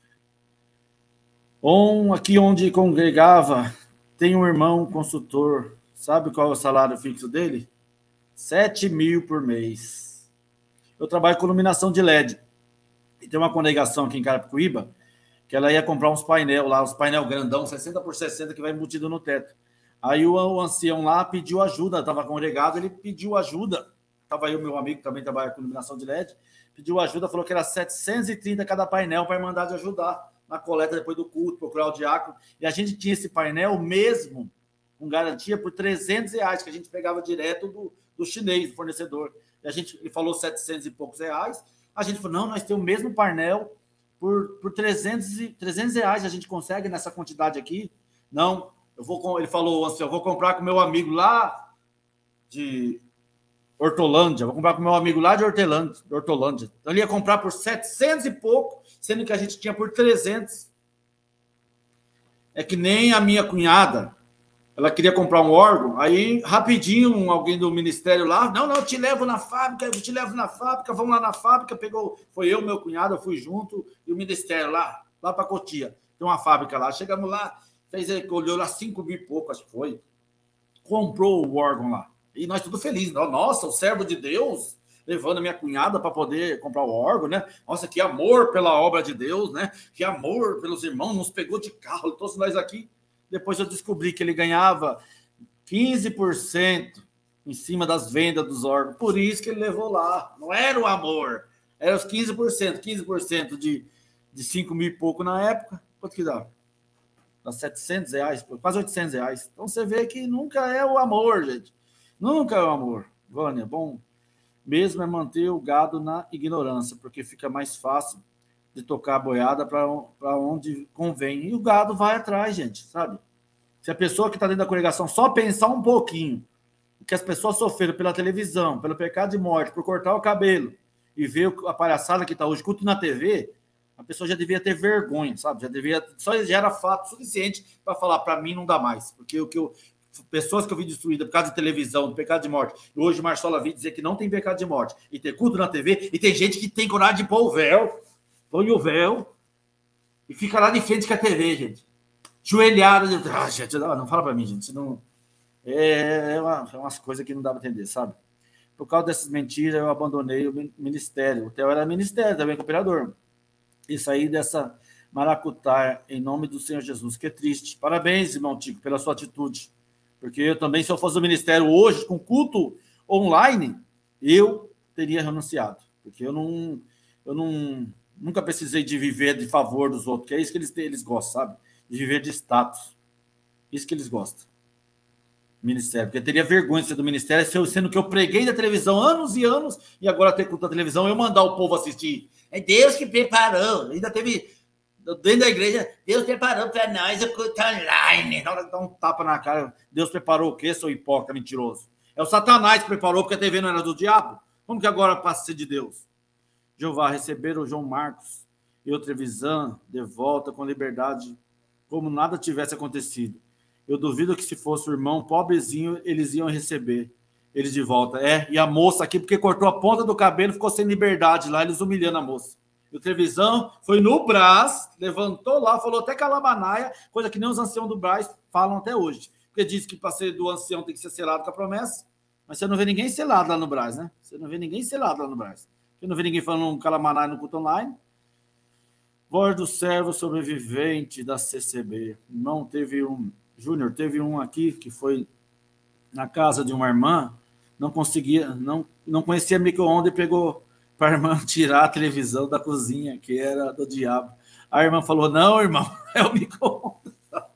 Aqui onde congregava, tem um irmão consultor. Sabe qual é o salário fixo dele? 7 mil por mês. Eu trabalho com iluminação de LED. E tem uma congregação aqui em Carapicuíba que ela ia comprar uns painel lá, uns painel grandão, 60 por 60, que vai embutido no teto. Aí o ancião lá pediu ajuda, estava congregado, ele pediu ajuda. Estava aí o meu amigo que também trabalha com iluminação de LED, pediu ajuda, falou que era 730 cada painel para mandar de ajudar na coleta depois do culto, procurar o diácono. E a gente tinha esse painel mesmo, com garantia, por R$300, que a gente pegava direto do chinês, do fornecedor. E ele falou 700 e poucos reais. A gente falou, não, nós temos o mesmo painel por 300 reais, a gente consegue nessa quantidade aqui. Não, ele falou assim, eu vou comprar com meu amigo lá Hortolândia, vou comprar com meu amigo lá de Hortolândia. Então, ele ia comprar por 700 e pouco, sendo que a gente tinha por 300. É que nem a minha cunhada, ela queria comprar um órgão, aí rapidinho alguém do ministério lá, não, eu te levo na fábrica, vamos lá na fábrica, pegou, foi eu, meu cunhado, eu fui junto, e o ministério lá para Cotia, tem uma fábrica lá, chegamos lá, olhou lá 5 mil e pouco, acho que foi, comprou o órgão lá. E nós tudo felizes. Nossa, o servo de Deus levando a minha cunhada para poder comprar o órgão, né? Nossa, que amor pela obra de Deus, né? Que amor pelos irmãos, nos pegou de carro, trouxe nós aqui. Depois eu descobri que ele ganhava 15% em cima das vendas dos órgãos. Por isso que ele levou lá. Não era o amor, era os 15%. 15% de 5 mil e pouco na época. Quanto que dá? Dá R$700, quase R$800. Então você vê que nunca é o amor, gente. Nunca é o amor. Vânia, bom mesmo é manter o gado na ignorância, porque fica mais fácil de tocar a boiada para onde convém. E o gado vai atrás, gente, sabe? Se a pessoa que está dentro da congregação só pensar um pouquinho que as pessoas sofreram pela televisão, pelo pecado de morte, por cortar o cabelo e ver a palhaçada que está hoje, culto na TV, a pessoa já devia ter vergonha, sabe? Já era fato suficiente para falar, para mim não dá mais, porque pessoas que eu vi destruídas por causa de televisão, do pecado de morte, e hoje Marcela vi dizer que não tem pecado de morte, e ter culto na TV, e tem gente que tem coragem de pôr o véu, põe o véu, e fica lá de frente com a TV, gente. Joelhada, gente, não fala para mim, gente, não... umas coisas que não dá para entender, sabe? Por causa dessas mentiras, eu abandonei o ministério. O Theo era ministério, também com o operador. E saí dessa maracutaia em nome do Senhor Jesus. Que triste. Parabéns, irmão Tico, pela sua atitude. Porque eu também, se eu fosse do ministério hoje, com culto online, eu teria renunciado. Porque eu nunca precisei de viver de favor dos outros, que é isso que eles gostam, sabe? De viver de status. Isso que eles gostam. Ministério. Porque eu teria vergonha de ser do ministério, sendo que eu preguei na televisão anos e anos, e agora ter culto na televisão, eu mandar o povo assistir. É Deus que preparou. Ainda teve... Dentro da igreja, Deus preparou para nós o culto online. Na hora de dar um tapa na cara, Deus preparou o quê, seu hipócrita mentiroso? É o Satanás que preparou, porque a TV não era do diabo. Como que agora passa a ser de Deus? Jeová, receberam o João Marcos e o Trevisan de volta com liberdade, como nada tivesse acontecido. Eu duvido que se fosse o irmão pobrezinho, eles iam receber eles de volta. E a moça aqui, porque cortou a ponta do cabelo, ficou sem liberdade lá, eles humilhando a moça. E o Trevisan foi no Brás, levantou lá, falou até calabanaia, coisa que nem os anciãos do Brás falam até hoje. Porque diz que para ser do ancião tem que ser selado com a promessa, mas você não vê ninguém selado lá no Brás, né? Você não vê ninguém selado lá no Brás. Você não vê ninguém falando um calabanaia no culto online. Voz do servo sobrevivente da CCB. Não teve um... Júnior, teve um aqui que foi na casa de uma irmã, não conhecia micro-ondas e pegou para a irmã tirar a televisão da cozinha, que era do diabo. A irmã falou, não, irmão, é o micro-ondas.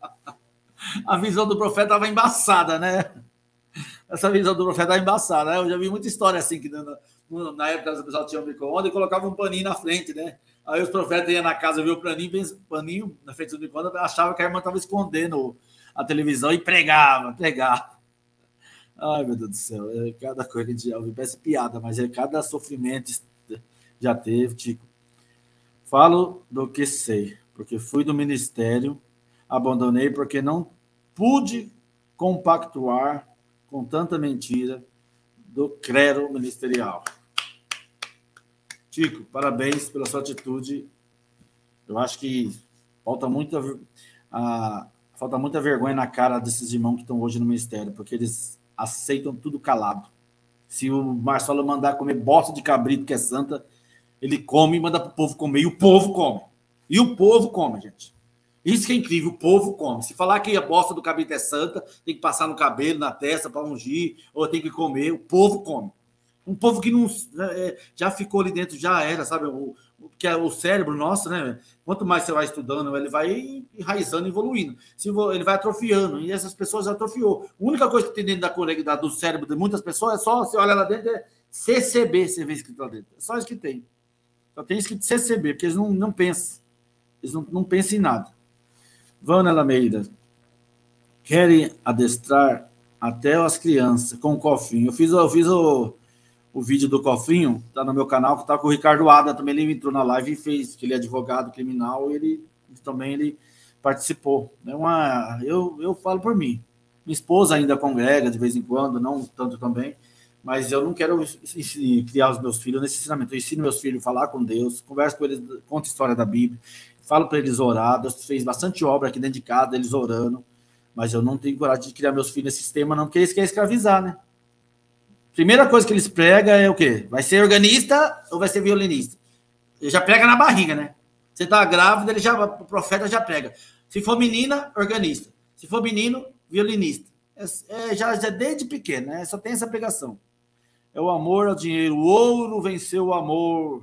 A visão do profeta estava embaçada, né? Essa visão do profeta estava embaçada, né? Eu já vi muita história assim, que na época as pessoas tinham micro-ondas e colocavam um paninho na frente, né? Aí os profetas iam na casa, viu o paninho na frente do micro-ondas, achava que a irmã estava escondendo a televisão e pregava. Ai, meu Deus do céu, cada coisa que a gente já ouve, parece piada, mas cada sofrimento já teve, Tico. Falo do que sei, porque fui do ministério, abandonei porque não pude compactuar com tanta mentira do clero ministerial. Tico, parabéns pela sua atitude. Eu acho que falta muita vergonha na cara desses irmãos que estão hoje no ministério, porque eles aceitam tudo calado. Se o Marcelo mandar comer bosta de cabrito, que é santa, ele come e manda para o povo comer, e o povo come. E o povo come, gente. Isso que é incrível, o povo come. Se falar que a bosta do cabrito é santa, tem que passar no cabelo, na testa para ungir, ou tem que comer, o povo come. Um povo que não já ficou ali dentro, já era, sabe? Que é o cérebro nosso, né? Quanto mais você vai estudando, ele vai enraizando, evoluindo. Ele vai atrofiando, e essas pessoas atrofiou. A única coisa que tem dentro do cérebro de muitas pessoas é só, você olha lá dentro, é CCB, você vê escrito lá dentro. É só isso que tem. Só tem escrito CCB, porque eles não pensam. Eles não pensam em nada. Vânia Lameira, querem adestrar até as crianças com o cofrinho. Eu fiz o vídeo do cofrinho, tá no meu canal, que tá com o Ricardo Ada, também ele entrou na live e fez, que ele é advogado criminal, ele participou. Eu falo por mim. Minha esposa ainda congrega de vez em quando, não tanto também, mas eu não quero criar os meus filhos nesse ensinamento. Eu ensino meus filhos a falar com Deus, converso com eles, conto a história da Bíblia, falo para eles orar. Deus fez bastante obra aqui dentro de casa, eles orando, mas eu não tenho coragem de criar meus filhos nesse sistema, não, porque eles querem escravizar, né? Primeira coisa que eles pregam é o quê? Vai ser organista ou vai ser violinista? Ele já prega na barriga, né? Você tá grávida, o profeta já prega. Se for menina, organista. Se for menino, violinista. Já desde pequeno, né? Só tem essa pregação. É o amor ao dinheiro. O ouro venceu o amor.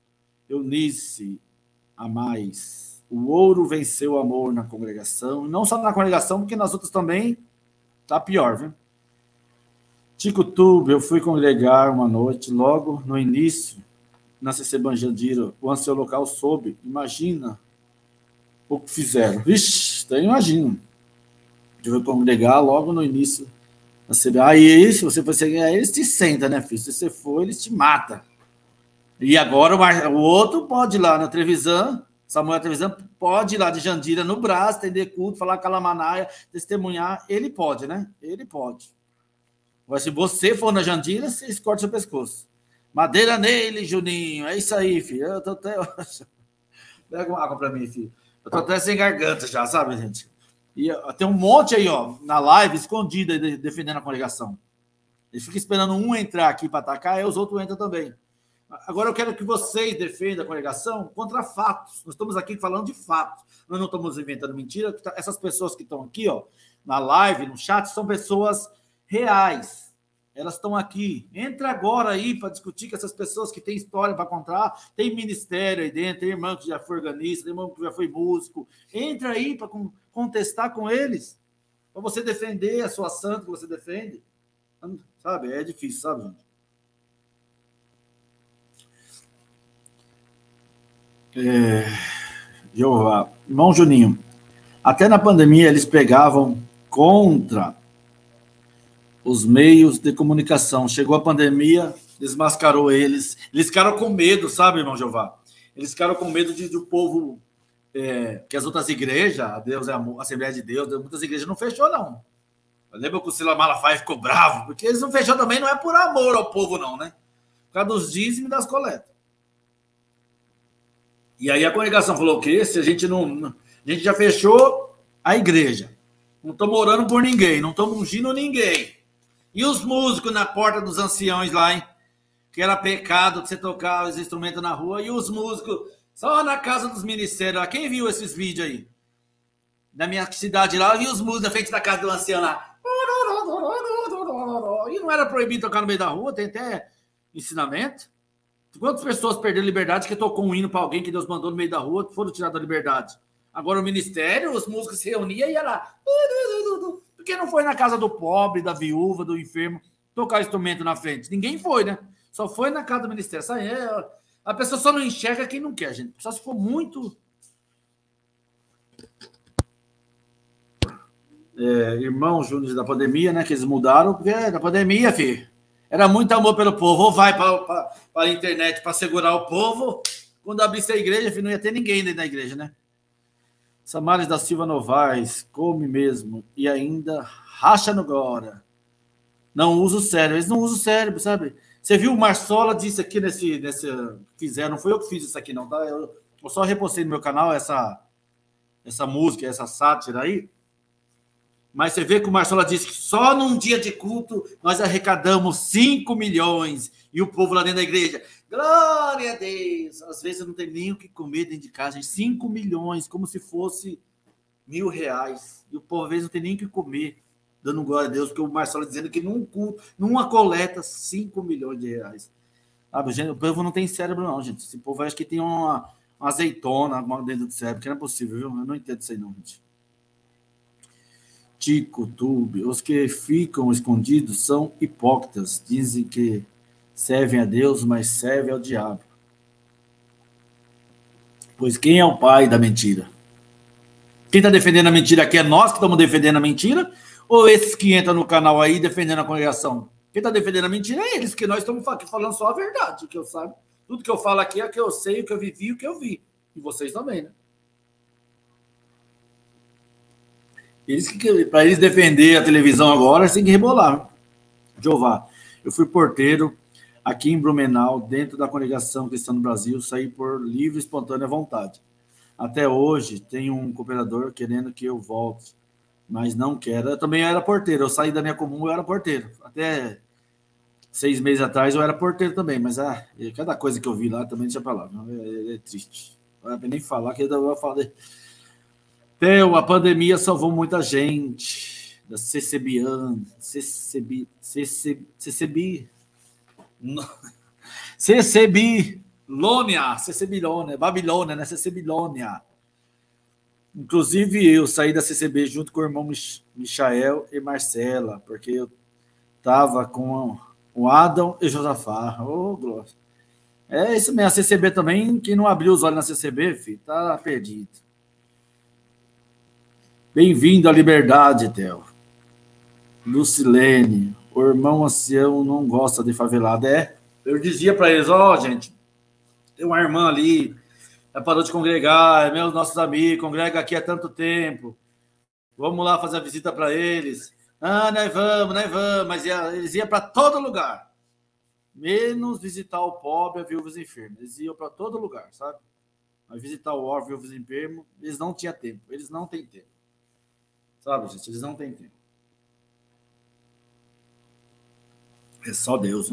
Eunice, a mais. O ouro venceu o amor na congregação. Não só na congregação, porque nas outras também tá pior, viu? Tico Tube, eu fui congregar uma noite, logo no início, na CC Banjandira, o ancião local soube. Imagina o que fizeram. Vixe, então imagino. Eu fui congregar logo no início. Aí, se você for seguir, eles te sentam, né, filho? Se você for, eles te matam. E agora o outro pode ir lá na Trevisan, Samuel Trevisan, pode ir lá de Jandira no braço, atender culto, falar calamanaia, testemunhar. Ele pode, né? Ele pode. Mas se você for na Jandira, você corta seu pescoço. Madeira nele, Juninho. É isso aí, filho. Eu tô até... Pega uma água para mim, filho. Eu tô até sem garganta já, sabe, gente? E tem um monte aí, ó, na live, escondida, defendendo a congregação. Eles ficam esperando um entrar aqui para atacar, e os outros entram também. Agora eu quero que vocês defendam a congregação contra fatos. Nós estamos aqui falando de fatos. Nós não estamos inventando mentira. Essas pessoas que estão aqui, ó, na live, no chat, são pessoas reais. Elas estão aqui. Entra agora aí para discutir com essas pessoas que têm história para contar. Tem ministério aí dentro, tem irmão que já foi organista, tem irmão que já foi músico. Entra aí para contestar com eles, para você defender a sua santa que você defende. Sabe? É difícil, sabe, gente? Jeová. Irmão Juninho, até na pandemia eles pegavam contra os meios de comunicação. Chegou a pandemia, desmascarou eles. Eles ficaram com medo, sabe, irmão Jeová? Eles ficaram com medo de o povo, que as outras igrejas, a Deus é amor, a Assembleia de Deus, muitas igrejas não fechou, não. Eu lembro que o Silas Malafaia ficou bravo, porque eles não fechou também, não é por amor ao povo, não, né? Por causa dos dízimos e das coletas. E aí a congregação falou o quê? Se a gente não... A gente já fechou a igreja. Não estamos orando por ninguém, não estamos ungindo ninguém. E os músicos na porta dos anciões lá, hein? Que era pecado de você tocar os instrumentos na rua. E os músicos só na casa dos ministérios. Quem viu esses vídeos aí? Na minha cidade lá, eu vi os músicos na frente da casa do ancião lá. E não era proibido tocar no meio da rua, tem até ensinamento. Quantas pessoas perderam liberdade que tocou um hino para alguém que Deus mandou no meio da rua, foram tirados da liberdade? Agora o ministério, os músicos se reuniam e ia lá. Porque não foi na casa do pobre, da viúva, do enfermo, tocar instrumento na frente. Ninguém foi, né? Só foi na casa do ministério. A pessoa só não enxerga quem não quer, gente. Só se for muito... irmão Júnior da pandemia, né? Que eles mudaram, porque da pandemia, filho. Era muito amor pelo povo. Ou vai para a internet para segurar o povo. Quando abrisse a igreja, filho, não ia ter ninguém dentro da igreja, né? Samares da Silva Novaes, come mesmo. E ainda racha no gora. Não usa o cérebro. Eles não usam o cérebro, sabe? Você viu o Marsola disse aqui nesse fizeram, não foi eu que fiz isso aqui, não, tá? Eu só repostei no meu canal essa música, essa sátira aí. Mas você vê que o Marcelo disse que só num dia de culto nós arrecadamos 5 milhões e o povo lá dentro da igreja, glória a Deus. Às vezes eu não tenho nem o que comer dentro de casa, 5 milhões, como se fosse R$1.000. E o povo às vezes não tem nem o que comer, dando glória a Deus, porque o Marcelo dizendo que num culto, numa coleta, 5 milhões de reais. Sabe, gente, o povo não tem cérebro não, gente. Esse povo acho que tem uma azeitona dentro do cérebro, que não é possível, viu? Eu não entendo isso aí não, gente. Tico, Tube, os que ficam escondidos são hipócritas, dizem que servem a Deus, mas servem ao diabo. Pois quem é o pai da mentira? Quem está defendendo a mentira aqui é nós que estamos defendendo a mentira? Ou esses que entram no canal aí defendendo a congregação? Quem está defendendo a mentira é eles, porque nós estamos aqui falando só a verdade, que eu saiba. Tudo que eu falo aqui é o que eu sei, o que eu vivi, o que eu vi. E vocês também, né? Para eles defender a televisão agora, eles têm que rebolar. Jeová, eu fui porteiro aqui em Blumenau, dentro da Congregação Cristã do Brasil, saí por livre e espontânea vontade. Até hoje, tem um cooperador querendo que eu volte, mas não quero. Eu também era porteiro, eu saí da minha comum, eu era porteiro. Até 6 meses atrás eu era porteiro também, mas cada coisa que eu vi lá também deixa pra lá. É triste. Não dá nem falar, que eu vou falar. Theo, a pandemia salvou muita gente. Da CCBiana. CCBilônia, Babilônia, né? CCBilônia. Inclusive, eu saí da CCB junto com o irmão Michael e Marcela, porque eu estava com o Adam e Josafá. Ô, glória. É isso mesmo, a CCB também, quem não abriu os olhos na CCB, filho, tá perdido. Bem-vindo à liberdade, Theo. Lucilene, o irmão ancião não gosta de favelado. Eu dizia para eles, gente, tem uma irmã ali, ela parou de congregar, nossos amigos, congrega aqui há tanto tempo. Vamos lá fazer a visita para eles. Nós vamos. Mas eles iam para todo lugar. Menos visitar o pobre, a viúvas enfermos. Eles iam para todo lugar, sabe? Mas visitar o órfão, viúvas enfermos, eles não tinham tempo. Eles não têm tempo. Sabe, gente? Eles não têm tempo. É só Deus, né?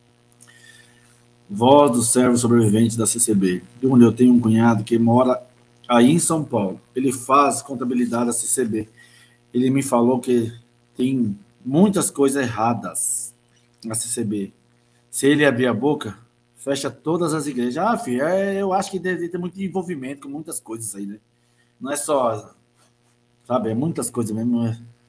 Voz do servo sobrevivente da CCB. Onde eu tenho um cunhado que mora aí em São Paulo. Ele faz contabilidade da CCB. Ele me falou que tem muitas coisas erradas na CCB. Se ele abrir a boca, fecha todas as igrejas. Filho, eu acho que deve ter muito envolvimento com muitas coisas aí, né? Não é só, sabe, é muitas coisas mesmo.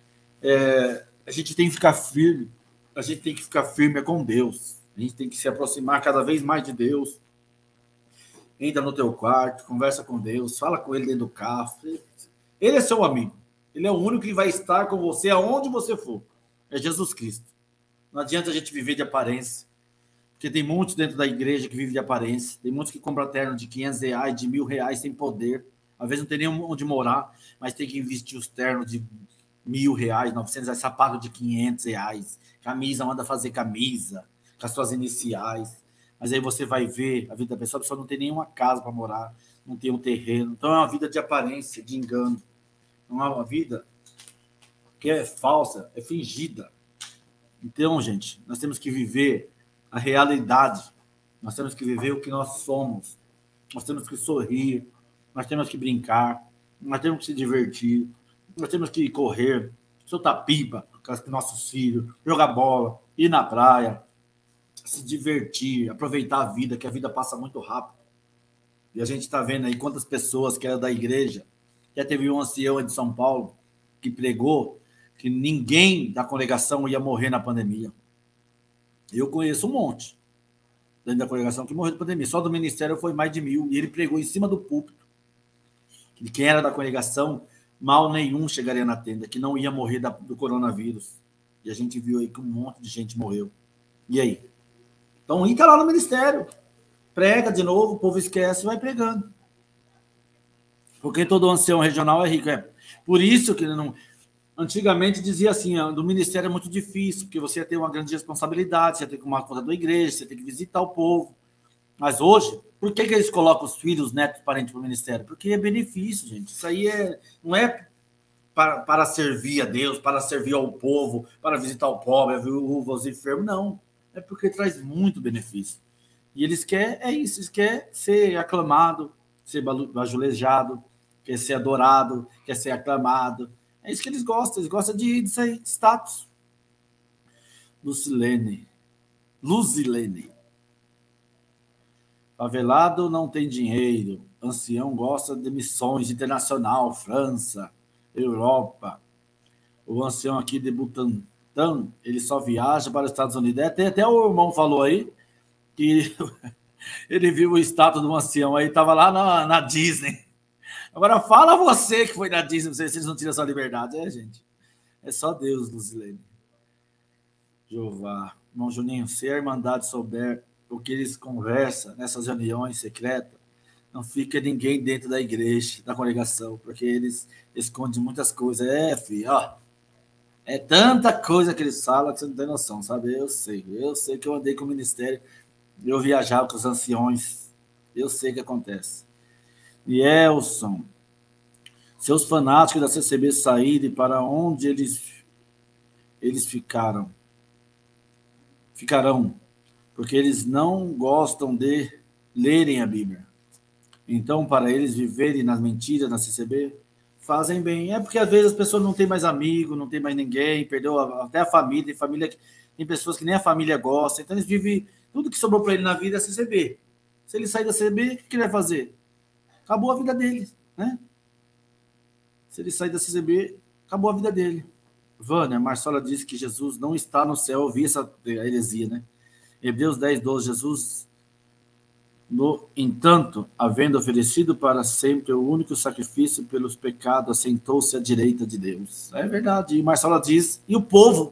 A gente tem que ficar firme. A gente tem que ficar firme com Deus. A gente tem que se aproximar cada vez mais de Deus. Entra no teu quarto, conversa com Deus, fala com ele dentro do carro. Ele é seu amigo. Ele é o único que vai estar com você aonde você for. É Jesus Cristo. Não adianta a gente viver de aparência. Porque tem muitos dentro da igreja que vivem de aparência. Tem muitos que compram terno de R$500, de R$1.000 sem poder. Às vezes não tem nem onde morar, mas tem que investir os ternos de R$1.000, R$900, sapato de R$500. Camisa, manda fazer camisa com as suas iniciais. Mas aí você vai ver a vida da pessoa, a pessoa não tem nenhuma casa para morar, não tem um terreno. Então é uma vida de aparência, de engano. Não é uma vida que é falsa, é fingida. Então, gente, nós temos que viver a realidade. Nós temos que viver o que nós somos. Nós temos que sorrir. Nós temos que brincar. Nós temos que se divertir. Nós temos que correr, soltar pipa com os nossos filhos, jogar bola, ir na praia, se divertir, aproveitar a vida, que a vida passa muito rápido. E a gente está vendo aí quantas pessoas que eram da igreja. Já teve um ancião de São Paulo que pregou que ninguém da congregação ia morrer na pandemia. Eu conheço um monte dentro da congregação que morreu na pandemia. Só do ministério foi mais de 1.000. E ele pregou em cima do púlpito. E quem era da congregação, mal nenhum chegaria na tenda, que não ia morrer do coronavírus. E a gente viu aí que um monte de gente morreu. E aí? Então, entra lá no ministério. Prega de novo, o povo esquece e vai pregando. Porque todo ancião regional é rico. Por isso que não... Antigamente dizia assim, do ministério é muito difícil, porque você ia ter uma grande responsabilidade, você ia ter que tomar conta da igreja, você ia ter que visitar o povo. Mas hoje, por que eles colocam os filhos, os netos, parentes para o ministério? Porque é benefício, gente. Isso aí não é para servir a Deus, para servir ao povo, para visitar o pobre, a viúva, os enfermos, não. É porque traz muito benefício. E eles querem, eles querem ser aclamado, ser bajulejado, quer ser adorado, quer ser aclamado. É isso que eles gostam disso aí, de status. Lucilene. Favelado não tem dinheiro. Ancião gosta de missões internacional, França, Europa. O ancião aqui de Butantã, ele só viaja para os Estados Unidos. Até o irmão falou aí que ele viu o status do ancião aí, estava lá na Disney. Agora fala você que foi na Disney, vocês não tiram a sua liberdade. Gente. É só Deus, Lucilene. Jeová. Irmão Juninho, se a Irmandade souber o que eles conversam nessas reuniões secretas, não fica ninguém dentro da igreja, da congregação, porque eles escondem muitas coisas. Filho, ó, é tanta coisa que eles falam que você não tem noção, sabe? Eu sei que eu andei com o ministério, eu viajava com os anciões, eu sei o que acontece. E Elson, seus fanáticos da CCB saírem, para onde eles ficarão, porque eles não gostam de lerem a Bíblia. Então, para eles viverem nas mentiras na CCB, fazem bem. É porque às vezes as pessoas não têm mais amigo, não tem mais ninguém, perdeu até a família, tem pessoas que nem a família gosta, então eles vivem, tudo que sobrou para ele na vida é a CCB. Se ele sair da CCB, o que ele vai fazer? Acabou a vida dele, né? Se ele sair da CCB, acabou a vida dele. Vânia, a Marcela disse que Jesus não está no céu. Eu ouvi essa heresia, né? Hebreus 10, 12, Jesus, no entanto, havendo oferecido para sempre o único sacrifício pelos pecados, assentou-se à direita de Deus. É verdade. E Marcela diz, e o povo?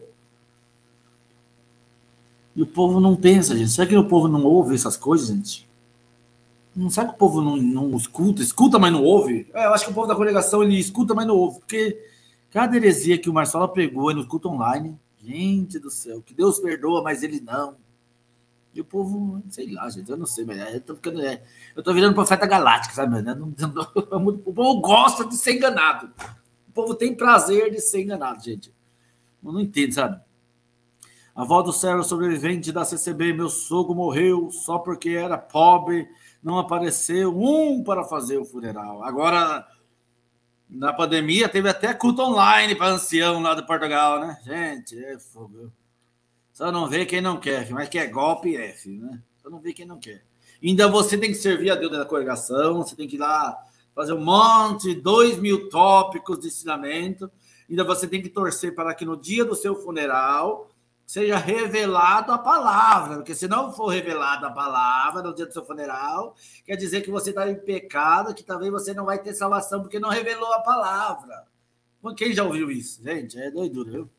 E o povo não pensa, gente. Será que o povo não ouve essas coisas, gente? Não sabe que o povo não escuta, mas não ouve? Eu acho que o povo da congregação, ele escuta, mas não ouve, porque cada heresia que o Marcelo pegou no culto online, gente do céu, que Deus perdoa, mas ele não. E o povo, sei lá, gente, eu não sei, mas eu tô virando profeta galáctico, sabe? O povo gosta de ser enganado. O povo tem prazer de ser enganado, gente. Eu não entendo, sabe? A avó do servo sobrevivente da CCB, meu sogro morreu só porque era pobre, não apareceu para fazer o funeral. Agora, na pandemia, teve até culto online para ancião lá de Portugal, né? Gente, é fogo. Só não vê quem não quer, mas que é golpe, né? Só não vê quem não quer. Ainda você tem que servir a Deus na congregação, você tem que ir lá fazer um monte, 2.000 tópicos de ensinamento, ainda você tem que torcer para que no dia do seu funeral seja revelado a palavra, porque se não for revelada a palavra no dia do seu funeral, quer dizer que você está em pecado, que talvez você não vai ter salvação, porque não revelou a palavra. Quem já ouviu isso? Gente, é doidura, viu?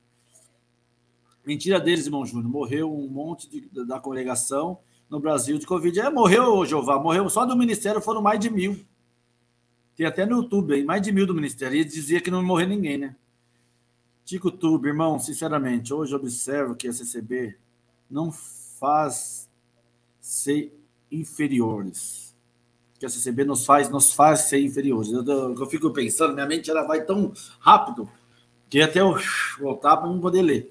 Mentira deles, irmão Júnior. Morreu um monte da congregação no Brasil de Covid. Morreu, Jeová, morreu só do ministério, foram mais de 1.000. Tem até no YouTube aí, mais de 1.000 do ministério. E dizia que não morreu ninguém, né? Tico Tube, irmão, sinceramente, hoje eu observo que a CCB não faz ser inferiores. Que a CCB nos faz ser inferiores. Eu fico pensando, minha mente ela vai tão rápido que até eu voltar para não poder ler.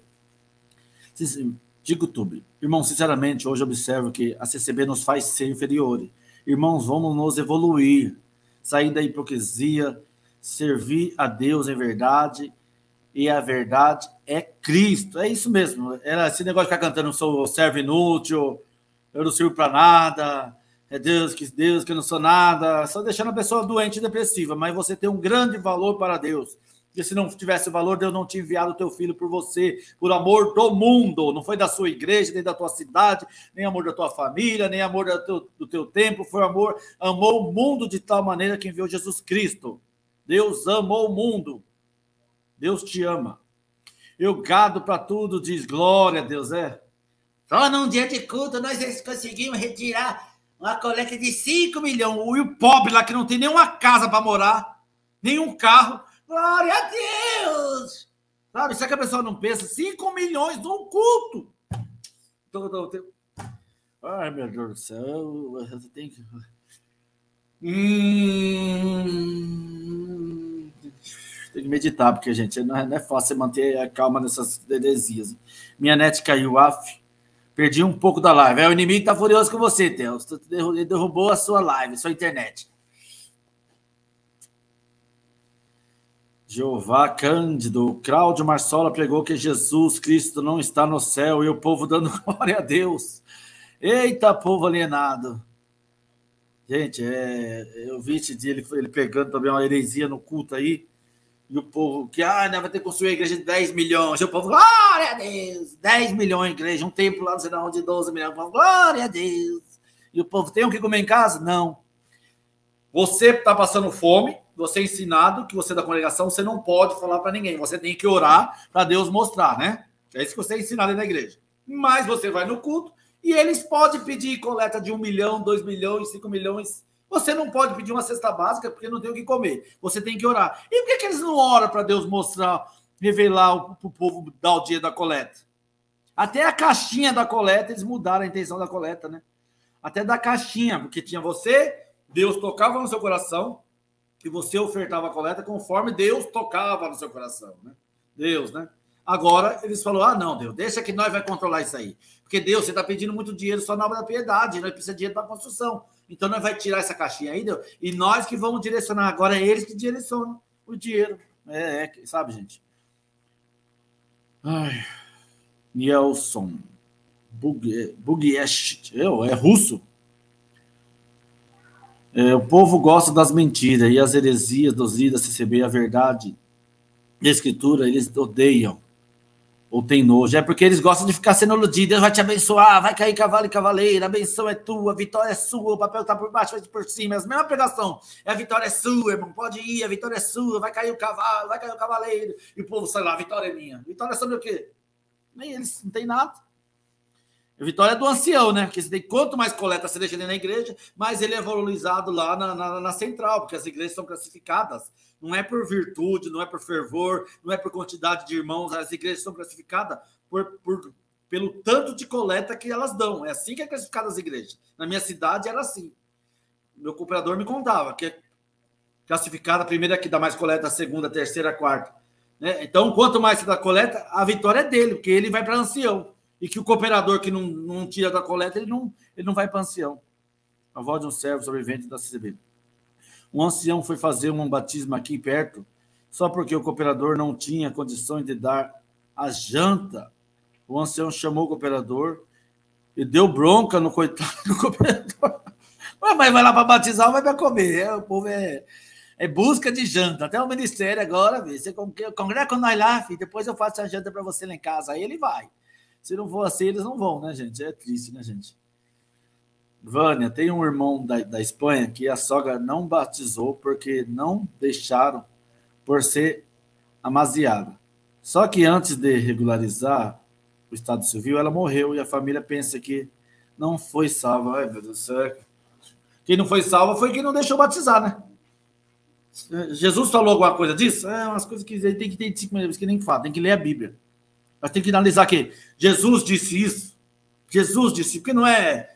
Tico Tube, irmão, sinceramente, hoje eu observo que a CCB nos faz ser inferiores. Irmãos, vamos nos evoluir, sair da hipocrisia, servir a Deus em verdade. E a verdade é Cristo. É isso mesmo. Era esse negócio de ficar cantando, sou servo inútil, eu não sirvo para nada, é Deus que eu não sou nada, só deixando a pessoa doente e depressiva, mas você tem um grande valor para Deus. Porque se não tivesse valor, Deus não tinha enviado o teu filho por você, por amor do mundo. Não foi da sua igreja, nem da tua cidade, nem amor da tua família, nem amor do teu templo, foi amor, amou o mundo de tal maneira que enviou Jesus Cristo. Deus amou o mundo. Deus te ama. Eu gado para tudo, diz glória a Deus, é. Só num dia de culto nós conseguimos retirar uma coleta de 5 milhões. E o pobre lá que não tem nenhuma casa para morar, nenhum carro. Glória a Deus! Sabe, será que a pessoa não pensa? 5 milhões num culto. Ai, meu Deus do céu. Eu tenho que... Tem que meditar, porque, gente, não é fácil você manter a calma nessas heresias. Minha net caiu, perdi um pouco da live. O inimigo está furioso com você, Deus. Ele derrubou a sua live, sua internet. Jeová Cândido, Cláudio Marsola pregou que Jesus Cristo não está no céu e o povo dando glória a Deus. Eita, povo alienado. Gente, eu vi esse dia ele pegando também uma heresia no culto aí. E o povo que, vai ter que construir a igreja de 10 milhões. E o povo, glória a Deus, 10 milhões de igreja, um templo lá, não sei onde, 12 milhões. Glória a Deus. E o povo, tem o que comer em casa? Não. Você está passando fome, você é ensinado que você é da congregação, você não pode falar para ninguém. Você tem que orar para Deus mostrar, né? É isso que você é ensinado na igreja. Mas você vai no culto e eles podem pedir coleta de 1 milhão, 2 milhões, 5 milhões. Você não pode pedir uma cesta básica porque não tem o que comer. Você tem que orar. E por que eles não oram para Deus mostrar, revelar para o povo dar o dia da coleta? Até a caixinha da coleta, eles mudaram a intenção da coleta, né? Até da caixinha, porque tinha você, Deus tocava no seu coração e você ofertava a coleta conforme Deus tocava no seu coração, né? Deus, né? Agora, eles falaram, não, Deus, deixa que nós vai controlar isso aí. Porque Deus, você está pedindo muito dinheiro só na obra da piedade, nós precisamos de dinheiro para a construção. Então, nós vamos tirar essa caixinha aí, Deus, e nós que vamos direcionar. Agora é eles que direcionam o dinheiro. Sabe, gente? Ai, Nielson Bugiest, é russo. O povo gosta das mentiras e as heresias dos líderes receber a verdade da escritura, eles odeiam. Ou tem nojo, é porque eles gostam de ficar sendo iludidos. Deus vai te abençoar, vai cair cavalo e cavaleiro, a benção é tua, a vitória é sua, o papel está por baixo, vai por cima, é a mesma pregação, a vitória é sua, irmão, pode ir, a vitória é sua, vai cair o cavalo, vai cair o cavaleiro, e o povo sai lá, a vitória é minha. Vitória é sobre o quê? Nem eles, não tem nada. A vitória é do ancião, né? Porque você tem, quanto mais coleta você deixa dentro da igreja, mais ele é valorizado lá na central, porque as igrejas são classificadas. Não é por virtude, não é por fervor, não é por quantidade de irmãos. As igrejas são classificadas pelo tanto de coleta que elas dão. É assim que é classificada as igrejas. Na minha cidade era assim. Meu cooperador me contava que é classificada a primeira que dá mais coleta, a segunda, a terceira, a quarta. Né? Então, quanto mais você dá coleta, a vitória é dele, porque ele vai para ancião. E que o cooperador que não tira da coleta, ele não vai para ancião. A voz de um servo sobrevivente da CCB. Um ancião foi fazer um batismo aqui perto, só porque o cooperador não tinha condições de dar a janta. O ancião chamou o cooperador e deu bronca no coitado do cooperador. Mas vai lá para batizar ou vai para comer? O povo é busca de janta. Até o ministério agora, você congrega com nós lá, filho, depois eu faço a janta para você lá em casa. Aí ele vai. Se não for assim, eles não vão, né, gente? É triste, né, gente? Vânia, tem um irmão da Espanha que a sogra não batizou porque não deixaram por ser amaziada. Só que antes de regularizar o estado civil, ela morreu e a família pensa que não foi salva. Ai, meu Deus do céu. Quem não foi salva foi quem não deixou batizar, né? Jesus falou alguma coisa disso? Umas coisas que tem que ter 5 minutos, que nem fala, tem que ler a Bíblia. Mas tem que analisar aqui. Jesus disse isso. Jesus disse, porque não é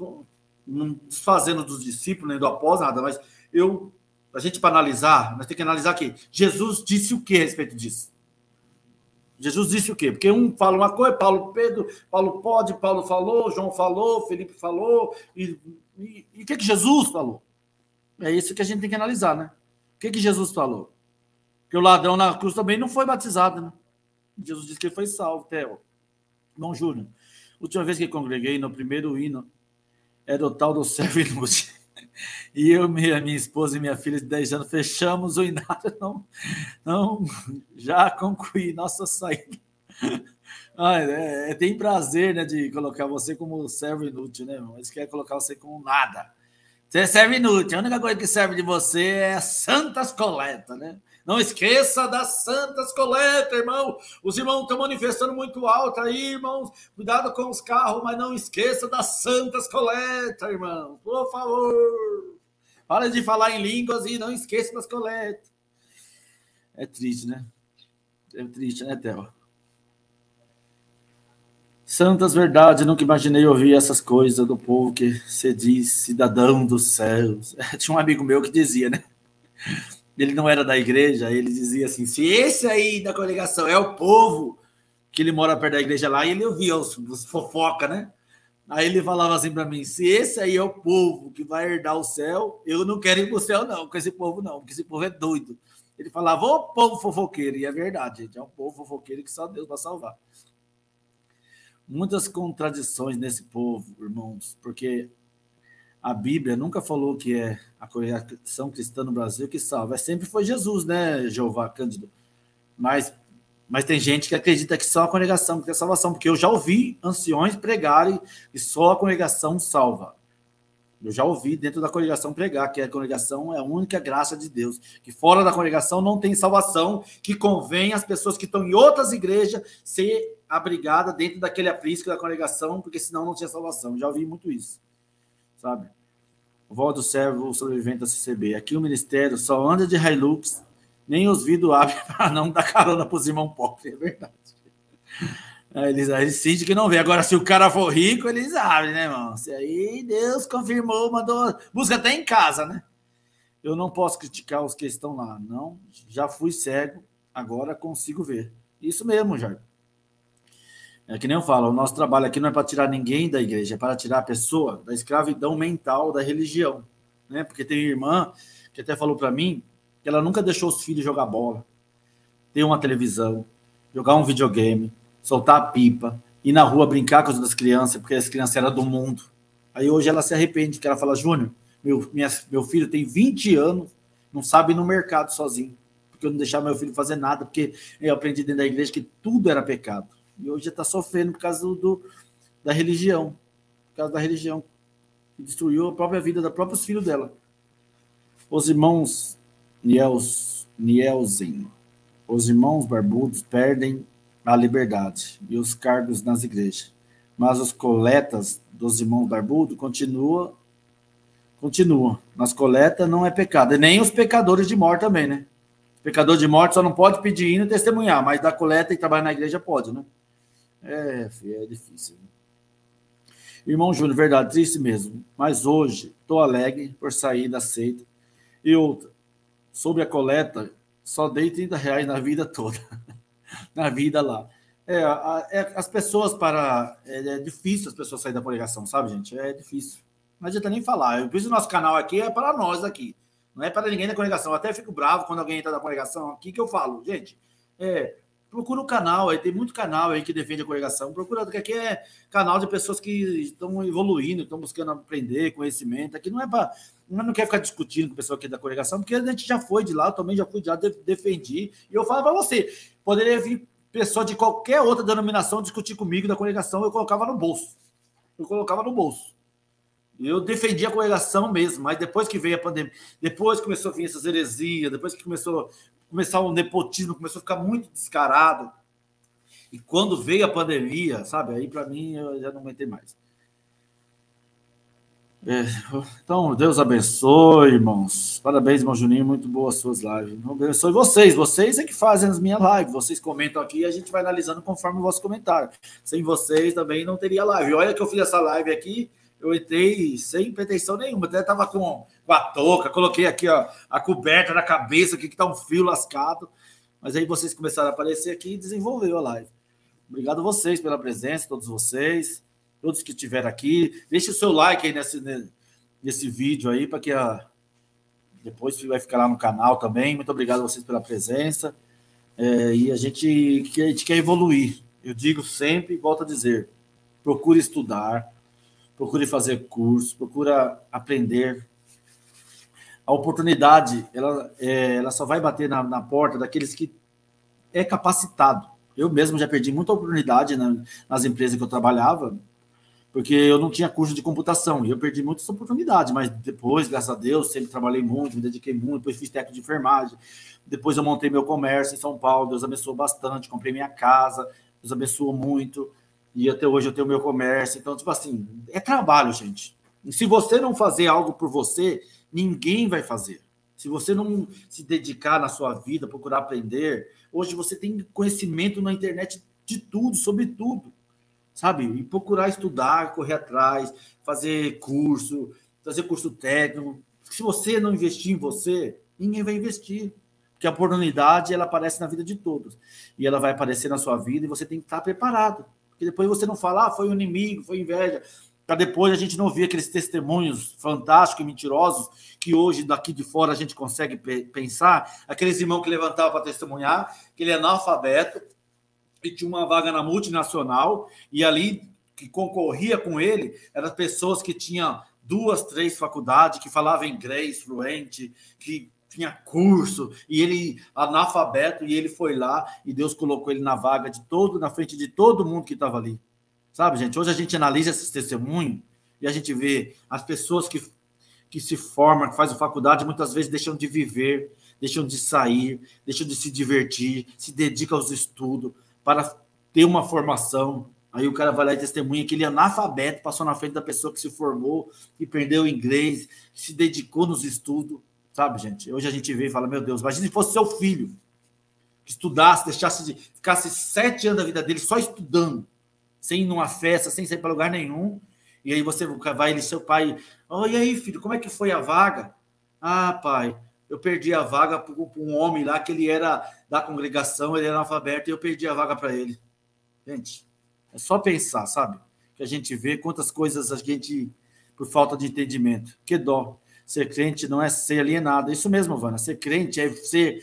desfazendo dos discípulos, nem do apóstolo, nada, mas a gente, para analisar, nós temos que analisar aqui. Jesus disse o que a respeito disso? Jesus disse o quê? Porque um fala uma coisa, Paulo pode, Paulo falou, João falou, Felipe falou, e o que Jesus falou? É isso que a gente tem que analisar, né? O que Jesus falou? Porque o ladrão na cruz também não foi batizado, né? Jesus disse que ele foi salvo, Theo. Irmão Júnior, última vez que congreguei, no primeiro hino, era o tal do servo inútil. E eu, minha esposa e minha filha de 10 anos fechamos o inário, não já concluí nossa saída. Tem prazer, né, de colocar você como servo inútil, né, irmão? Eles querem colocar você como nada. Você serve inútil. A única coisa que serve de você é as santas coletas, né? Não esqueça das santas coletas, irmão. Os irmãos estão manifestando muito alto aí, irmãos. Cuidado com os carros, mas não esqueça das santas coletas, irmão. Por favor. Para de falar em línguas e não esqueça das coletas. É triste, né? É triste, né, Theo? Santas verdades, nunca imaginei ouvir essas coisas do povo que se diz cidadão dos céus. Tinha um amigo meu que dizia, né? Ele não era da igreja, ele dizia assim, se esse aí da congregação é o povo, que ele mora perto da igreja lá, e ele ouvia os fofoca, né? Aí ele falava assim para mim, se esse aí é o povo que vai herdar o céu, eu não quero ir para o céu não, com esse povo não, porque esse povo é doido. Ele falava, ô povo fofoqueiro, e é verdade, gente, é um povo fofoqueiro que só Deus vai salvar. Muitas contradições nesse povo, irmãos, porque a Bíblia nunca falou que é a congregação cristã no Brasil que salva. Sempre foi Jesus, né, Jeová Cândido? Mas tem gente que acredita que só a congregação que tem salvação, porque eu já ouvi anciões pregarem que só a congregação salva. Eu já ouvi dentro da congregação pregar que a congregação é a única graça de Deus, que fora da congregação não tem salvação, que convém as pessoas que estão em outras igrejas ser abrigada dentro daquele aprisco da congregação, porque senão não tinha salvação. Já ouvi muito isso, sabe? O Voz do Servo sobrevivente da CCB. Aqui o ministério só anda de Hilux, nem os vidros abrem para não dar carona para os irmãos pobres, é verdade. Eles sentem que não vê. Agora, se o cara for rico, eles abrem, né, irmão? Se aí Deus confirmou, mandou... Busca até em casa, né? Eu não posso criticar os que estão lá, não. Já fui cego, agora consigo ver. Isso mesmo, Jair. É que nem eu falo, o nosso trabalho aqui não é para tirar ninguém da igreja, é para tirar a pessoa da escravidão mental da religião, né? Porque tem irmã que até falou para mim que ela nunca deixou os filhos jogar bola, ter uma televisão, jogar um videogame, soltar a pipa, ir na rua brincar com as outras crianças, porque as crianças eram do mundo. Aí hoje ela se arrepende, que ela fala, Júnior, meu filho tem 20 anos, não sabe ir no mercado sozinho, porque eu não deixava meu filho fazer nada, porque eu aprendi dentro da igreja que tudo era pecado. E hoje está sofrendo por causa da religião, por causa da religião, que destruiu a própria vida dos próprios filhos dela. Os irmãos Nielsen, os irmãos barbudos perdem a liberdade e os cargos nas igrejas, mas os coletas dos irmãos barbudos continuam. Nas coletas não é pecado, e nem os pecadores de morte também, né? Pecador de morte só não pode pedir hino e testemunhar, mas da coleta e trabalhar na igreja pode, né? É difícil. Irmão Júnior, verdade, triste mesmo. Mas hoje estou alegre por sair da seita. E outra, sobre a coleta, só dei R$30 na vida toda. Na vida lá. As pessoas é difícil as pessoas saírem da congregação, sabe, gente? É difícil. Não adianta nem falar. Por isso o nosso canal aqui é para nós aqui. Não é para ninguém da congregação. Eu até fico bravo quando alguém entra da congregação aqui, que eu falo, gente, procura o canal, aí tem muito canal aí que defende a congregação, procura, porque aqui é canal de pessoas que estão evoluindo, estão buscando aprender, conhecimento, aqui não é para... Não quer ficar discutindo com pessoa aqui da congregação, porque a gente já foi de lá, eu também já fui de lá, defendi, e eu falo para você, poderia vir pessoa de qualquer outra denominação discutir comigo da congregação, eu colocava no bolso. Eu defendi a congregação mesmo, mas depois que veio a pandemia, depois começou a vir essas heresias, depois que começar o nepotismo, começou a ficar muito descarado. E quando veio a pandemia, sabe, aí para mim eu já não aguentei mais. Então, Deus abençoe, irmãos. Parabéns, irmão Juninho, muito boas suas lives. Deus abençoe vocês é que fazem as minhas lives. Vocês comentam aqui e a gente vai analisando conforme o vosso comentário. Sem vocês também não teria live. Olha que eu fiz essa live aqui, eu entrei sem pretensão nenhuma, até estava com a touca, coloquei aqui ó, a coberta na cabeça, aqui que está um fio lascado, mas aí vocês começaram a aparecer aqui e desenvolveu a live. Obrigado a vocês pela presença, todos vocês, todos que estiveram aqui. Deixe o seu like aí nesse vídeo aí, para que depois vai ficar lá no canal também. Muito obrigado a vocês pela presença. E a gente quer evoluir. Eu digo sempre, volto a dizer, procure estudar, procure fazer curso, procura aprender. A oportunidade, ela só vai bater na porta daqueles que é capacitado. Eu mesmo já perdi muita oportunidade nas empresas que eu trabalhava, porque eu não tinha curso de computação, e eu perdi muitas oportunidades, mas depois, graças a Deus, sempre trabalhei muito, me dediquei muito, depois fiz técnico de enfermagem, depois eu montei meu comércio em São Paulo, Deus abençoou bastante, comprei minha casa, Deus abençoou muito, e até hoje eu tenho meu comércio. Então, tipo assim, é trabalho, gente. E se você não fazer algo por você, ninguém vai fazer. Se você não se dedicar na sua vida, procurar aprender, hoje você tem conhecimento na internet de tudo, sobre tudo, sabe? E procurar estudar, correr atrás, fazer curso técnico. Se você não investir em você, ninguém vai investir. Porque a oportunidade, ela aparece na vida de todos. E ela vai aparecer na sua vida e você tem que estar preparado. Porque depois você não fala, foi um inimigo, foi inveja. Para depois a gente não ver aqueles testemunhos fantásticos e mentirosos que hoje, daqui de fora, a gente consegue pensar. Aqueles irmãos que levantavam para testemunhar, que ele é analfabeto e tinha uma vaga na multinacional, e ali que concorria com ele eram pessoas que tinham 2, 3 faculdades, que falavam inglês fluente, que tinha curso, e ele analfabeto, e ele foi lá, e Deus colocou ele na vaga na frente de todo mundo que estava ali. Sabe, gente? Hoje a gente analisa esses testemunhos e a gente vê as pessoas que se formam, que fazem faculdade, muitas vezes deixam de viver, deixam de sair, deixam de se divertir, se dedicam aos estudos para ter uma formação. Aí o cara vai lá e testemunha que ele é analfabeto, passou na frente da pessoa que se formou, que perdeu o inglês, que se dedicou nos estudos, sabe, gente? Hoje a gente vê e fala, meu Deus, imagina se fosse seu filho, que estudasse, ficasse 7 anos da vida dele só estudando, sem ir numa festa, sem sair para lugar nenhum, e aí você vai e seu pai, e aí, filho, como é que foi a vaga? Ah, pai, eu perdi a vaga para um homem lá, que ele era da congregação, ele era analfabeto, e eu perdi a vaga para ele. Gente, é só pensar, sabe? Que a gente vê quantas coisas a gente, por falta de entendimento. Que dó. Ser crente não é ser alienado. É isso mesmo, Vana. Ser crente é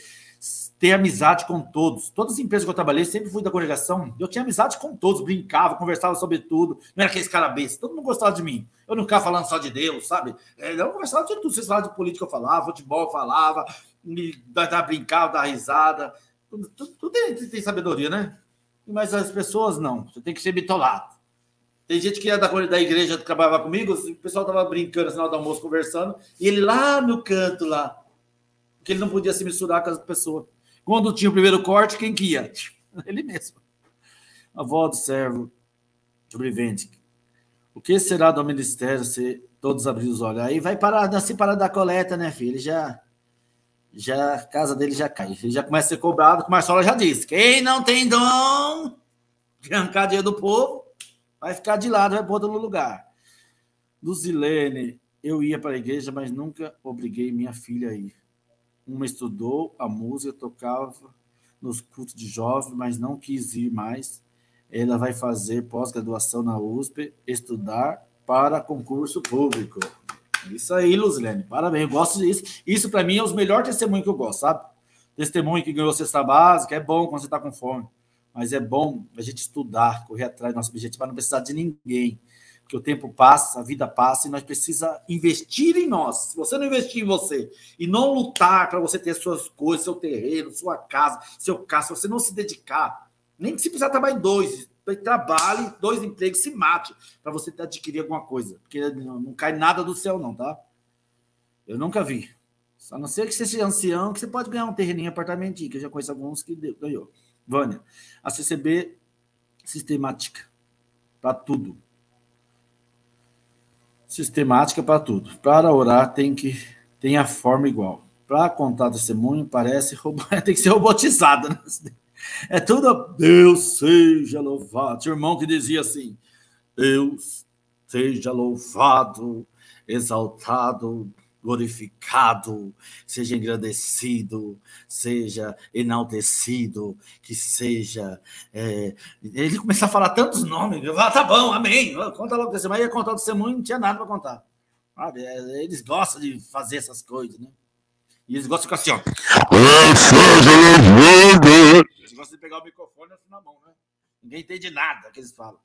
ter amizade com todos. Todas as empresas que eu trabalhei, sempre fui da congregação, eu tinha amizade com todos, brincava, conversava sobre tudo. Não era aqueles caras bestas. Todo mundo gostava de mim. Eu não ficava falando só de Deus, sabe? Eu conversava de tudo. Vocês falavam de política, eu falava, futebol, eu falava, brincava, dava risada. Tudo tem sabedoria, né? Mas as pessoas não, você tem que ser bitolado. Tem gente que é da igreja que trabalhava comigo, o pessoal estava brincando no final do almoço, conversando, e ele lá no canto, lá, porque ele não podia se misturar com as pessoas. Quando tinha o primeiro corte, quem que ia? Ele mesmo. A avó do servo sobrevivente. O que será do ministério se todos abrirem os olhos? Aí vai parar, se parar da coleta, né, filho? Já a casa dele já cai. Ele já começa a ser cobrado, como a Marcela já disse. Quem não tem dom de arrancar dinheiro do povo, vai ficar de lado, vai pôr no lugar. Luzilene, eu ia para a igreja, mas nunca obriguei minha filha a ir. Uma estudou a música, tocava nos cultos de jovem, mas não quis ir mais. Ela vai fazer pós-graduação na USP, estudar para concurso público. Isso aí, Luzilene, parabéns, eu gosto disso. Isso, para mim, é os melhores testemunhos que eu gosto, sabe? Testemunho que ganhou cesta básica, é bom quando você está com fome, mas é bom a gente estudar, correr atrás do nosso objetivo, para não precisar de ninguém, porque o tempo passa, a vida passa, e nós precisamos investir em nós. Se você não investir em você e não lutar para você ter suas coisas, seu terreno, sua casa, seu carro, se você não se dedicar, nem que se precisar trabalhar em 2, trabalhe, 2 empregos, se mate para você adquirir alguma coisa, porque não cai nada do céu não, tá? Eu nunca vi. A não ser que você seja ancião, que você pode ganhar um terreninho, apartamentinho, que eu já conheço alguns que ganhou. Vânia, a CCB sistemática para tudo. Sistemática para tudo. Para orar tem a forma igual. Para contar testemunho, tem que ser robotizada, né? É tudo, Deus seja louvado. Tinha um irmão que dizia assim, Deus seja louvado, exaltado, glorificado, seja engrandecido, seja enaltecido, que seja... Ele começou a falar tantos nomes, tá bom, amém, conta logo desse, mas ia contar o testemunho, não tinha nada para contar. Eles gostam de fazer essas coisas, né? E eles gostam de ficar assim, ó. Eles gostam de pegar o microfone assim na mão, né? Ninguém entende nada que eles falam.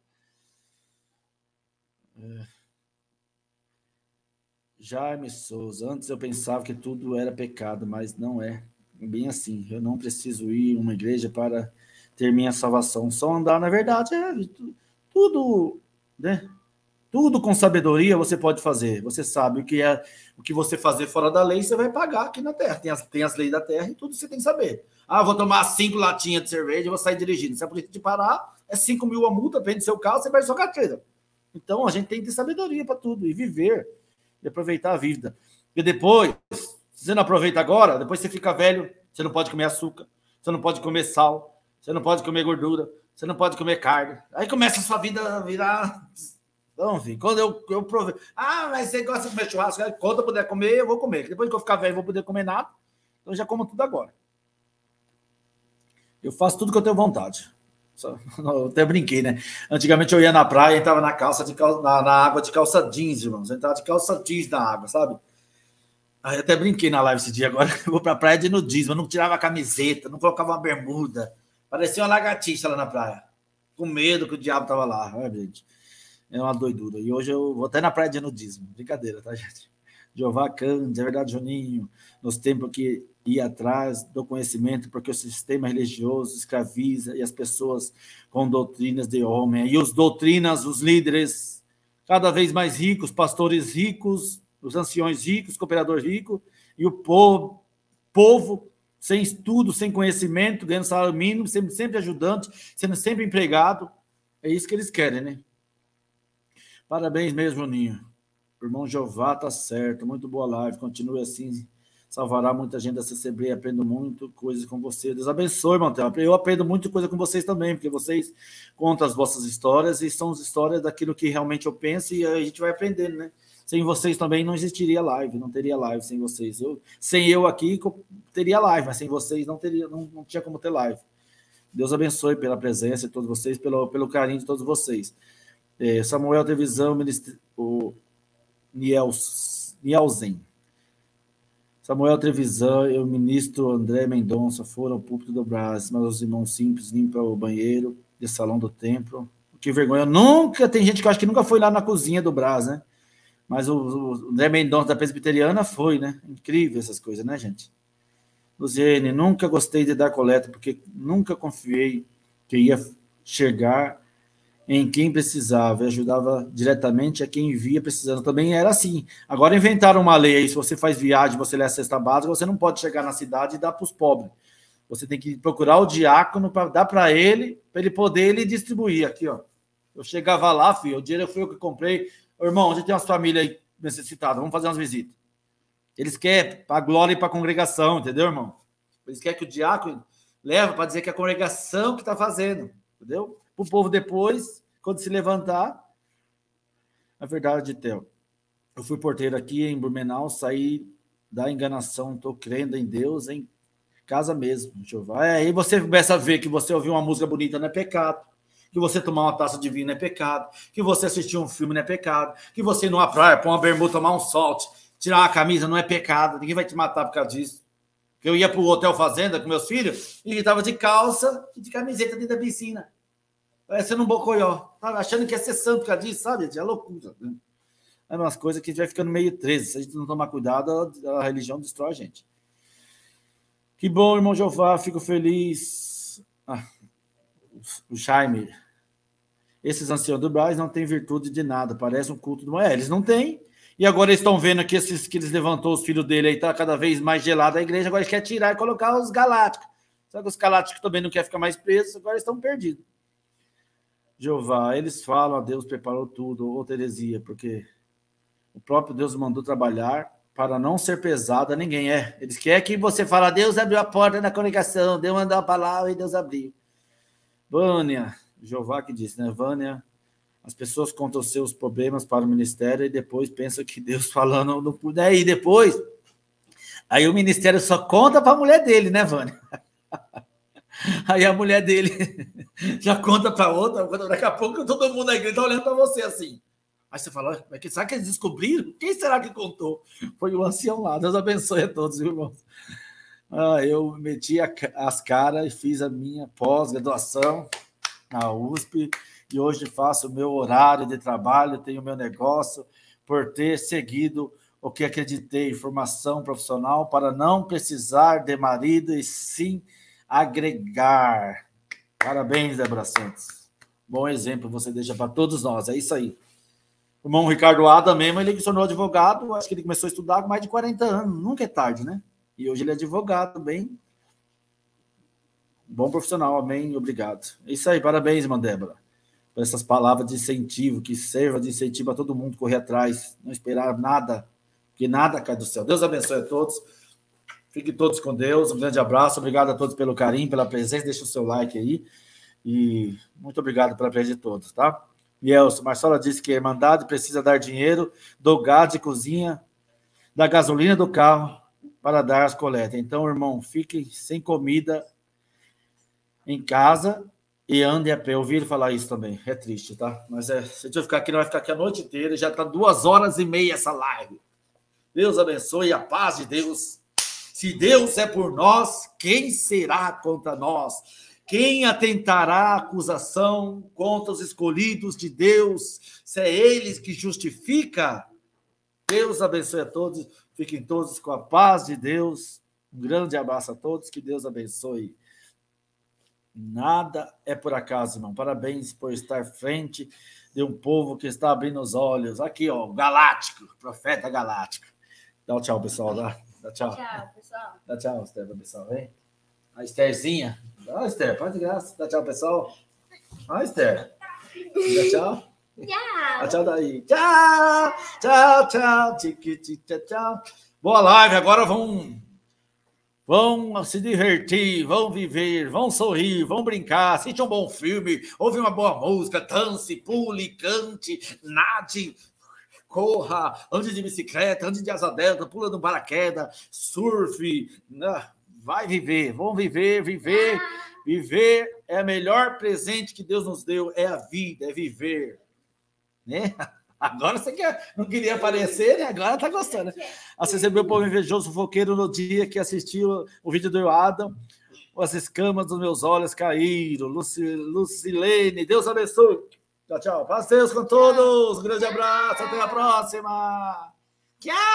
Jaime Souza, antes eu pensava que tudo era pecado, mas não é bem assim. Eu não preciso ir a uma igreja para ter minha salvação. Só andar na verdade tudo, né? Tudo com sabedoria você pode fazer. Você sabe o que você fazer fora da lei, você vai pagar aqui na terra. Tem as leis da terra e tudo você tem que saber. Vou tomar 5 latinhas de cerveja e vou sair dirigindo. Se a polícia te parar, é 5 mil a multa, prende seu carro, você perde sua carteira. Então, a gente tem que ter sabedoria para tudo e viver, e aproveitar a vida. E depois, se você não aproveita agora, depois você fica velho, você não pode comer açúcar, você não pode comer sal, você não pode comer gordura, você não pode comer carne. Aí começa a sua vida a virar... Então, enfim, quando eu provei... mas você gosta de comer churrasco? Quando eu puder comer, eu vou comer. Depois que eu ficar velho, eu vou poder comer nada. Então, eu já como tudo agora. Eu faço tudo que eu tenho vontade. Eu até brinquei, né? Antigamente eu ia na praia e entrava na água de calça jeans, irmãos. Eu entrava de calça jeans na água, sabe? Aí eu até brinquei na live esse dia. Agora eu vou pra praia de nudismo. Eu não tirava a camiseta, não colocava uma bermuda. Parecia uma lagartixa lá na praia. Com medo que o diabo tava lá. Olha, gente. É uma doidura. E hoje eu vou até na praia de nudismo. Brincadeira, tá, gente? Jeová Cândido, é verdade, Juninho. Nos tempos que ia atrás do conhecimento, porque o sistema religioso escraviza e as pessoas com doutrinas de homem. E os doutrinas, os líderes cada vez mais ricos, pastores ricos, os anciões ricos, cooperadores ricos, e o povo sem estudo, sem conhecimento, ganhando salário mínimo, sendo sempre ajudante, sendo sempre empregado. É isso que eles querem, né? Parabéns mesmo, Juninho. O irmão Jeová tá certo. Muito boa live. Continue assim. Salvará muita gente da CCB. Aprendo muito coisas com você. Deus abençoe, Mantel. Eu aprendo muita coisa com vocês também, porque vocês contam as vossas histórias e são as histórias daquilo que realmente eu penso e a gente vai aprendendo, né? Sem vocês também não existiria live, não teria live sem vocês. Sem eu aqui, teria live, mas sem vocês não tinha como ter live. Deus abençoe pela presença de todos vocês, pelo carinho de todos vocês. Samuel Televisão, o Nielsen. Samuel Trevisan e o ministro André Mendonça foram ao púlpito do Brás, mas os irmãos simples limpam o banheiro de salão do templo. Que vergonha. Tem gente que eu acho que nunca foi lá na cozinha do Brás, né? Mas o André Mendonça da Presbiteriana foi, né? Incrível essas coisas, né, gente? Luziene, nunca gostei de dar coleta, porque nunca confiei que ia chegar em quem precisava e ajudava diretamente a quem via precisando. Também era assim. Agora inventaram uma lei aí, se você faz viagem, você lê a cesta básica, você não pode chegar na cidade e dar para os pobres. Você tem que procurar o diácono para dar para ele poder ele distribuir. Aqui, ó. Eu chegava lá, filho, o dinheiro foi eu que comprei. Irmão, a gente tem umas famílias aí necessitadas, vamos fazer umas visitas. Eles querem para a glória e para a congregação, entendeu, irmão? Eles querem que o diácono leve para dizer que é a congregação que está fazendo, entendeu? Para o povo depois, quando se levantar. A verdade, Theo. Eu fui porteiro aqui em Blumenau, saí da enganação, estou crendo em Deus, em casa mesmo, Jeová. Aí você começa a ver que você ouvir uma música bonita não é pecado, que você tomar uma taça de vinho não é pecado, que você assistir um filme não é pecado, que você ir numa praia, pôr uma bermuda, tomar um sol, tirar uma camisa não é pecado, ninguém vai te matar por causa disso. Eu ia para o Hotel Fazenda com meus filhos e estava de calça e de camiseta dentro da piscina. Parecendo um bocoió. Achando que ia ser santo por causa disso, sabe? É loucura. Né? É umas coisas que a gente vai ficando meio 13. Se a gente não tomar cuidado, a religião destrói a gente. Que bom, irmão Jeová, fico feliz. O Jaime. Esses anciãos do Brás não têm virtude de nada, parece um culto do Eles não têm. E agora eles estão vendo que que eles levantou os filhos dele aí, está cada vez mais gelada a igreja, agora eles querem tirar e colocar os galácticos. Só que os galácticos também não querem ficar mais presos, agora eles estão perdidos. Jeová, eles falam, a Deus preparou tudo, ou heresia, porque o próprio Deus mandou trabalhar para não ser pesado a ninguém. Eles querem que você fale, Deus abriu a porta da congregação, Deus mandou a palavra e Deus abriu. Vânia, Jeová que disse, né? Vânia, as pessoas contam os seus problemas para o ministério e depois pensam que Deus falando não puder. E depois, aí o ministério só conta para a mulher dele, né, Vânia? Aí a mulher dele já conta para outra, daqui a pouco todo mundo na igreja está olhando para você assim. Aí você fala, será que eles descobriram? Quem será que contou? Foi o ancião lá. Deus abençoe a todos, irmãos. Eu meti as caras e fiz a minha pós-graduação na USP e hoje faço o meu horário de trabalho, tenho o meu negócio por ter seguido o que acreditei, formação profissional para não precisar de marido e sim agregar. Parabéns, Débora Santos. Bom exemplo você deixa para todos nós, é isso aí. O irmão Ricardo Ada mesmo, ele que se tornou advogado, acho que ele começou a estudar com mais de 40 anos, nunca é tarde, né? E hoje ele é advogado, bem bom profissional, amém, obrigado. É isso aí, parabéns, irmã Débora, por essas palavras de incentivo, que serva de incentivo a todo mundo correr atrás, não esperar nada, que nada cai do céu. Deus abençoe a todos, fiquem todos com Deus, um grande abraço, obrigado a todos pelo carinho, pela presença, deixa o seu like aí, e muito obrigado pela presença de todos, tá? Mielson, Marcela disse que a Irmandade precisa dar dinheiro do gás de cozinha, da gasolina do carro, para dar as coletas. Então, irmão, fiquem sem comida em casa e andem a pé. Eu ouvi ele falar isso também. É triste, tá? Mas se a gente ficar aqui, não vai ficar aqui a noite inteira. Já está 2h30 essa live. Deus abençoe, a paz de Deus. Se Deus é por nós, quem será contra nós? Quem atentará acusação contra os escolhidos de Deus? Se é eles que justifica? Deus abençoe a todos. Fiquem todos com a paz de Deus. Um grande abraço a todos. Que Deus abençoe. Nada é por acaso, irmão. Parabéns por estar frente de um povo que está abrindo os olhos. Aqui, ó, o Galáctico, profeta Galáctico. Dá um tchau, pessoal. Tá? Dá tchau. Tchau, pessoal. Dá tchau, Esther, pro pessoal, vem. A Estherzinha. Ó, Esther, faz de graça. Dá tchau, pessoal. Ó, Esther. Dá tchau. Tchau. Dá tchau daí. Tchau, tchau, tchau. Tchau, tchau. Boa live, agora vão se divertir, vão viver, vão sorrir, vão brincar, assistir um bom filme, ouvir uma boa música, dance, pule, cante, nade, corra, ande de bicicleta, ande de asa delta, pula no paraquedas, surfe, vai viver, vão viver. Viver é o melhor presente que Deus nos deu, é a vida, é viver, né? Agora você não queria aparecer, né? Agora tá gostando, né? Recebeu o povo invejoso fofoqueiro no dia que assistiu o vídeo do Adam. As escamas dos meus olhos caíram. Lucilene, Deus abençoe. Tchau, tchau. Paz Deus com todos. Um grande abraço. Até a próxima. Tchau.